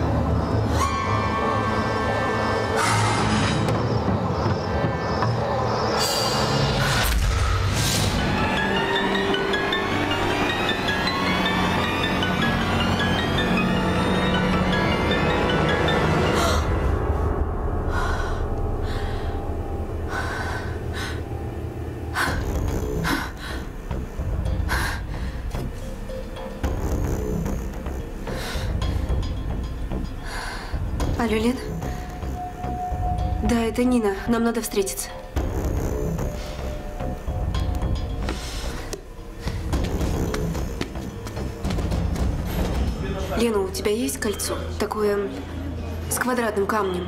Алло, Лен? Да, это Нина. Нам надо встретиться. Лена, у тебя есть кольцо? Такое с квадратным камнем.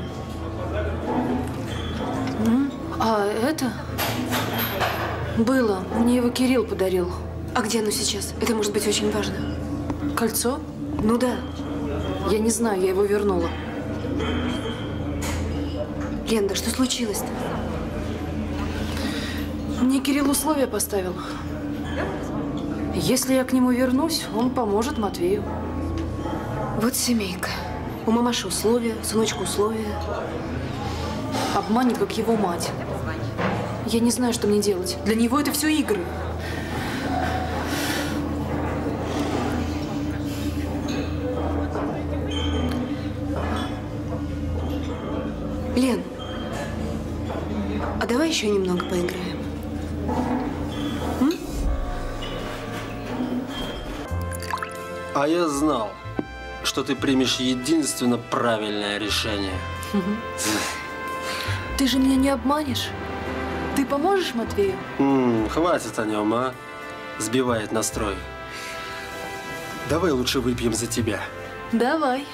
М? А это? Было. Мне его Кирилл подарил. А где оно сейчас? Это может быть очень важно. Кольцо? Ну да. Я не знаю, я его вернула. Лен, да что случилось-то? Мне Кирилл условия поставил. Если я к нему вернусь, он поможет Матвею. Вот семейка. У мамаши условия, сыночку условия. Обманет, как его мать. Я не знаю, что мне делать. Для него это все игры. Лен, а давай еще немного поиграем? М? А я знал, что ты примешь единственно правильное решение. Ты же меня не обманешь? Ты поможешь Матвею? М-м, хватит о нем, а? Сбивает настрой. Давай лучше выпьем за тебя. Давай.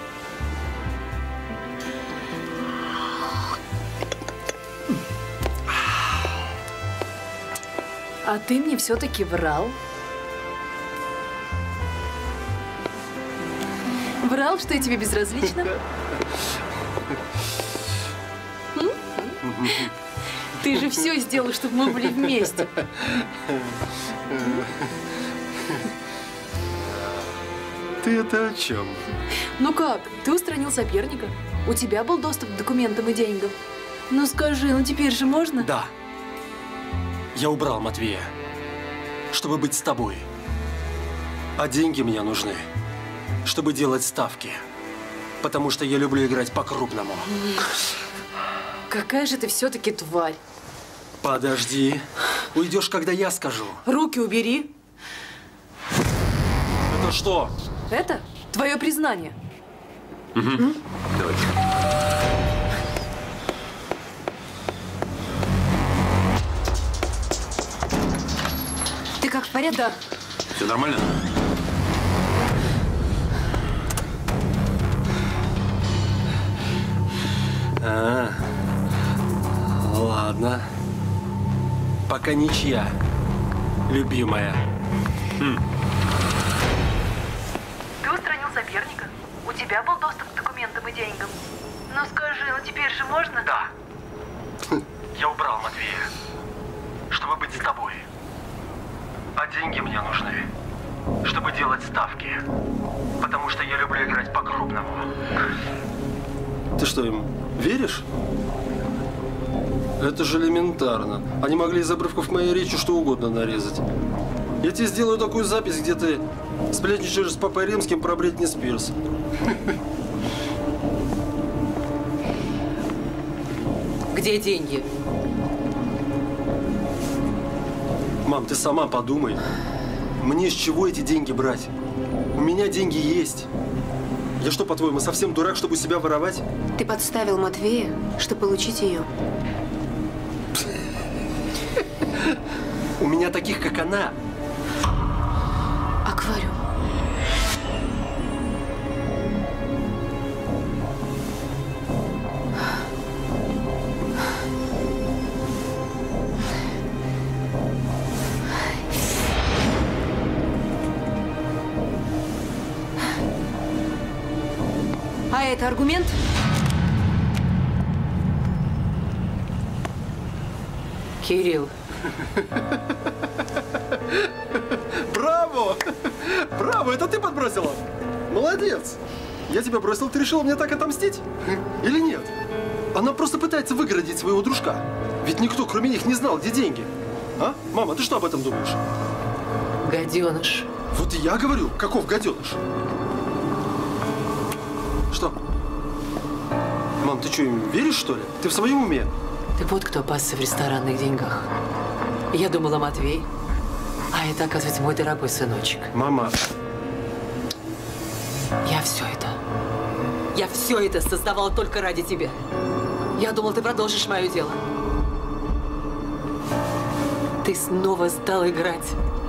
А ты мне все-таки врал. Врал, что я тебе безразлична? М? Ты же все сделал, чтобы мы были вместе. Ты это о чем? Ну как? Ты устранил соперника. У тебя был доступ к документам и деньгам. Ну скажи, ну теперь же можно? Да. Я убрал Матвея, чтобы быть с тобой. А деньги мне нужны, чтобы делать ставки. Потому что я люблю играть по-крупному. Какая же ты все-таки тварь. Подожди. Уйдешь, когда я скажу. Руки убери. Это что? Это твое признание. Угу. Давайте. Ты как, в порядке? Да. Все нормально? А, ладно. Пока ничья, любимая. Хм. Ты устранил соперника. У тебя был доступ к документам и деньгам. Ну скажи, ну теперь же можно? Да. Я убрал Матвея, чтобы быть с тобой. А деньги мне нужны, чтобы делать ставки. Потому что я люблю играть по-крупному. Ты что, им веришь? Это же элементарно. Они могли из обрывков моей речи что угодно нарезать. Я тебе сделаю такую запись, где ты сплетничаешь с папой Римским про Бритни Спирс. Где деньги? Мам, ты сама подумай. Мне с чего эти деньги брать? У меня деньги есть. Я что, по-твоему, совсем дурак, чтобы себя воровать? Ты подставил Матвея, чтобы получить ее. У меня таких, как она. Аквариум. А это аргумент? Кирилл. Браво! Браво! Это ты подбросила? Молодец! Я тебя бросил, ты решила мне так отомстить? Или нет? Она просто пытается выгородить своего дружка. Ведь никто, кроме них, не знал, где деньги. А? Мама, ты что об этом думаешь? Гаденыш. Вот и я говорю, каков гаденыш? Что? Мам, ты что, им веришь, что ли? Ты в своем уме? Ты вот кто пасся в ресторанных деньгах. Я думала, Матвей. А это, оказывается, мой дорогой сыночек. Мама. Я все это. Я все это создавала только ради тебя. Я думала, ты продолжишь мое дело. Ты снова стал играть.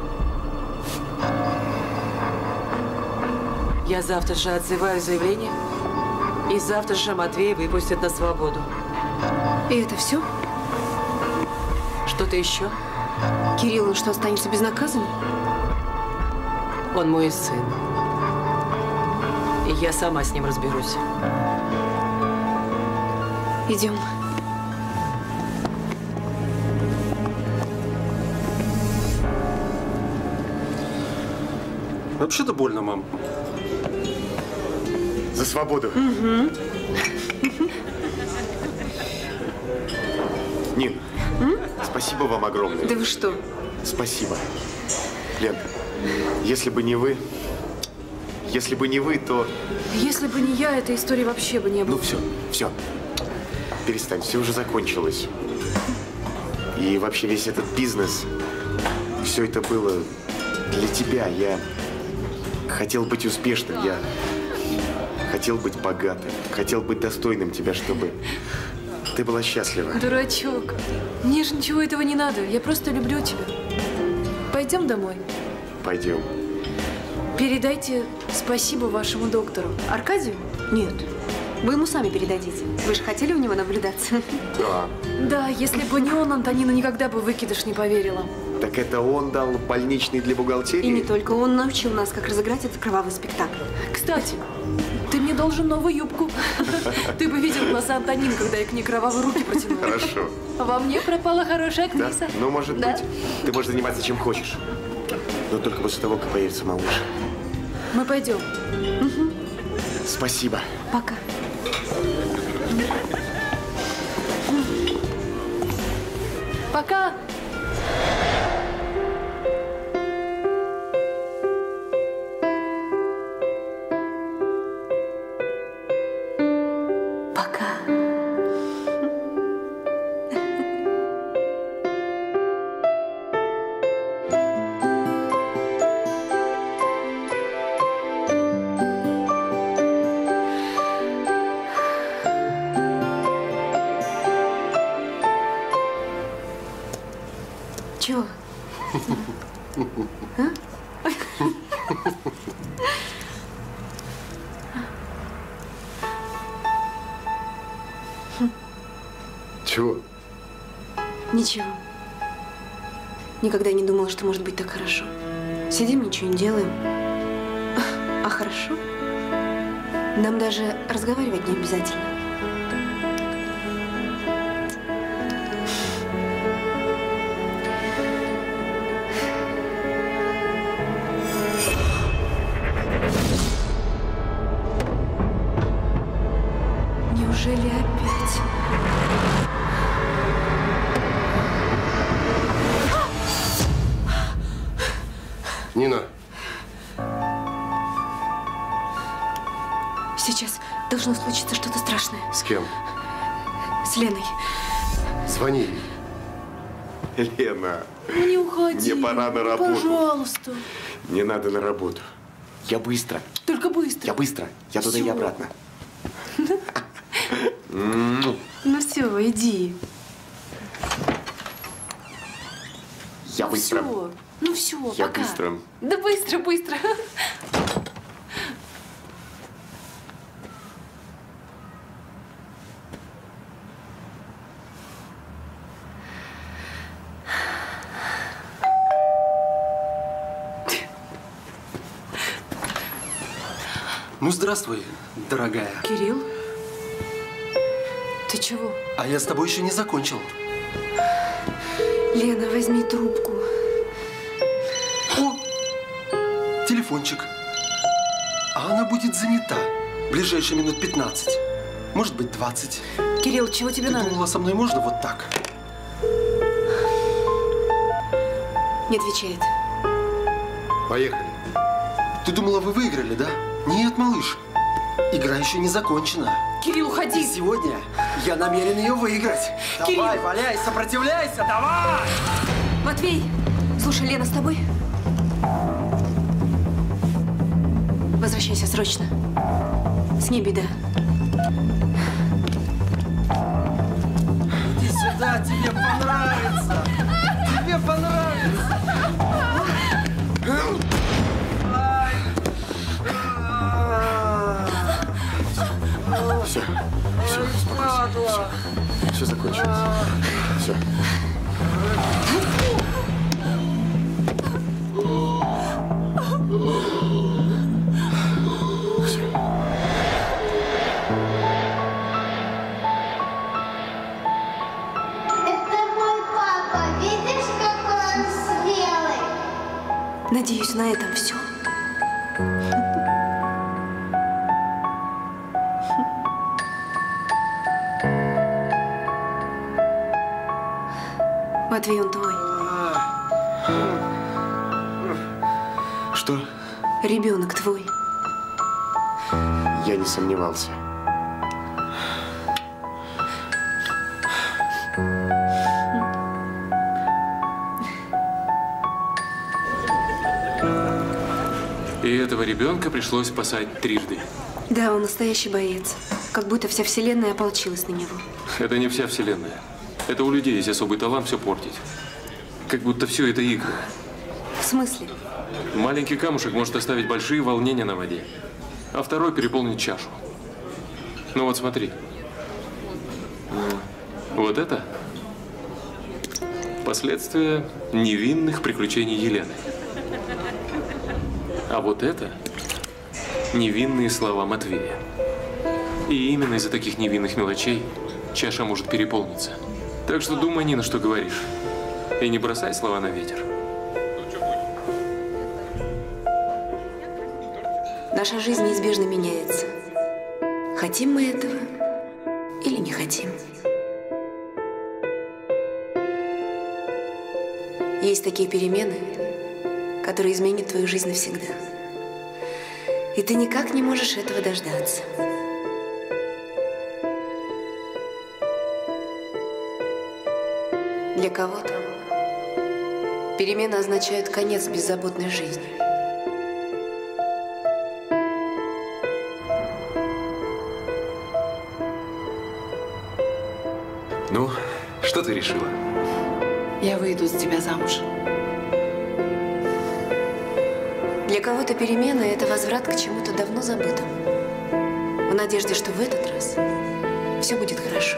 Я завтра же отзываю заявление. И завтра же Матвея выпустят на свободу. И это все? Что-то еще? Кирилл, он что, останется безнаказанным? Он мой сын. И я сама с ним разберусь. Идем. Вообще-то больно, мам. За свободу. Угу. Нин, М? спасибо вам огромное. Да вы что? Спасибо. Лен, если бы не вы, если бы не вы, то… Если бы не я, этой истории вообще бы не было. Ну все, все. Перестань, все уже закончилось. И вообще весь этот бизнес, все это было для тебя. Я хотел быть успешным, я хотел быть богатым, хотел быть достойным тебя, чтобы ты была счастлива. Дурачок. Мне же ничего этого не надо. Я просто люблю тебя. Пойдем домой. Пойдем. Передайте спасибо вашему доктору. Аркадию? Нет. Вы ему сами передадите. Вы же хотели у него наблюдаться? Да. Да, если бы не он, Антонина никогда бы в выкидыш не поверила. Так это он дал больничный для бухгалтерии? И не только. Он научил нас, как разыграть этот кровавый спектакль. Кстати, ты мне должен новую юбку. Ты бы видел глаза Антонины, когда я к ней кровавые руки протянула. Хорошо. Во мне пропала хорошая актриса. Да? Ну, может Да. быть, ты можешь заниматься чем хочешь. Но только после того, как появится малыш. Мы пойдем. Угу. Спасибо. Пока. Пока. Пока. А? Чего? Ничего. Никогда не думала, что может быть так хорошо. Сидим, ничего не делаем. А хорошо? Нам даже разговаривать не обязательно. Неужели опять? Нина. Сейчас должно случиться что-то страшное. С кем? С Леной. Звони ей. Лена, Ну не уходи. мне пора на работу. Пожалуйста. Не надо на работу. Я быстро. Только быстро. Я быстро. Я туда и Всё. обратно. Ну все, иди. Я быстро. Все. Ну все, Я пока. быстро. Да быстро, быстро. Ну, здравствуй, дорогая. Кирилл? Ты чего? А я с тобой еще не закончил. Лена, возьми трубку. О, телефончик. А она будет занята. Ближайшие минут пятнадцать. Может быть, двадцать. Кирилл, чего тебе Ты надо? думала, со мной можно вот так? Не отвечает. Поехали. Ты думала, вы выиграли, да? Нет, малыш. Игра еще не закончена. Кирилл, уходи. И сегодня я намерен ее выиграть. Кирилл. Давай, валяй, сопротивляйся, давай! Матвей, слушай, Лена с тобой? Возвращайся срочно. С ней беда. Иди сюда, тебе понравится. Тебе понравится. Все, все, успокойся. Все, все закончилось. Все. Это мой папа. Видишь, какой он смелый? Надеюсь, на этом все. Матвей, он твой. Что? Ребенок твой. Я не сомневался. И этого ребенка пришлось спасать трижды. Да, он настоящий боец. Как будто вся вселенная ополчилась на него. Это не вся вселенная. Это у людей есть особый талант все портить. Как будто все это игры. В смысле? Маленький камушек может оставить большие волнения на воде, а второй переполнит чашу. Ну вот смотри. Вот это последствия невинных приключений Елены. А вот это невинные слова Матвея. И именно из-за таких невинных мелочей чаша может переполниться. Так что думай, Нина, что говоришь. И не бросай слова на ветер. Наша жизнь неизбежно меняется. Хотим мы этого или не хотим. Есть такие перемены, которые изменят твою жизнь навсегда. И ты никак не можешь этого дождаться. Для кого-то перемены означают конец беззаботной жизни. Ну, что ты решила? Я выйду за тебя замуж. Для кого-то перемена – это возврат к чему-то давно забытому. В надежде, что в этот раз все будет хорошо.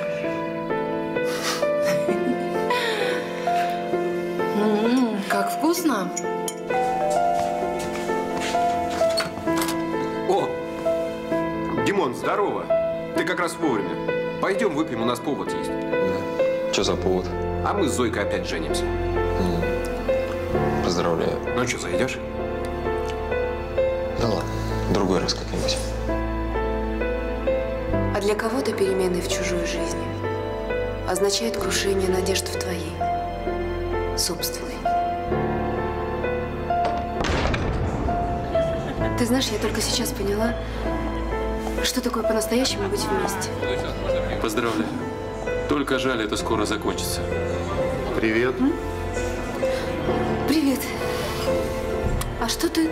М-м, как вкусно. О, Димон, здорово. Ты как раз вовремя. Пойдем выпьем, у нас повод есть. Да. Что за повод? А мы с Зойкой опять женимся. Mm. Поздравляю. Ну что, зайдешь? Да ладно, другой раз как-нибудь. А для кого-то перемены в чужой жизни означает крушение надежд в твоей, собственной. Ты знаешь, я только сейчас поняла, что такое по-настоящему быть вместе. Поздравляю. Только жаль, это скоро закончится. Привет. М? Привет. А что ты...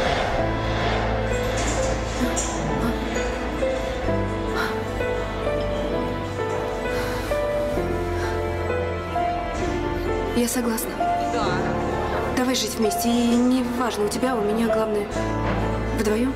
Я согласна. Да. Давай жить вместе. И не важно, у тебя, у меня, главное, вдвоем.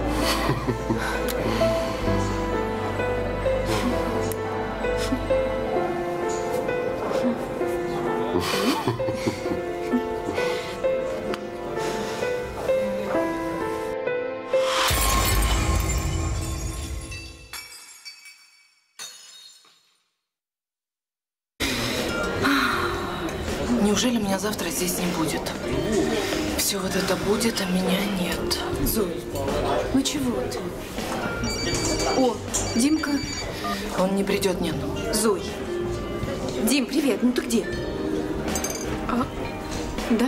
Неужели меня завтра здесь не будет? Все вот это будет, а меня нет. Зой, ну чего ты? О, Димка. Он не придет, нет. Зой. Дим, привет, ну ты где? А, да?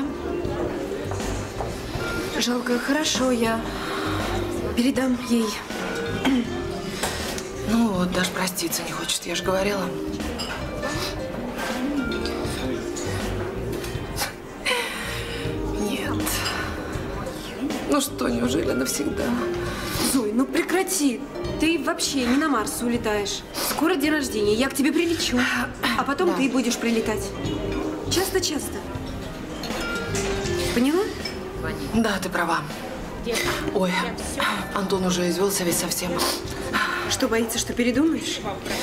Жалко, хорошо, я передам ей. Ну вот, даже проститься не хочет, я же говорила. Нет. Ну что, неужели навсегда? Зой, ну прекрати. Ты вообще не на Марс улетаешь. Скоро день рождения, я к тебе прилечу. А потом да. Ты будешь прилетать. Часто-часто. Поняла? Да, ты права. Ой, Антон уже извелся весь совсем. Что, боится, что передумаешь?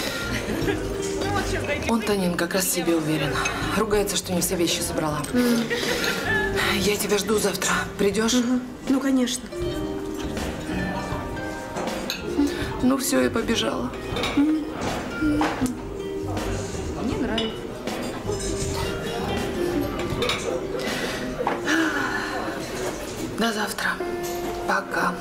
Он, Танин, как раз в себе уверен. Ругается, что не все вещи собрала. Mm. Я тебя жду завтра. Придешь? Mm-hmm. Ну, конечно. Ну, все, я побежала. Mm-hmm. Мне нравится. До завтра. Пока.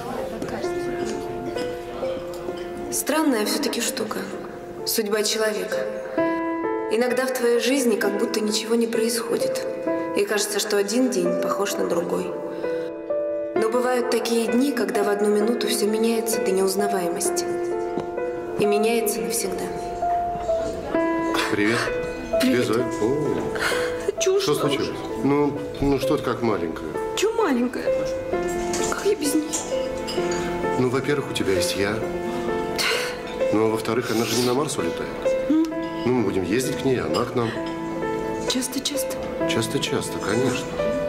Странная все-таки штука. Судьба человека. Иногда в твоей жизни как будто ничего не происходит. И кажется, что один день похож на другой. Но бывают такие дни, когда в одну минуту все меняется до неузнаваемости. И меняется навсегда. Привет. Привет. Зоя. Чего что случилось? Ну, ну что-то как маленькая. Чего маленькая? Как я без нее? Ну, во-первых, у тебя есть я. Ну, а во-вторых, она же не на Марс улетает. Mm. Ну, мы будем ездить к ней, она к нам. Часто-часто? Часто-часто, конечно.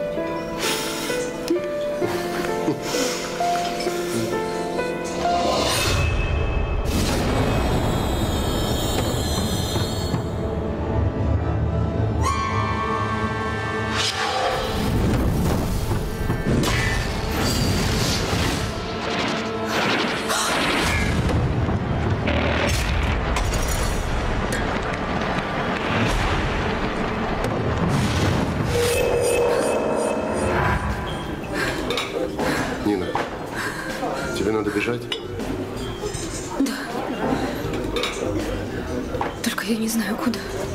Бежать? Да. Только я не знаю, куда.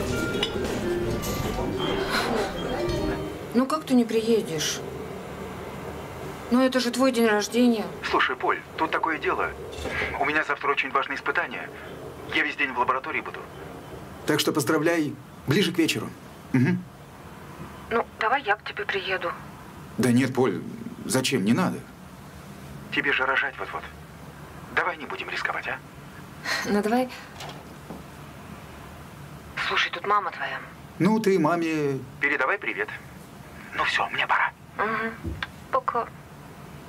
Ну как ты не приедешь? Ну это же твой день рождения. Слушай, Поль, тут такое дело. У меня завтра очень важное испытание. Я весь день в лаборатории буду. Так что поздравляй ближе к вечеру. Угу. Ну, давай я к тебе приеду. Да нет, Поль, зачем? Не надо. Тебе же рожать вот-вот. Давай не будем рисковать, а? Ну, давай. Слушай, тут мама твоя. Ну, ты маме... Передавай привет. Ну все, мне пора. Угу. Пока.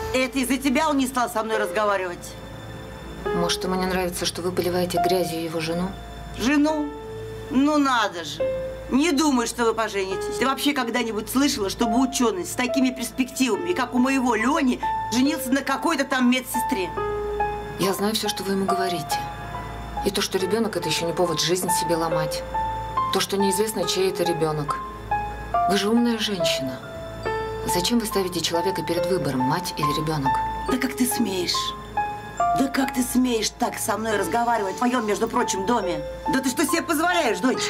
Это из-за тебя он не стал со мной разговаривать? Может, ему не нравится, что вы поливаете грязью его жену? Жену? Ну надо же. Не думай, что вы поженитесь. Ты вообще когда-нибудь слышала, чтобы ученый с такими перспективами, как у моего Лени, женился на какой-то там медсестре? Я знаю все, что вы ему говорите. И то, что ребенок, это еще не повод жизнь себе ломать. То, что неизвестно, чей это ребенок. Вы же умная женщина. Зачем вы ставите человека перед выбором, мать или ребенок? Да как ты смеешь? Да как ты смеешь так со мной разговаривать в моем, между прочим, доме? Да ты что себе позволяешь, дочь?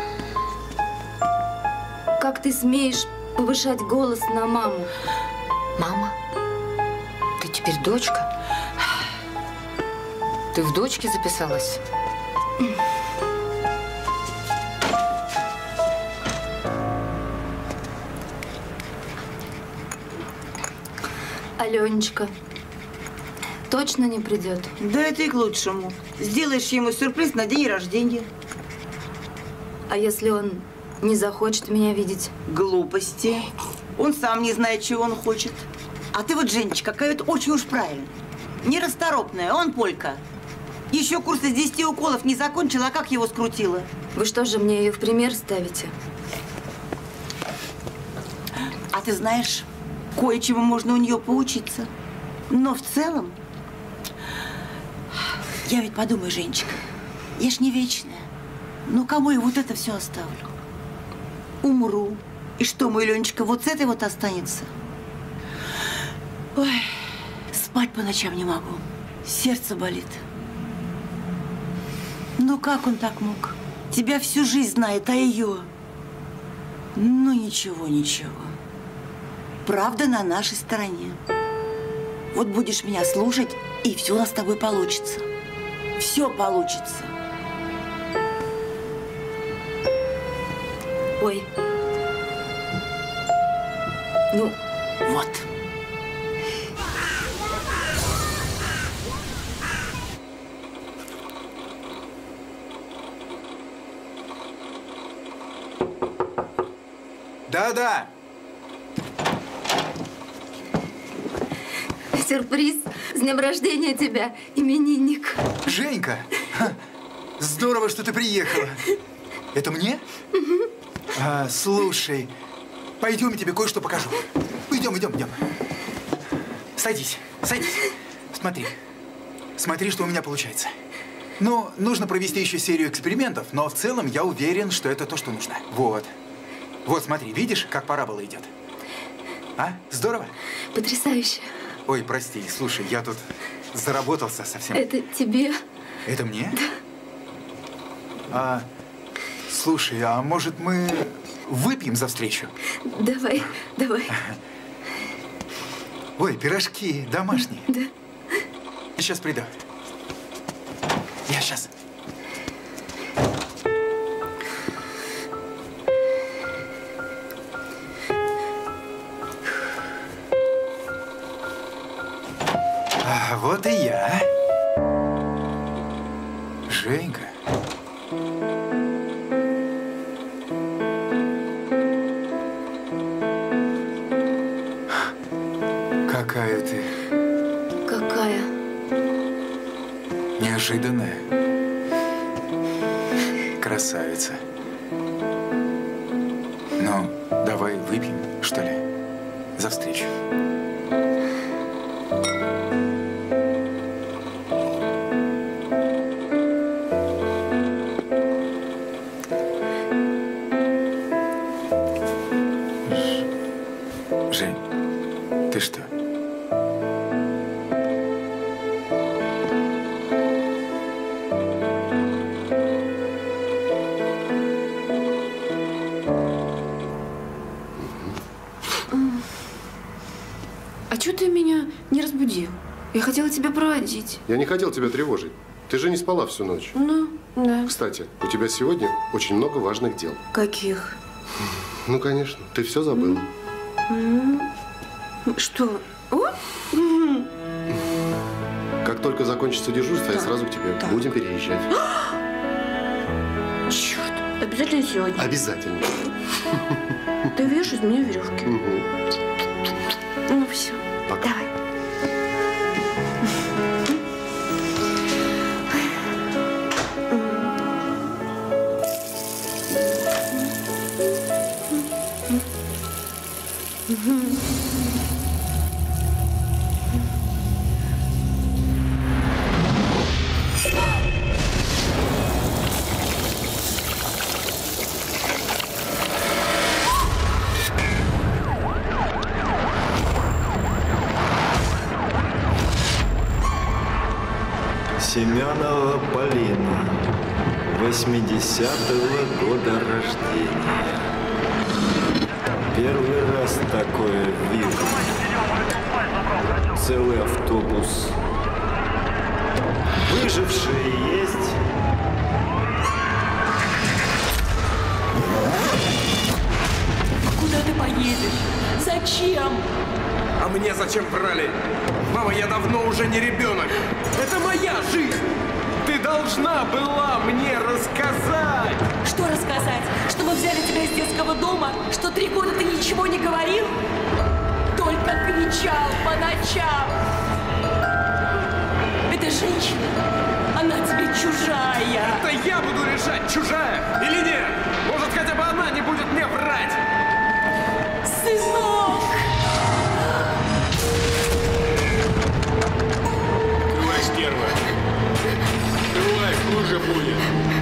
Как ты смеешь повышать голос на маму? Мама? Ты теперь дочка? Ты в дочке записалась? Аленечка точно не придет? Да это и к лучшему. Сделаешь ему сюрприз на день рождения. А если он не захочет меня видеть? Глупости. Он сам не знает, чего он хочет. А ты вот, Женечка, какая-то очень уж правильная. Нерасторопная, он полька. Еще курс из десяти уколов не закончила, а как его скрутила? Вы что же мне ее в пример ставите? А ты знаешь, кое-чему можно у нее поучиться. Но в целом, я ведь подумаю, Женечка, я ж не вечная. Ну, кому я вот это все оставлю? Умру. И что, мой Ленечка вот с этой вот останется? Ой, спать по ночам не могу. Сердце болит. Ну, как он так мог? Тебя всю жизнь знает, а ее? Ну, ничего, ничего. Правда на нашей стороне. Вот будешь меня слушать, и все у нас с тобой получится. Все получится. Ой. Ну, вот. Да-да. Сюрприз. С днем рождения тебя, именинник. Женька, ха, здорово, что ты приехала. Это мне? А, слушай, пойдем, я тебе кое-что покажу. Идем, идем, идем. Садись, садись. Смотри. Смотри, что у меня получается. Ну, нужно провести еще серию экспериментов, но в целом я уверен, что это то, что нужно. Вот. Вот, смотри, видишь, как парабола идет? А? Здорово? Потрясающе. Ой, прости, слушай, я тут заработался совсем. Это тебе? Это мне? Да. А, слушай, а может мы выпьем за встречу? Давай, давай. Ой, пирожки домашние. Да. Я сейчас приду. Я сейчас. А вот и я. Женька. Какая ты Какая? неожиданная. Красавица. Ну, давай выпьем, что ли, за встречу. Жень, ты что? А что ты меня не разбудил? Я хотела тебя проводить. Я не хотел тебя тревожить. Ты же не спала всю ночь. Ну, да. Кстати, у тебя сегодня очень много важных дел. Каких? Ну, конечно. Ты все забыла. М. Что? О? Как только закончится дежурство, я сразу к тебе. Будем переезжать. Черт, обязательно сегодня. Обязательно. Ты вяжешь из меня веревки. Угу. Ну все. Пока. Давай. Семенова Полина, восьмидесятого года рождения. Первый раз такое вижу. Целый автобус. Выжившие есть? Куда ты поедешь? Зачем? А мне зачем брали? Мама, я давно уже не ребенок. Это моя жизнь. Ты должна была мне рассказать. Что рассказать? Что мы взяли тебя из детского дома? Что три года ты ничего не говорил? Только кричал по ночам. Эта женщина, она тебе чужая. Это я буду решать, чужая или нет. Может, хотя бы она не будет мне врать. Сынок! Давай, стерва. Давай, хуже будет.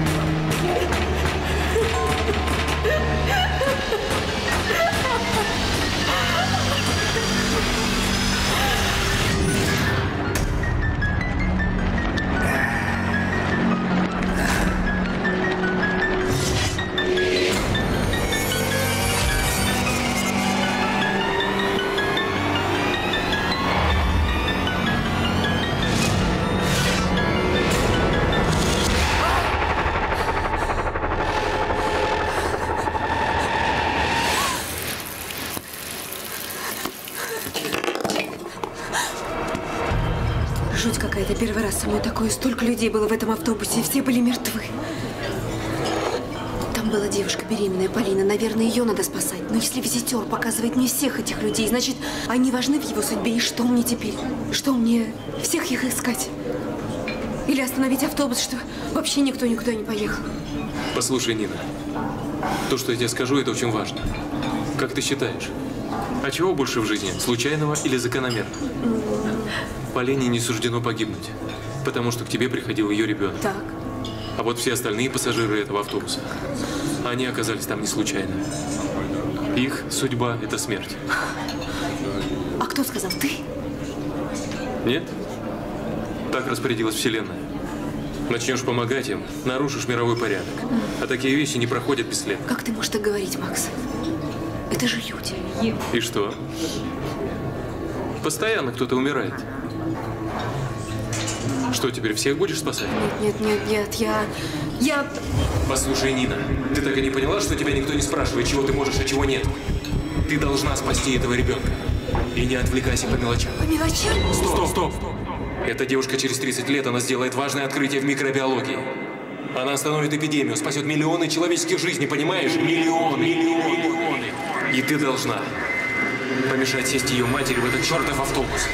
Жуть какая-то. Первый раз со мной такое. Столько людей было в этом автобусе, и все были мертвы. Там была девушка беременная, Полина. Наверное, ее надо спасать. Но если визитер показывает мне всех этих людей, значит, они важны в его судьбе. И что мне теперь? Что мне? Всех их искать? Или остановить автобус, что вообще никто никуда не поехал? Послушай, Нина, то, что я тебе скажу, это очень важно. Как ты считаешь, а чего больше в жизни, случайного или закономерного? Полине не суждено погибнуть, потому что к тебе приходил ее ребенок. Так. А вот все остальные пассажиры этого автобуса, они оказались там не случайно. Их судьба – это смерть. А кто сказал? Ты? Нет? Так распорядилась Вселенная. Начнешь помогать им, нарушишь мировой порядок. А такие вещи не проходят бесследно. Как ты можешь так говорить, Макс? Это же люди. И что? Постоянно кто-то умирает. Что, теперь всех будешь спасать? Нет, нет, нет, нет, я... Я... Послушай, Нина, ты так и не поняла, что тебя никто не спрашивает, чего ты можешь, а чего нет? Ты должна спасти этого ребенка. И не отвлекайся по мелочам. По мелочам? Стоп, стоп! Эта девушка через тридцать лет, она сделает важное открытие в микробиологии. Она остановит эпидемию, спасет миллионы человеческих жизней, понимаешь? Миллионы, миллионы, миллионы. И ты должна помешать сесть ее матери в этот чертов автобус.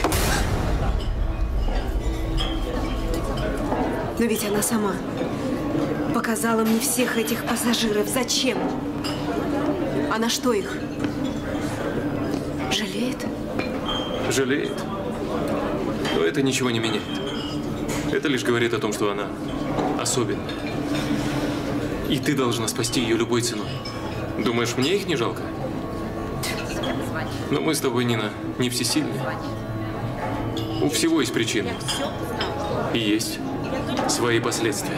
Но ведь она сама показала мне всех этих пассажиров. Зачем? Она что их? Жалеет? Жалеет? Но это ничего не меняет. Это лишь говорит о том, что она особенная. И ты должна спасти ее любой ценой. Думаешь, мне их не жалко? Но мы с тобой, Нина, не всесильны. У всего есть причины. И есть свои последствия.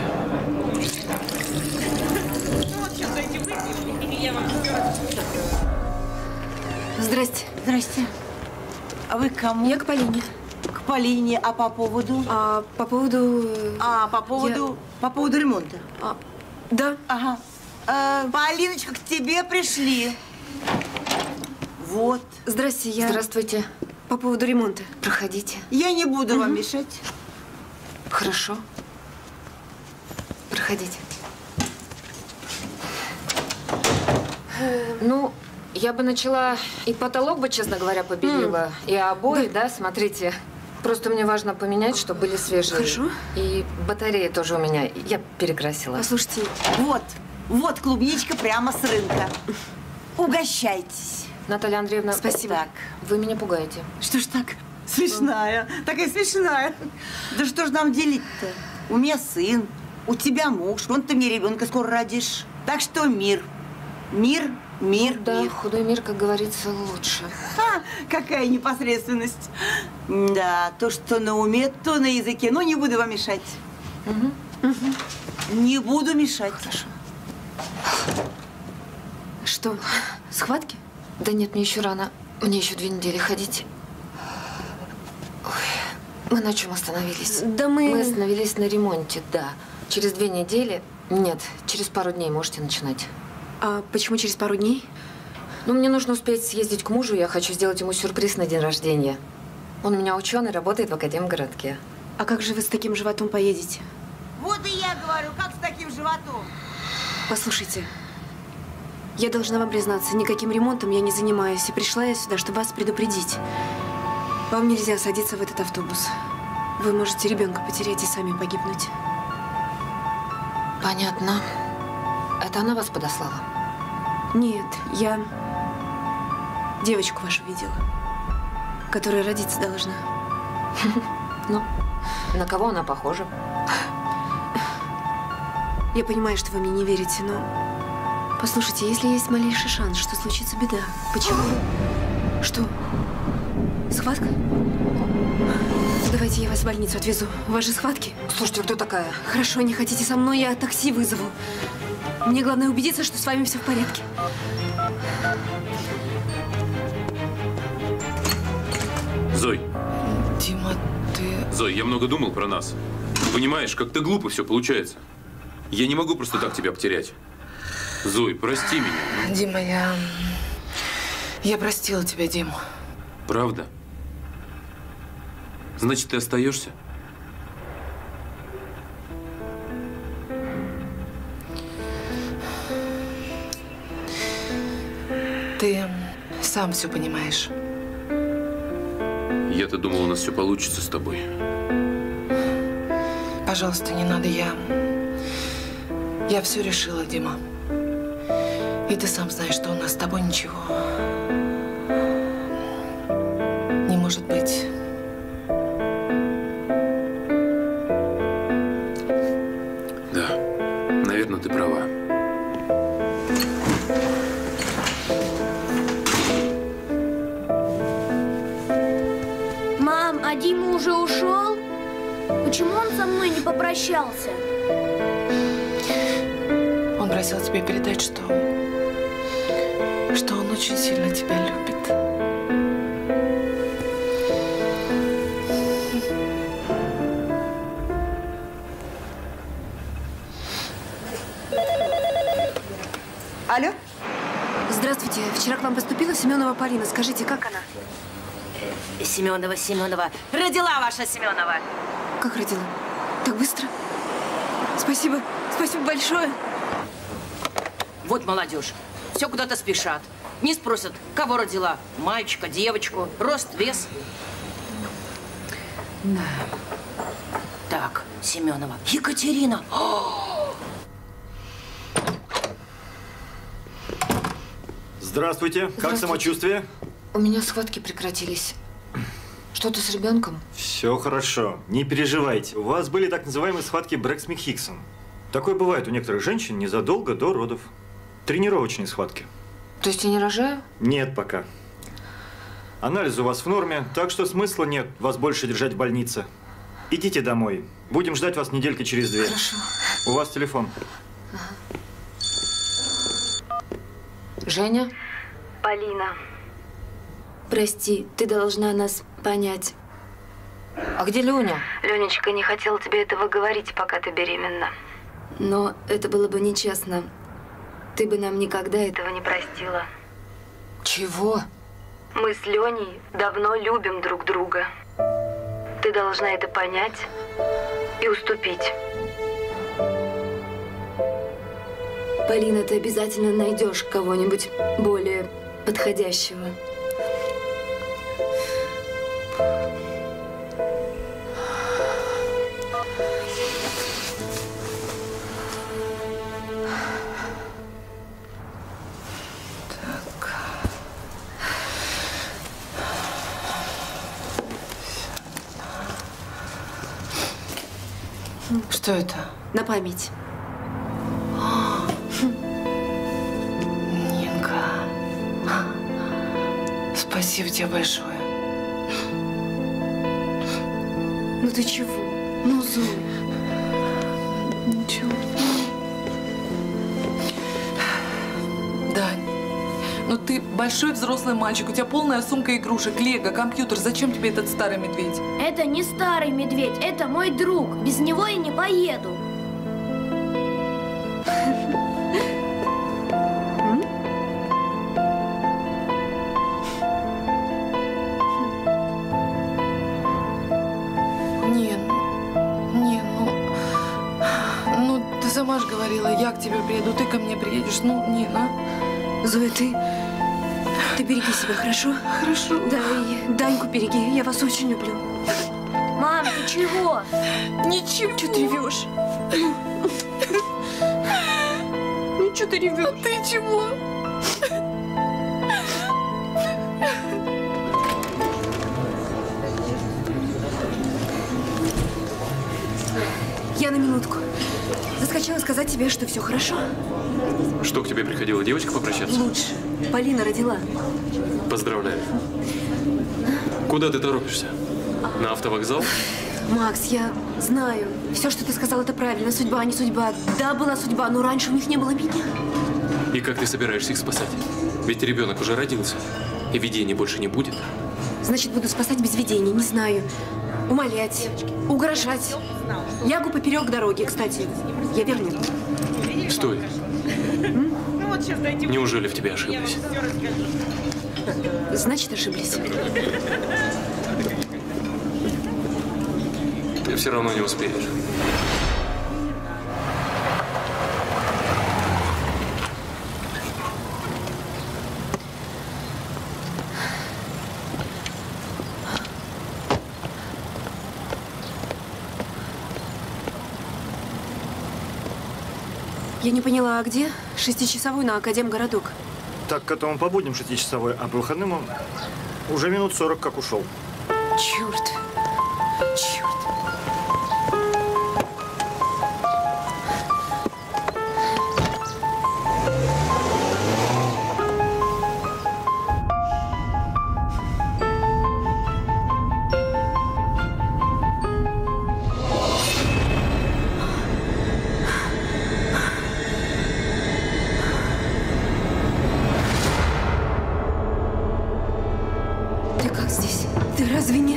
Здрасте. Здрасте. А вы к кому? Я к Полине. К Полине. А по поводу? А по поводу... А, по поводу... Я... По поводу ремонта? А, да. Ага. А, Полиночка, к тебе пришли. Вот. Здрасте, я... Здравствуйте. По поводу ремонта. Проходите. Я не буду угу. вам мешать. Хорошо. Проходите. Ну, я бы начала и потолок бы, честно говоря, побелила, mm. и обои, да. да, смотрите. Просто мне важно поменять, чтобы были свежие. Хорошо. И батареи тоже у меня, я перекрасила. Послушайте. Вот, вот клубничка прямо с рынка. Угощайтесь. Наталья Андреевна, Спасибо. Так. Вы меня пугаете. Что ж так смешная? Такая смешная. Да что ж нам делить-то? У меня сын, у тебя муж, вон ты мне ребенка скоро родишь. Так что мир. Мир, мир, ну, да, мир. худой мир, как говорится, лучше. Ха, какая непосредственность. Да, то, что на уме, то на языке. Но не буду вам мешать. Угу. Угу. Не буду мешать. Хорошо. Что, схватки? Да нет, мне еще рано. Мне еще две недели ходить. Ой, мы на чем остановились? Да мы… Мы остановились на ремонте, да. Через две недели… Нет, через пару дней можете начинать. А почему через пару дней? Ну, мне нужно успеть съездить к мужу. Я хочу сделать ему сюрприз на день рождения. Он у меня ученый, работает в академгородке. А как же вы с таким животом поедете? Вот и я говорю, как с таким животом? Послушайте, я должна вам признаться, никаким ремонтом я не занимаюсь. И пришла я сюда, чтобы вас предупредить. Вам нельзя садиться в этот автобус. Вы можете ребенка потерять и сами погибнуть. Понятно. Это она вас подослала? Нет, я девочку вашу видела, которая родиться должна. Ну, на кого она похожа? Я понимаю, что вы мне не верите, но… Послушайте, если есть малейший шанс, что случится беда, почему? Что? Схватка? Давайте я вас в больницу отвезу. У вас же схватки? Слушайте, кто такая? Хорошо, не хотите со мной, я такси вызову. Мне главное убедиться, что с вами все в порядке. Зой. Дима, ты… Зой, я много думал про нас. Понимаешь, как-то глупо все получается. Я не могу просто так тебя потерять. Зой, прости меня. Дима, я… Я простила тебя, Дима. Правда? Значит, ты остаешься? Ты сам все понимаешь. Я-то думал, у нас все получится с тобой. Пожалуйста, не надо, я… Я все решила, Дима. И ты сам знаешь, что у нас с тобой ничего не может быть. Да, наверное, ты права. Мам, а Дима уже ушел? Почему он со мной не попрощался? Он просил тебе передать, что… что он очень сильно тебя любит. Алло? Здравствуйте. Вчера к вам поступила Семенова Полина. Скажите, как она? Семенова, Семенова. Родила ваша Семенова. Как родила? Так быстро? Спасибо. Спасибо большое. Вот молодежь. Все куда-то спешат. Не спросят, кого родила. Мальчика, девочку, рост, вес. Да. Так, Семенова. Екатерина. Здравствуйте. Как Здравствуйте. самочувствие? У меня схватки прекратились. Что-то с ребенком? Все хорошо. Не переживайте. У вас были так называемые схватки Брэксмит-Хиггсон. Такое бывает у некоторых женщин незадолго до родов. Тренировочные схватки. То есть я не рожаю? Нет пока. Анализ у вас в норме, так что смысла нет вас больше держать в больнице. Идите домой. Будем ждать вас недельки через две. Хорошо. У вас телефон. Женя? Полина, прости, ты должна нас понять. А где Леня? Ленечка не хотел тебе этого говорить, пока ты беременна. Но это было бы нечестно. Ты бы нам никогда этого не простила. Чего? Мы с Леней давно любим друг друга. Ты должна это понять и уступить. Полина, ты обязательно найдешь кого-нибудь более подходящего. Что это? На память. Нинка. Спасибо тебе большое. Ну ты чего? Ну, Зоя. Ничего. Дань, ну ты большой взрослый мальчик, у тебя полная сумка игрушек, лего, компьютер. Зачем тебе этот старый медведь? Это не старый медведь, это мой друг. Без него я не поеду. Не, не, ну, ну ты сама же говорила, я к тебе приеду, ты ко мне приедешь. Ну, Нина. Зоя, ты, ты береги себя, хорошо? Хорошо. Да, и Даньку береги, я вас очень люблю. Мам, ты чего? Ничего. Чего ты ревешь? Ну, что ты ревешь? А ты чего? Я на минутку. Заскочила сказать тебе, что все хорошо. Что, к тебе приходила девочка попрощаться? Лучше. Полина родила. Поздравляю. Куда ты торопишься? На автовокзал? Макс, я знаю. Все, что ты сказал, это правильно. Судьба, а не судьба. Да, была судьба, но раньше у них не было меня. И как ты собираешься их спасать? Ведь ребенок уже родился. И видений больше не будет. Значит, буду спасать без видений, не знаю. Умолять, угрожать. Лягу поперек дороги, кстати. Я верну. Стой. Неужели в тебе ошиблись? Значит, ошиблись. Ты все равно не успеешь. Я не поняла, а где? Шестичасовой на Академгородок. Так, к этому по будням шестичасовой, а по выходным он уже минут сорок как ушел. Черт. Черт. Разве не...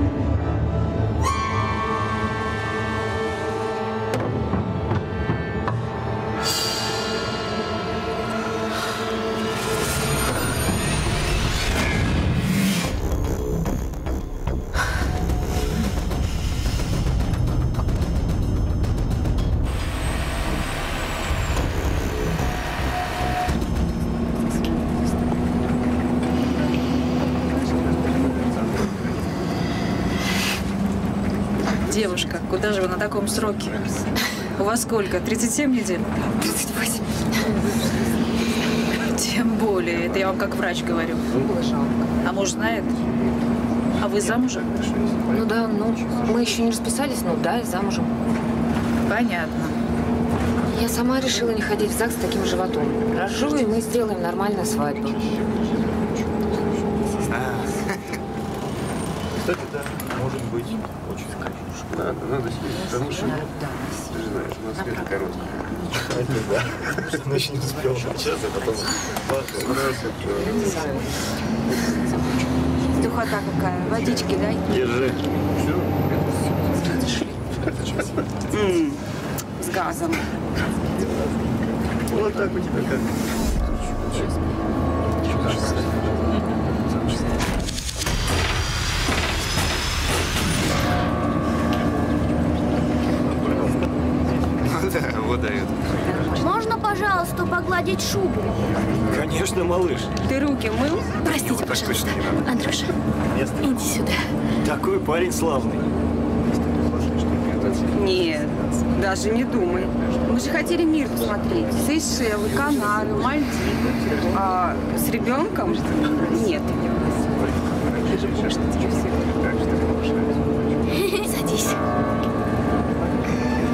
Девушка, куда же вы на таком сроке? У вас сколько? тридцать семь недель? тридцать восемь. Тем более, это я вам как врач говорю. А муж знает? А вы замужем? Ну да, ну, мы еще не расписались, ну да, и замужем. Понятно. Я сама решила не ходить в ЗАГС с таким животом. Рожу, и мы сделаем нормальную свадьбу. Кстати, да, может быть, очень надо, надо съесть, потому что, ты же знаешь, у нас света короткая. Это да, что она еще не успела начаться, а потом... Духота какая, водички дай. Держи. М-м, с газом. Вот так у тебя как. Да, вот дает. Можно, пожалуйста, погладить шубу? Конечно, малыш. Ты руки мыл? Простите, так пожалуйста. точно не надо. Андрюша, иди сюда. Такой парень славный. Нет, даже не думай. Мы же хотели мир посмотреть. Сейшелы, Канары, Мальдивы. А с ребенком? Нет. Садись.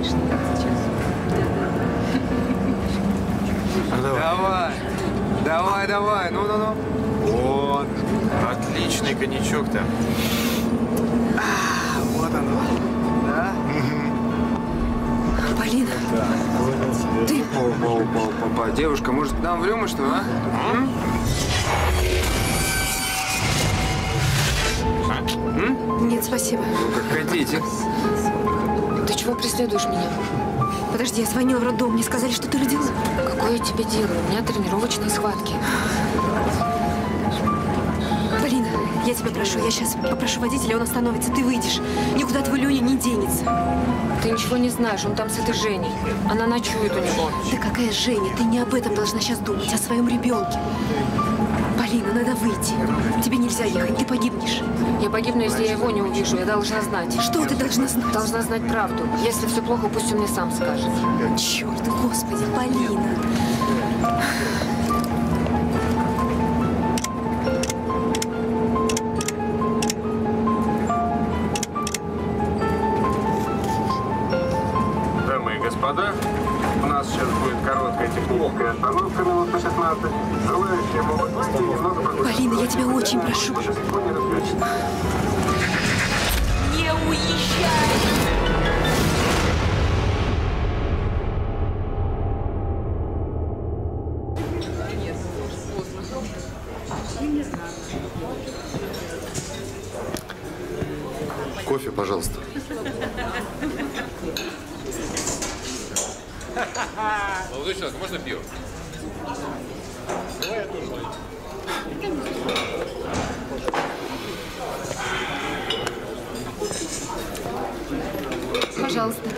Давай, давай, давай, ну-ну-ну. Вот, отличный коньячок-то. А, вот оно, да? Полина, ты... Опа-опа-опа-опа. Девушка, может, к нам в рюмочную, а? М? М? Нет, спасибо. Ну, как хотите. Ты чего преследуешь меня? Подожди, я звонила в роддом, мне сказали, что ты родила. Какое тебе дело? У меня тренировочные схватки. Полина, я тебя прошу, я сейчас попрошу водителя, он остановится, ты выйдешь. Никуда твой Леня не денется. Ты ничего не знаешь, он там с этой Женей. Она ночует у него. Да какая Женя? Ты не об этом должна сейчас думать, о своем ребенке. Полина, надо выйти. Тебе нельзя ехать, ты погибнешь. Я погибну, если я его не увижу. Я должна знать. Что ты должна знать? Должна знать правду. Если все плохо, пусть он мне сам скажет. Черт, господи, Полина. Дамы и господа, у нас сейчас будет короткая техническая остановка минут по шестнадцать. Желающие могут выйти немного прогуляться. Полина, я тебя очень прошу. Не уезжай! Кофе, пожалуйста. Молодой человек, можно пиво? Давай я тоже возьму. Пожалуйста.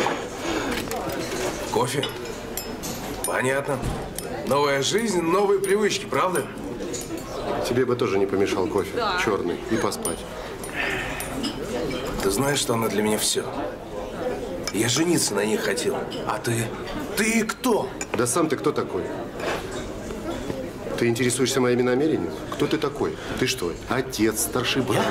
Кофе? Понятно. Новая жизнь, новые привычки, правда? Тебе бы тоже не помешал кофе. Да. Черный. И поспать. Ты знаешь, что она для меня все. Я жениться на ней хотел. А ты? Ты кто? Да сам ты кто такой? Ты интересуешься моими намерениями? Кто ты такой? Ты что, отец, старший брат?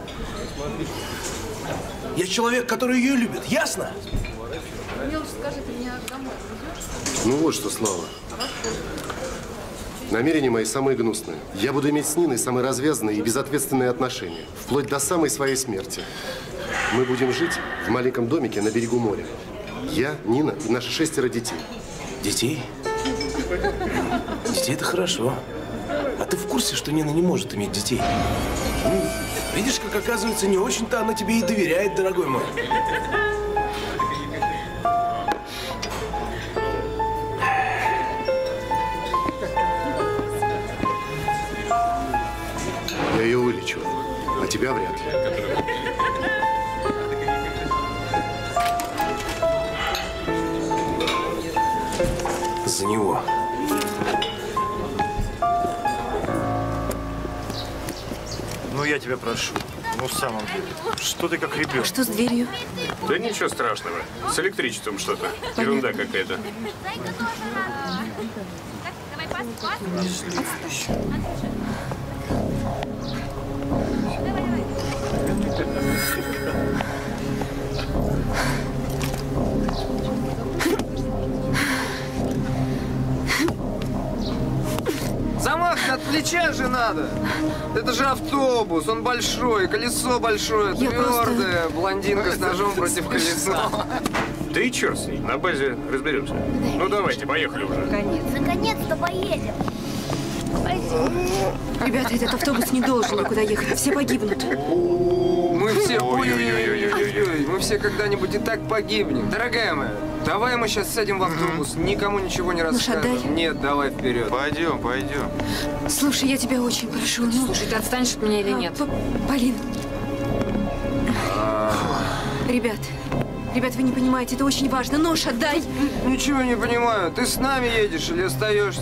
Я, Я человек, который ее любит, ясно? Милош, скажи, ты меня домой везешь? Ну вот что, Слава. Намерения мои самые гнусные. Я буду иметь с Ниной самые развязанные и безответственные отношения. Вплоть до самой своей смерти. Мы будем жить в маленьком домике на берегу моря. Я, Нина и наши шестеро детей. Детей? Детей – это хорошо. А ты в курсе, что Нина не может иметь детей? М? Видишь, как оказывается, не очень-то она тебе и доверяет, дорогой мой. Я ее вылечу, а тебя вряд ли. За него. Ну, я тебя прошу. Ну, в самом деле. Что ты как ребенок? Что с дверью? Да ничего страшного. С электричеством что-то. Ерунда какая-то. Замах от плеча же надо. Это же автобус, он большой, колесо большое, Я твердое, просто... блондинка с ножом против колеса. Да и черт с ней, на базе разберемся. Ну давайте, поехали уже. Наконец-то поедем. Ребята, этот автобус не должен никуда ехать, все погибнут. Мы все, ой-ой-ой, мы все когда-нибудь и так погибнем. Дорогая моя, давай мы сейчас сядем в автобус, никому ничего не расскажем. отдай. Нет, давай вперед. Пойдем, пойдем. Слушай, я тебя очень прошу, ну... Слушай, ты отстанешь от меня или нет? Полин. Ребят, ребят, вы не понимаете, это очень важно. Нож отдай. Ничего не понимаю, ты с нами едешь или остаешься?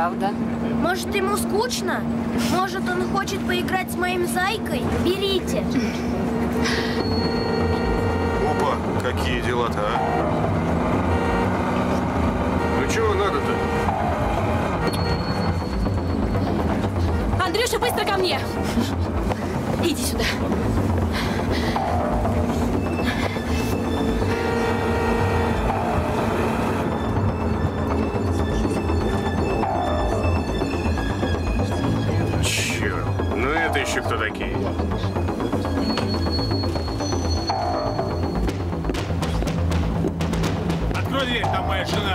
правда. Может, ему скучно? Может, он хочет поиграть с моим зайкой? Берите. Опа, какие дела-то, а? Ну чего надо-то? Андрюша, быстро ко мне! Иди сюда. Черт, ну это еще кто такие? Открой дверь, там моя жена.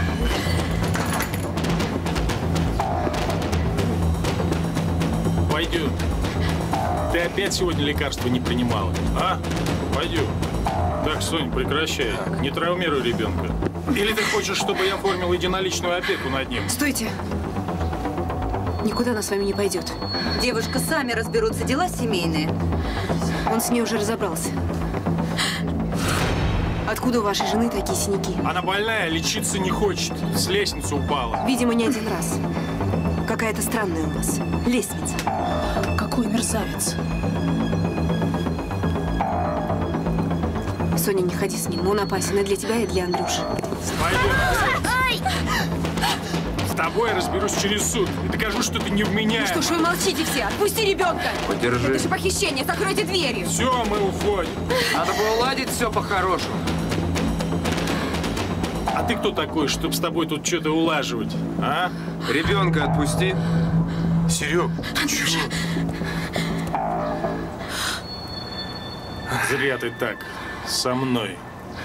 Пойдем. Ты опять сегодня лекарства не принимала, а? Пойдем. Так, Сонь, прекращай. Не травмируй ребенка. Или ты хочешь, чтобы я оформил единоличную опеку над ним? Стойте. Никуда она с вами не пойдет. Девушка, сами разберутся, дела семейные. Он с ней уже разобрался. Откуда у вашей жены такие синяки? Она больная, лечиться не хочет. С лестницы упала. Видимо, не один раз. Какая-то странная у вас лестница. Какой мерзавец. Соня, не ходи с ним. Он опасен и для тебя, и для Андрюши. Пойдем. С тобой я разберусь через суд. И докажу, что ты невменяем. Ну что ж вы молчите все? Отпусти ребенка! Подержи. Это же похищение, закройте дверью! Все, мы уходим. Надо было уладить все по-хорошему. А ты кто такой, чтобы с тобой тут что-то улаживать, а? Ребенка отпусти. Серег, чего? Зря ты так со мной.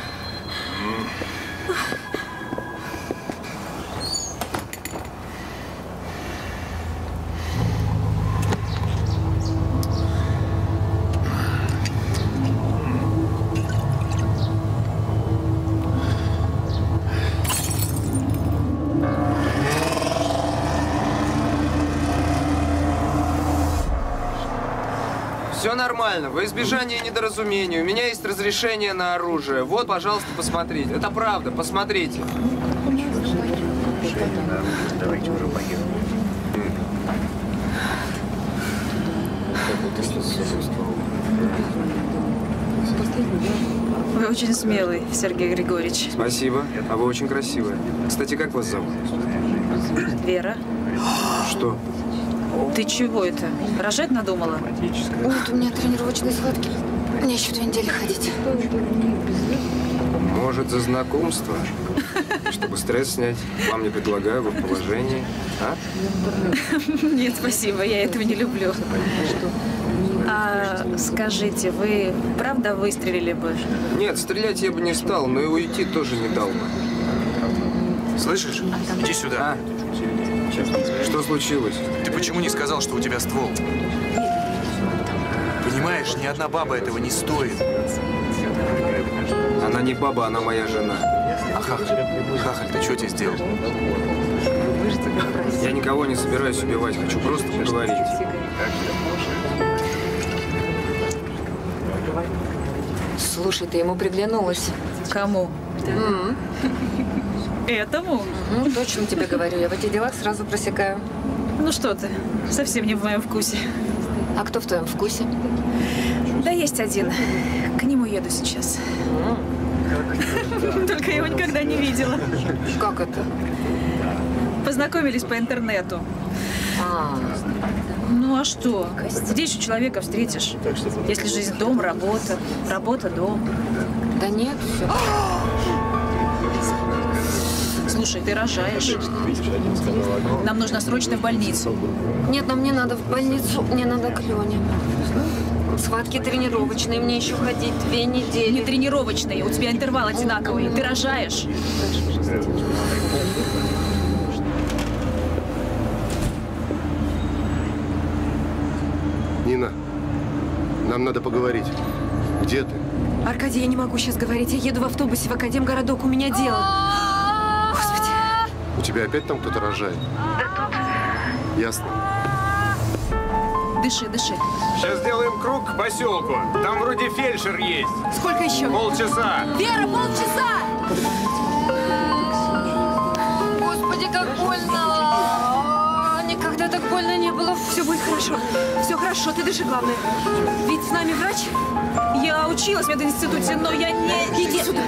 Все нормально. Во избежание недоразумений. У меня есть разрешение на оружие. Вот, пожалуйста, посмотрите. Это правда. Посмотрите. Давайте уже поедем. Вы очень смелый, Сергей Григорьевич. Спасибо. А вы очень красивая. Кстати, как вас зовут? Вера. Что? Ты чего это? Рожать надумала? Вот у меня тренировочные схватки. Мне еще две недели ходить. Может, за знакомство? Чтобы стресс снять. Вам не предлагаю, вы в положении. А? Нет, спасибо, я этого не люблю. А скажите, вы правда выстрелили бы? Нет, стрелять я бы не стал, но и уйти тоже не дал бы. Слышишь? Иди сюда. А? Что случилось? Ты почему не сказал, что у тебя ствол? Понимаешь, ни одна баба этого не стоит. Она не баба, она моя жена. А Хахаль? Хахаль, ты что тебе сделал? Я никого не собираюсь убивать, хочу просто поговорить. Слушай, ты ему приглянулась. Кому? М-м. Этому? Ну, точно тебе говорю. Я в этих делах сразу просекаю. Ну что ты, совсем не в моем вкусе. А кто в твоем вкусе? Да есть один. К нему еду сейчас. Только я его никогда не видела. Как это? Познакомились по интернету. А. Ну а что? Здесь у человека встретишь. Если жизнь дом, работа. Работа, дом. Да нет, все. Слушай, ты рожаешь. Нам нужно срочно в больницу. Нет, нам не надо в больницу, мне надо к Лене. Схватки тренировочные, мне еще ходить две недели. Не тренировочные, у тебя интервал одинаковый. Ты рожаешь. Нина, нам надо поговорить. Где ты? Аркадий, я не могу сейчас говорить. Я еду в автобусе в Академгородок. У меня дело. Господи. У тебя опять там кто-то рожает? Ясно. Дыши, дыши. Сейчас сделаем круг к поселку. Там вроде фельдшер есть. Сколько еще? Полчаса. Вера, полчаса! Господи, как больно! Больно не было. Все будет хорошо. Все хорошо, ты дыши, главное. Ведь с нами врач. Я училась в мединституте, но я не... Иди сюда.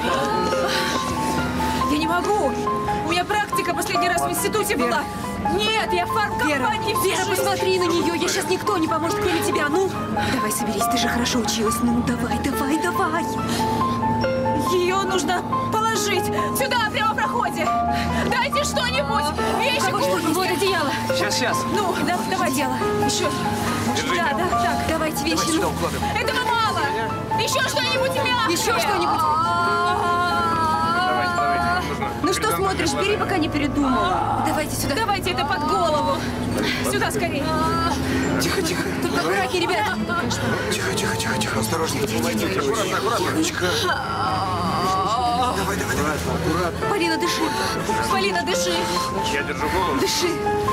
Я не могу. У меня практика последний раз в институте Вера. была. Нет, я в фармкомпании всю Вера, жизнь. посмотри на нее. Ей сейчас никто не поможет, кроме тебя. Ну, давай, соберись. Ты же хорошо училась. Ну, давай, давай, давай. Ее нужно положить сюда, прямо в проходе. Дайте что-нибудь. Вещи. Вот одеяло. Сейчас, сейчас. Ну, да, давай дело. Еще. Держи. Да, да, так. Давайте вещи. Давай сюда укладывай. Этого мало. Еще что-нибудь мягкое. Еще что-нибудь. Давайте, давайте. Нужно. Ну что смотришь? Бери, пока не передумала. Давайте сюда. Давайте это под голову. Сюда скорее. Тихо, тихо. Только аккуратнее, ребят. Тихо, тихо, тихо, тихо. Осторожно. Аккуратно, аккуратно. Тихонечко. Давай, давай, давай. Аккуратно. Полина, дыши. Полина, дыши. Я держу голову. Дыши.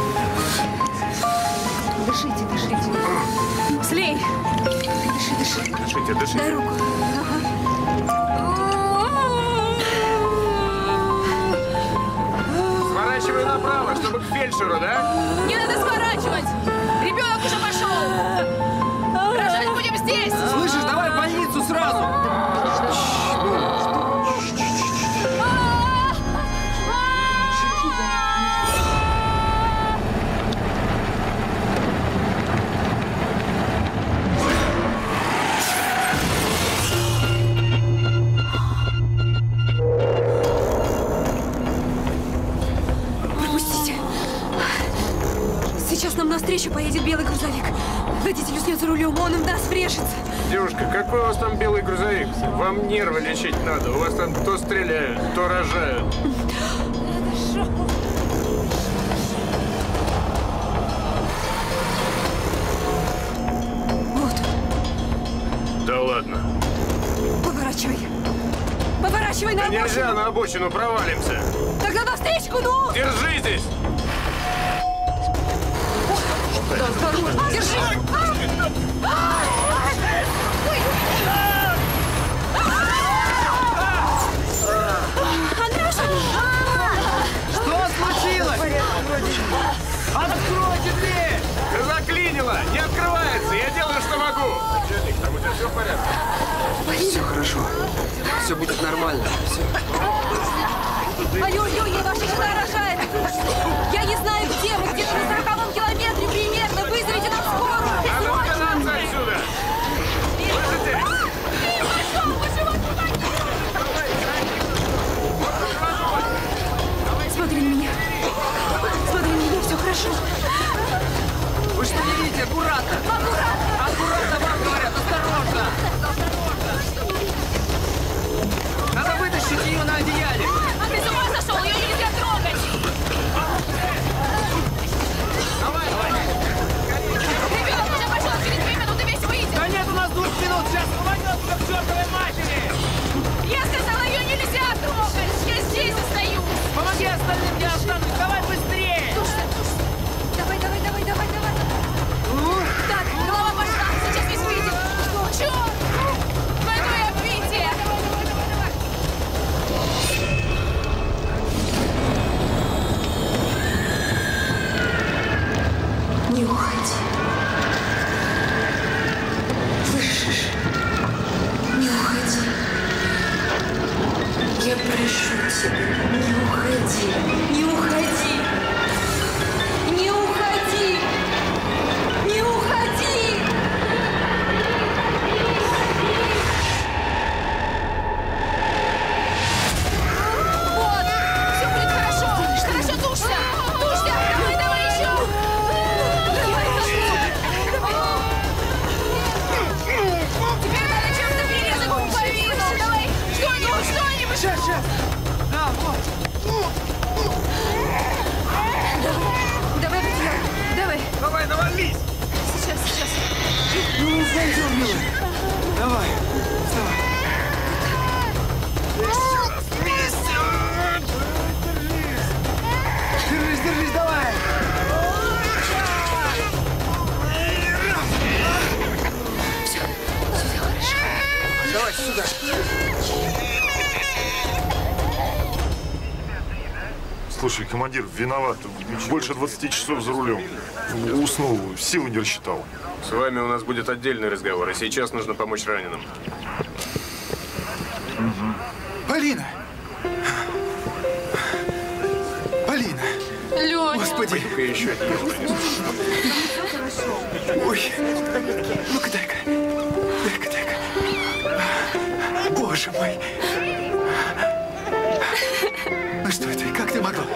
Дышите, дышите. Слей. Дыши, дыши. Дышите, дышите. Дай руку. Сворачивай направо, чтобы к фельдшеру, да? Не надо сворачивать. Ребенок уже пошел. Рожать будем здесь. Слышишь, давай в больницу сразу. Пропустите. Сейчас нам навстречу поедет белый грузовик. Водитель уснет за рулем, он им даст врежется. Девушка, какой у вас там белый грузовик? Вам нервы лечить надо. У вас там то стреляют, то рожают. Вот, Да ладно. поворачивай. Поворачивай на Да обочину. нельзя, на обочину провалимся. Тогда навстречку, ну! Держитесь! Да, осторожно, держи! Андрюша! Что случилось? Откройте дверь! Да заклинило! Не открывается! Я делаю, что могу! Там у тебя все в порядке? Все хорошо. Все будет нормально. Все. Ой-ой-ой, ваша жена рожает! Я не знаю, где вы, где-то на сороковом километре примерно. Вызовите нам скорую! Надо Срочно! убираться отсюда! Слышите? Смотри на меня. Смотри на меня, все хорошо. Вы что не видите? Аккуратно! Аккуратно! Аккуратно вам говорят! Осторожно! Надо вытащить ее на одеяле! А ты с ума сошел? Ее нельзя трогать. Давай, давай! Ребенок уже пошел, через две минуты весь выйдет. Да нет у нас двух минут! Сейчас рванется к чертовой матери! Я сказала, ее нельзя трогать. Я здесь остаюсь. Помоги остальным, я останусь! Давай быстрее! Тушься, тушься. Давай, давай, давай, давай, давай. Так, голова пошла. Сейчас весь выйдет. Черт! Двойное обвитие. Не уходи. Слышишь? Не уходи. Я прошу тебя, не уходи. Не уходи. Не уходи. Не уходи. Вот. Все будет хорошо. Хорошо, тушься. Тушься. Давай, давай еще. Теперь надо чем-то перерезать пуповину. Давай. Что-нибудь, что-нибудь. Сейчас, сейчас! Да, вот! Давай, Витя, давай. Давай, навались! Сейчас, сейчас. Ну, пойдем, милый! Давай, вставай! Держись, держись, давай! Все, все хорошо. Давай сюда! Слушай, командир, виноват. Больше двадцати часов за рулем. Уснул, силы не рассчитал. С вами у нас будет отдельный разговор, а сейчас нужно помочь раненым. Угу. Полина! Полина! Леня! Господи! Пойду-ка еще один принесу. Ой! Ну-ка, дай-ка. Дай-ка, дай-ка. Боже мой! Ну что ты, как ты могла?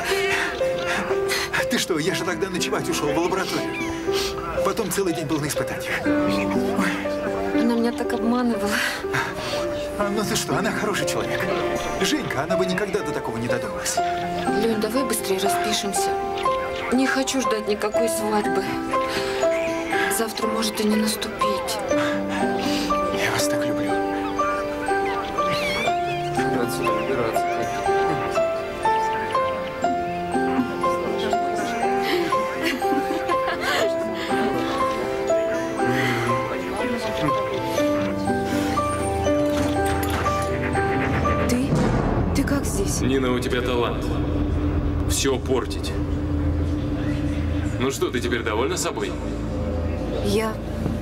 Ты что, я же тогда ночевать ушел в лабораторию. Потом целый день был на испытаниях. Она меня так обманывала. А, ну ты что, она хороший человек. Женька, она бы никогда до такого не додумалась. Лёнь, давай быстрее распишемся. Не хочу ждать никакой свадьбы. Завтра может и не наступить. Я вас так люблю. Отсюда выбираться. Ты? Ты как здесь? Нина, у тебя талант. Все портить. Ну что, ты теперь довольна собой? Я...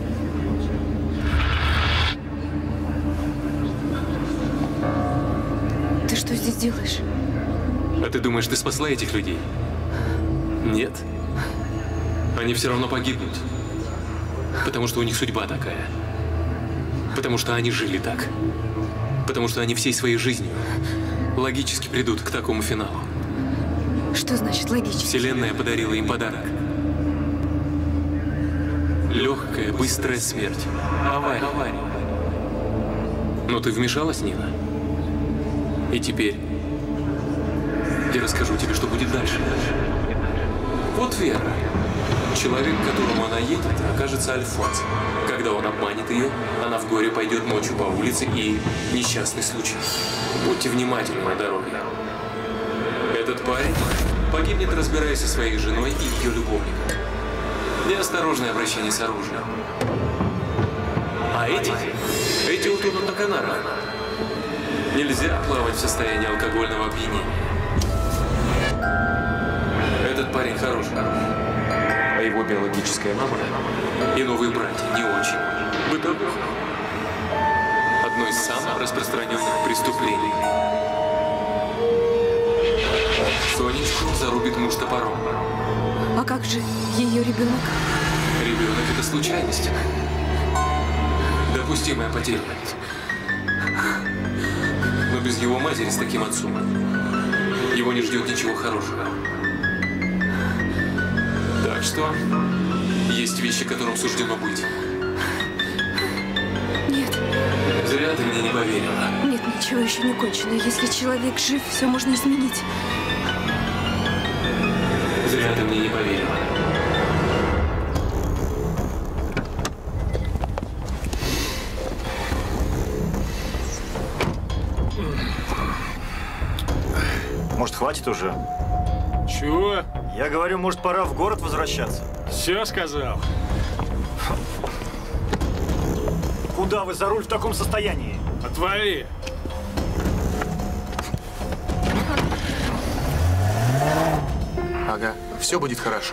Ты что здесь делаешь? А ты думаешь, ты спасла этих людей? Нет. Они все равно погибнут. Потому что у них судьба такая. Потому что они жили так. Потому что они всей своей жизнью логически придут к такому финалу. Что значит логически? Вселенная подарила им подарок. Легкая, быстрая смерть. Авария. Но ты вмешалась, Нина? И теперь я расскажу тебе, что будет дальше. Вот Вера. Человек, к которому она едет, окажется Альфонс. Когда он обманет ее, она в горе пойдет ночью по улице и несчастный случай. Будьте внимательны на дороге. Этот парень погибнет, разбираясь со своей женой и ее любовником. Неосторожное обращение с оружием. А эти? Эти утонут на Канарах. Нельзя плавать в состоянии алкогольного опьянения. Этот парень хороший, а его биологическая мама и новые братья не очень. Бытовуха. Одно из самых распространенных преступлений. Сонечку зарубит муж топором. А как же ее ребенок? Ребенок – это случайность. Допустимая потеря. Но без его матери с таким отцом его не ждет ничего хорошего. Так что есть вещи, которым суждено быть. Нет. Зря ты мне не поверила. Нет, ничего еще не кончено. Если человек жив, все можно изменить. Зря ты мне не поверила. Может, хватит уже? Чего? Я говорю, может, пора в город возвращаться. Все сказал. Куда вы за руль в таком состоянии? Отвали. Ага, все будет хорошо.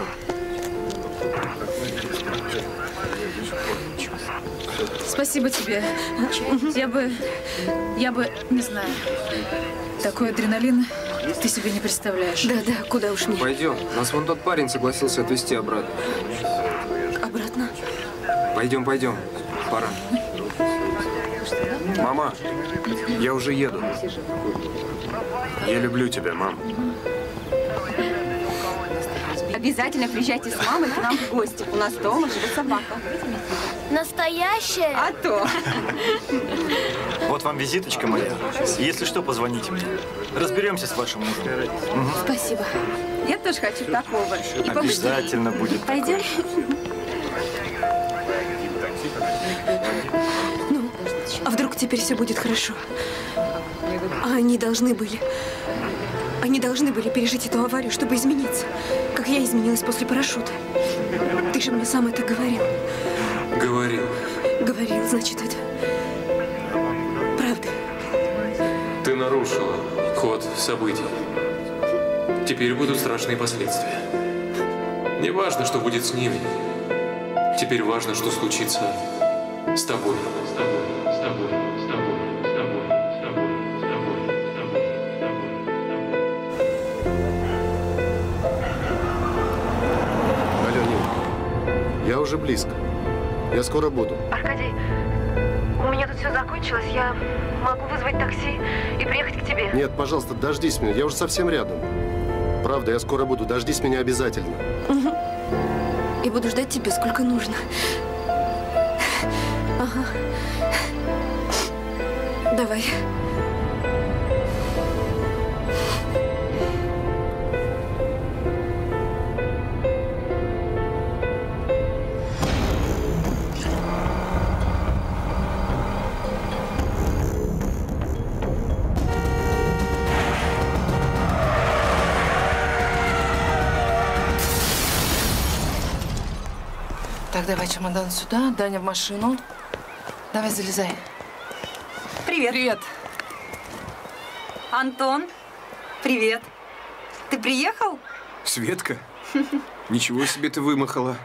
Спасибо тебе. Я бы, я бы, не знаю, такой адреналин ты себе не представляешь. Да, да, куда уж мне. Пойдем. Нас вон тот парень согласился отвезти обратно. Обратно? Пойдем, пойдем. Пора. Мама, я уже еду. Я люблю тебя, мам. Обязательно приезжайте с мамой к нам в гости. У нас дома живет собака. Настоящая? А то. Вот вам визиточка моя. Если что, позвоните мне. Разберемся с вашим мужем. Угу. Спасибо. Я тоже хочу такого. И обязательно будет. Пойдем? Ну, а вдруг теперь все будет хорошо? А они должны были... Они должны были пережить эту аварию, чтобы измениться. Как я изменилась после парашюта. Ты же мне сам это говорил. Говорил. Говорил, значит, это правда. Ты нарушила ход событий. Теперь будут страшные последствия. Не важно, что будет с ними. Теперь важно, что случится с тобой. С тобой, с тобой, с тобой, с тобой, с тобой, с тобой, с тобой, с тобой. Алёнин, я уже близко. Я скоро буду. Аркадий, у меня тут все закончилось. Я могу вызвать такси и приехать к тебе. Нет, пожалуйста, дождись меня. Я уже совсем рядом. Правда, я скоро буду. Дождись меня обязательно. Угу. И буду ждать тебя сколько нужно. Ага. Давай. Так, давай чемодан сюда, Даня в машину. Давай, залезай. Привет. Привет. Антон, привет. Ты приехал? Светка? Ничего себе ты вымахала.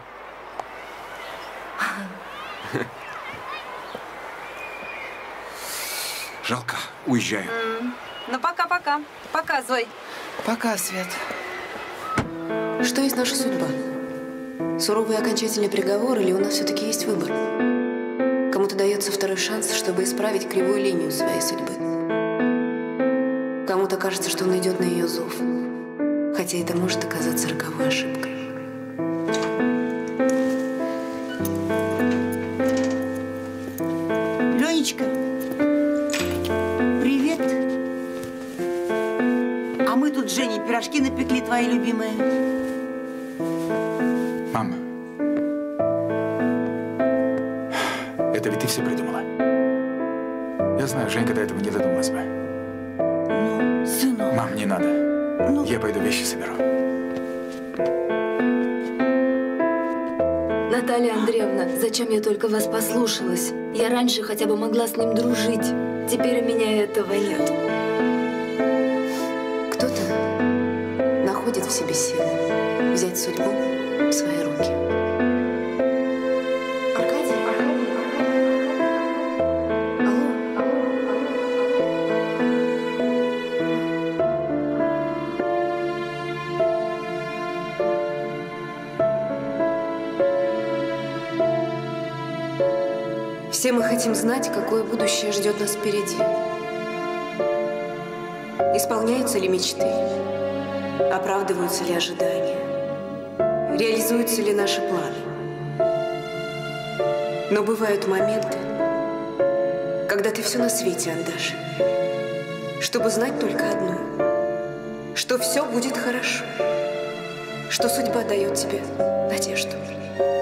Жалко, уезжаю. М, Ну, пока-пока. Пока, Зой. Пока, Свет. Что есть наша судьба? Суровый окончательный приговор или у нас все-таки есть выбор? Кому-то дается второй шанс, чтобы исправить кривую линию своей судьбы. Кому-то кажется, что он идет на ее зов. Хотя это может оказаться роковой ошибкой. Ленечка, привет. А мы тут с Женей пирожки напекли, твои любимые. Мама, это ведь ты все придумала. Я знаю, Женька до этого не додумалась бы. Ну, сынок. Мам, не надо. Ну. Я пойду вещи соберу. Наталья Андреевна, зачем я только вас послушалась? Я раньше хотя бы могла с ним дружить. Теперь у меня этого нет. Кто-то находит в себе силы взять судьбу в свои руки. Аркадий? Все мы хотим знать, какое будущее ждет нас впереди. Исполняются ли мечты? Оправдываются ли ожидания? Реализуются ли наши планы? Но бывают моменты, когда ты все на свете отдашь, чтобы знать только одно, что все будет хорошо, что судьба дает тебе надежду.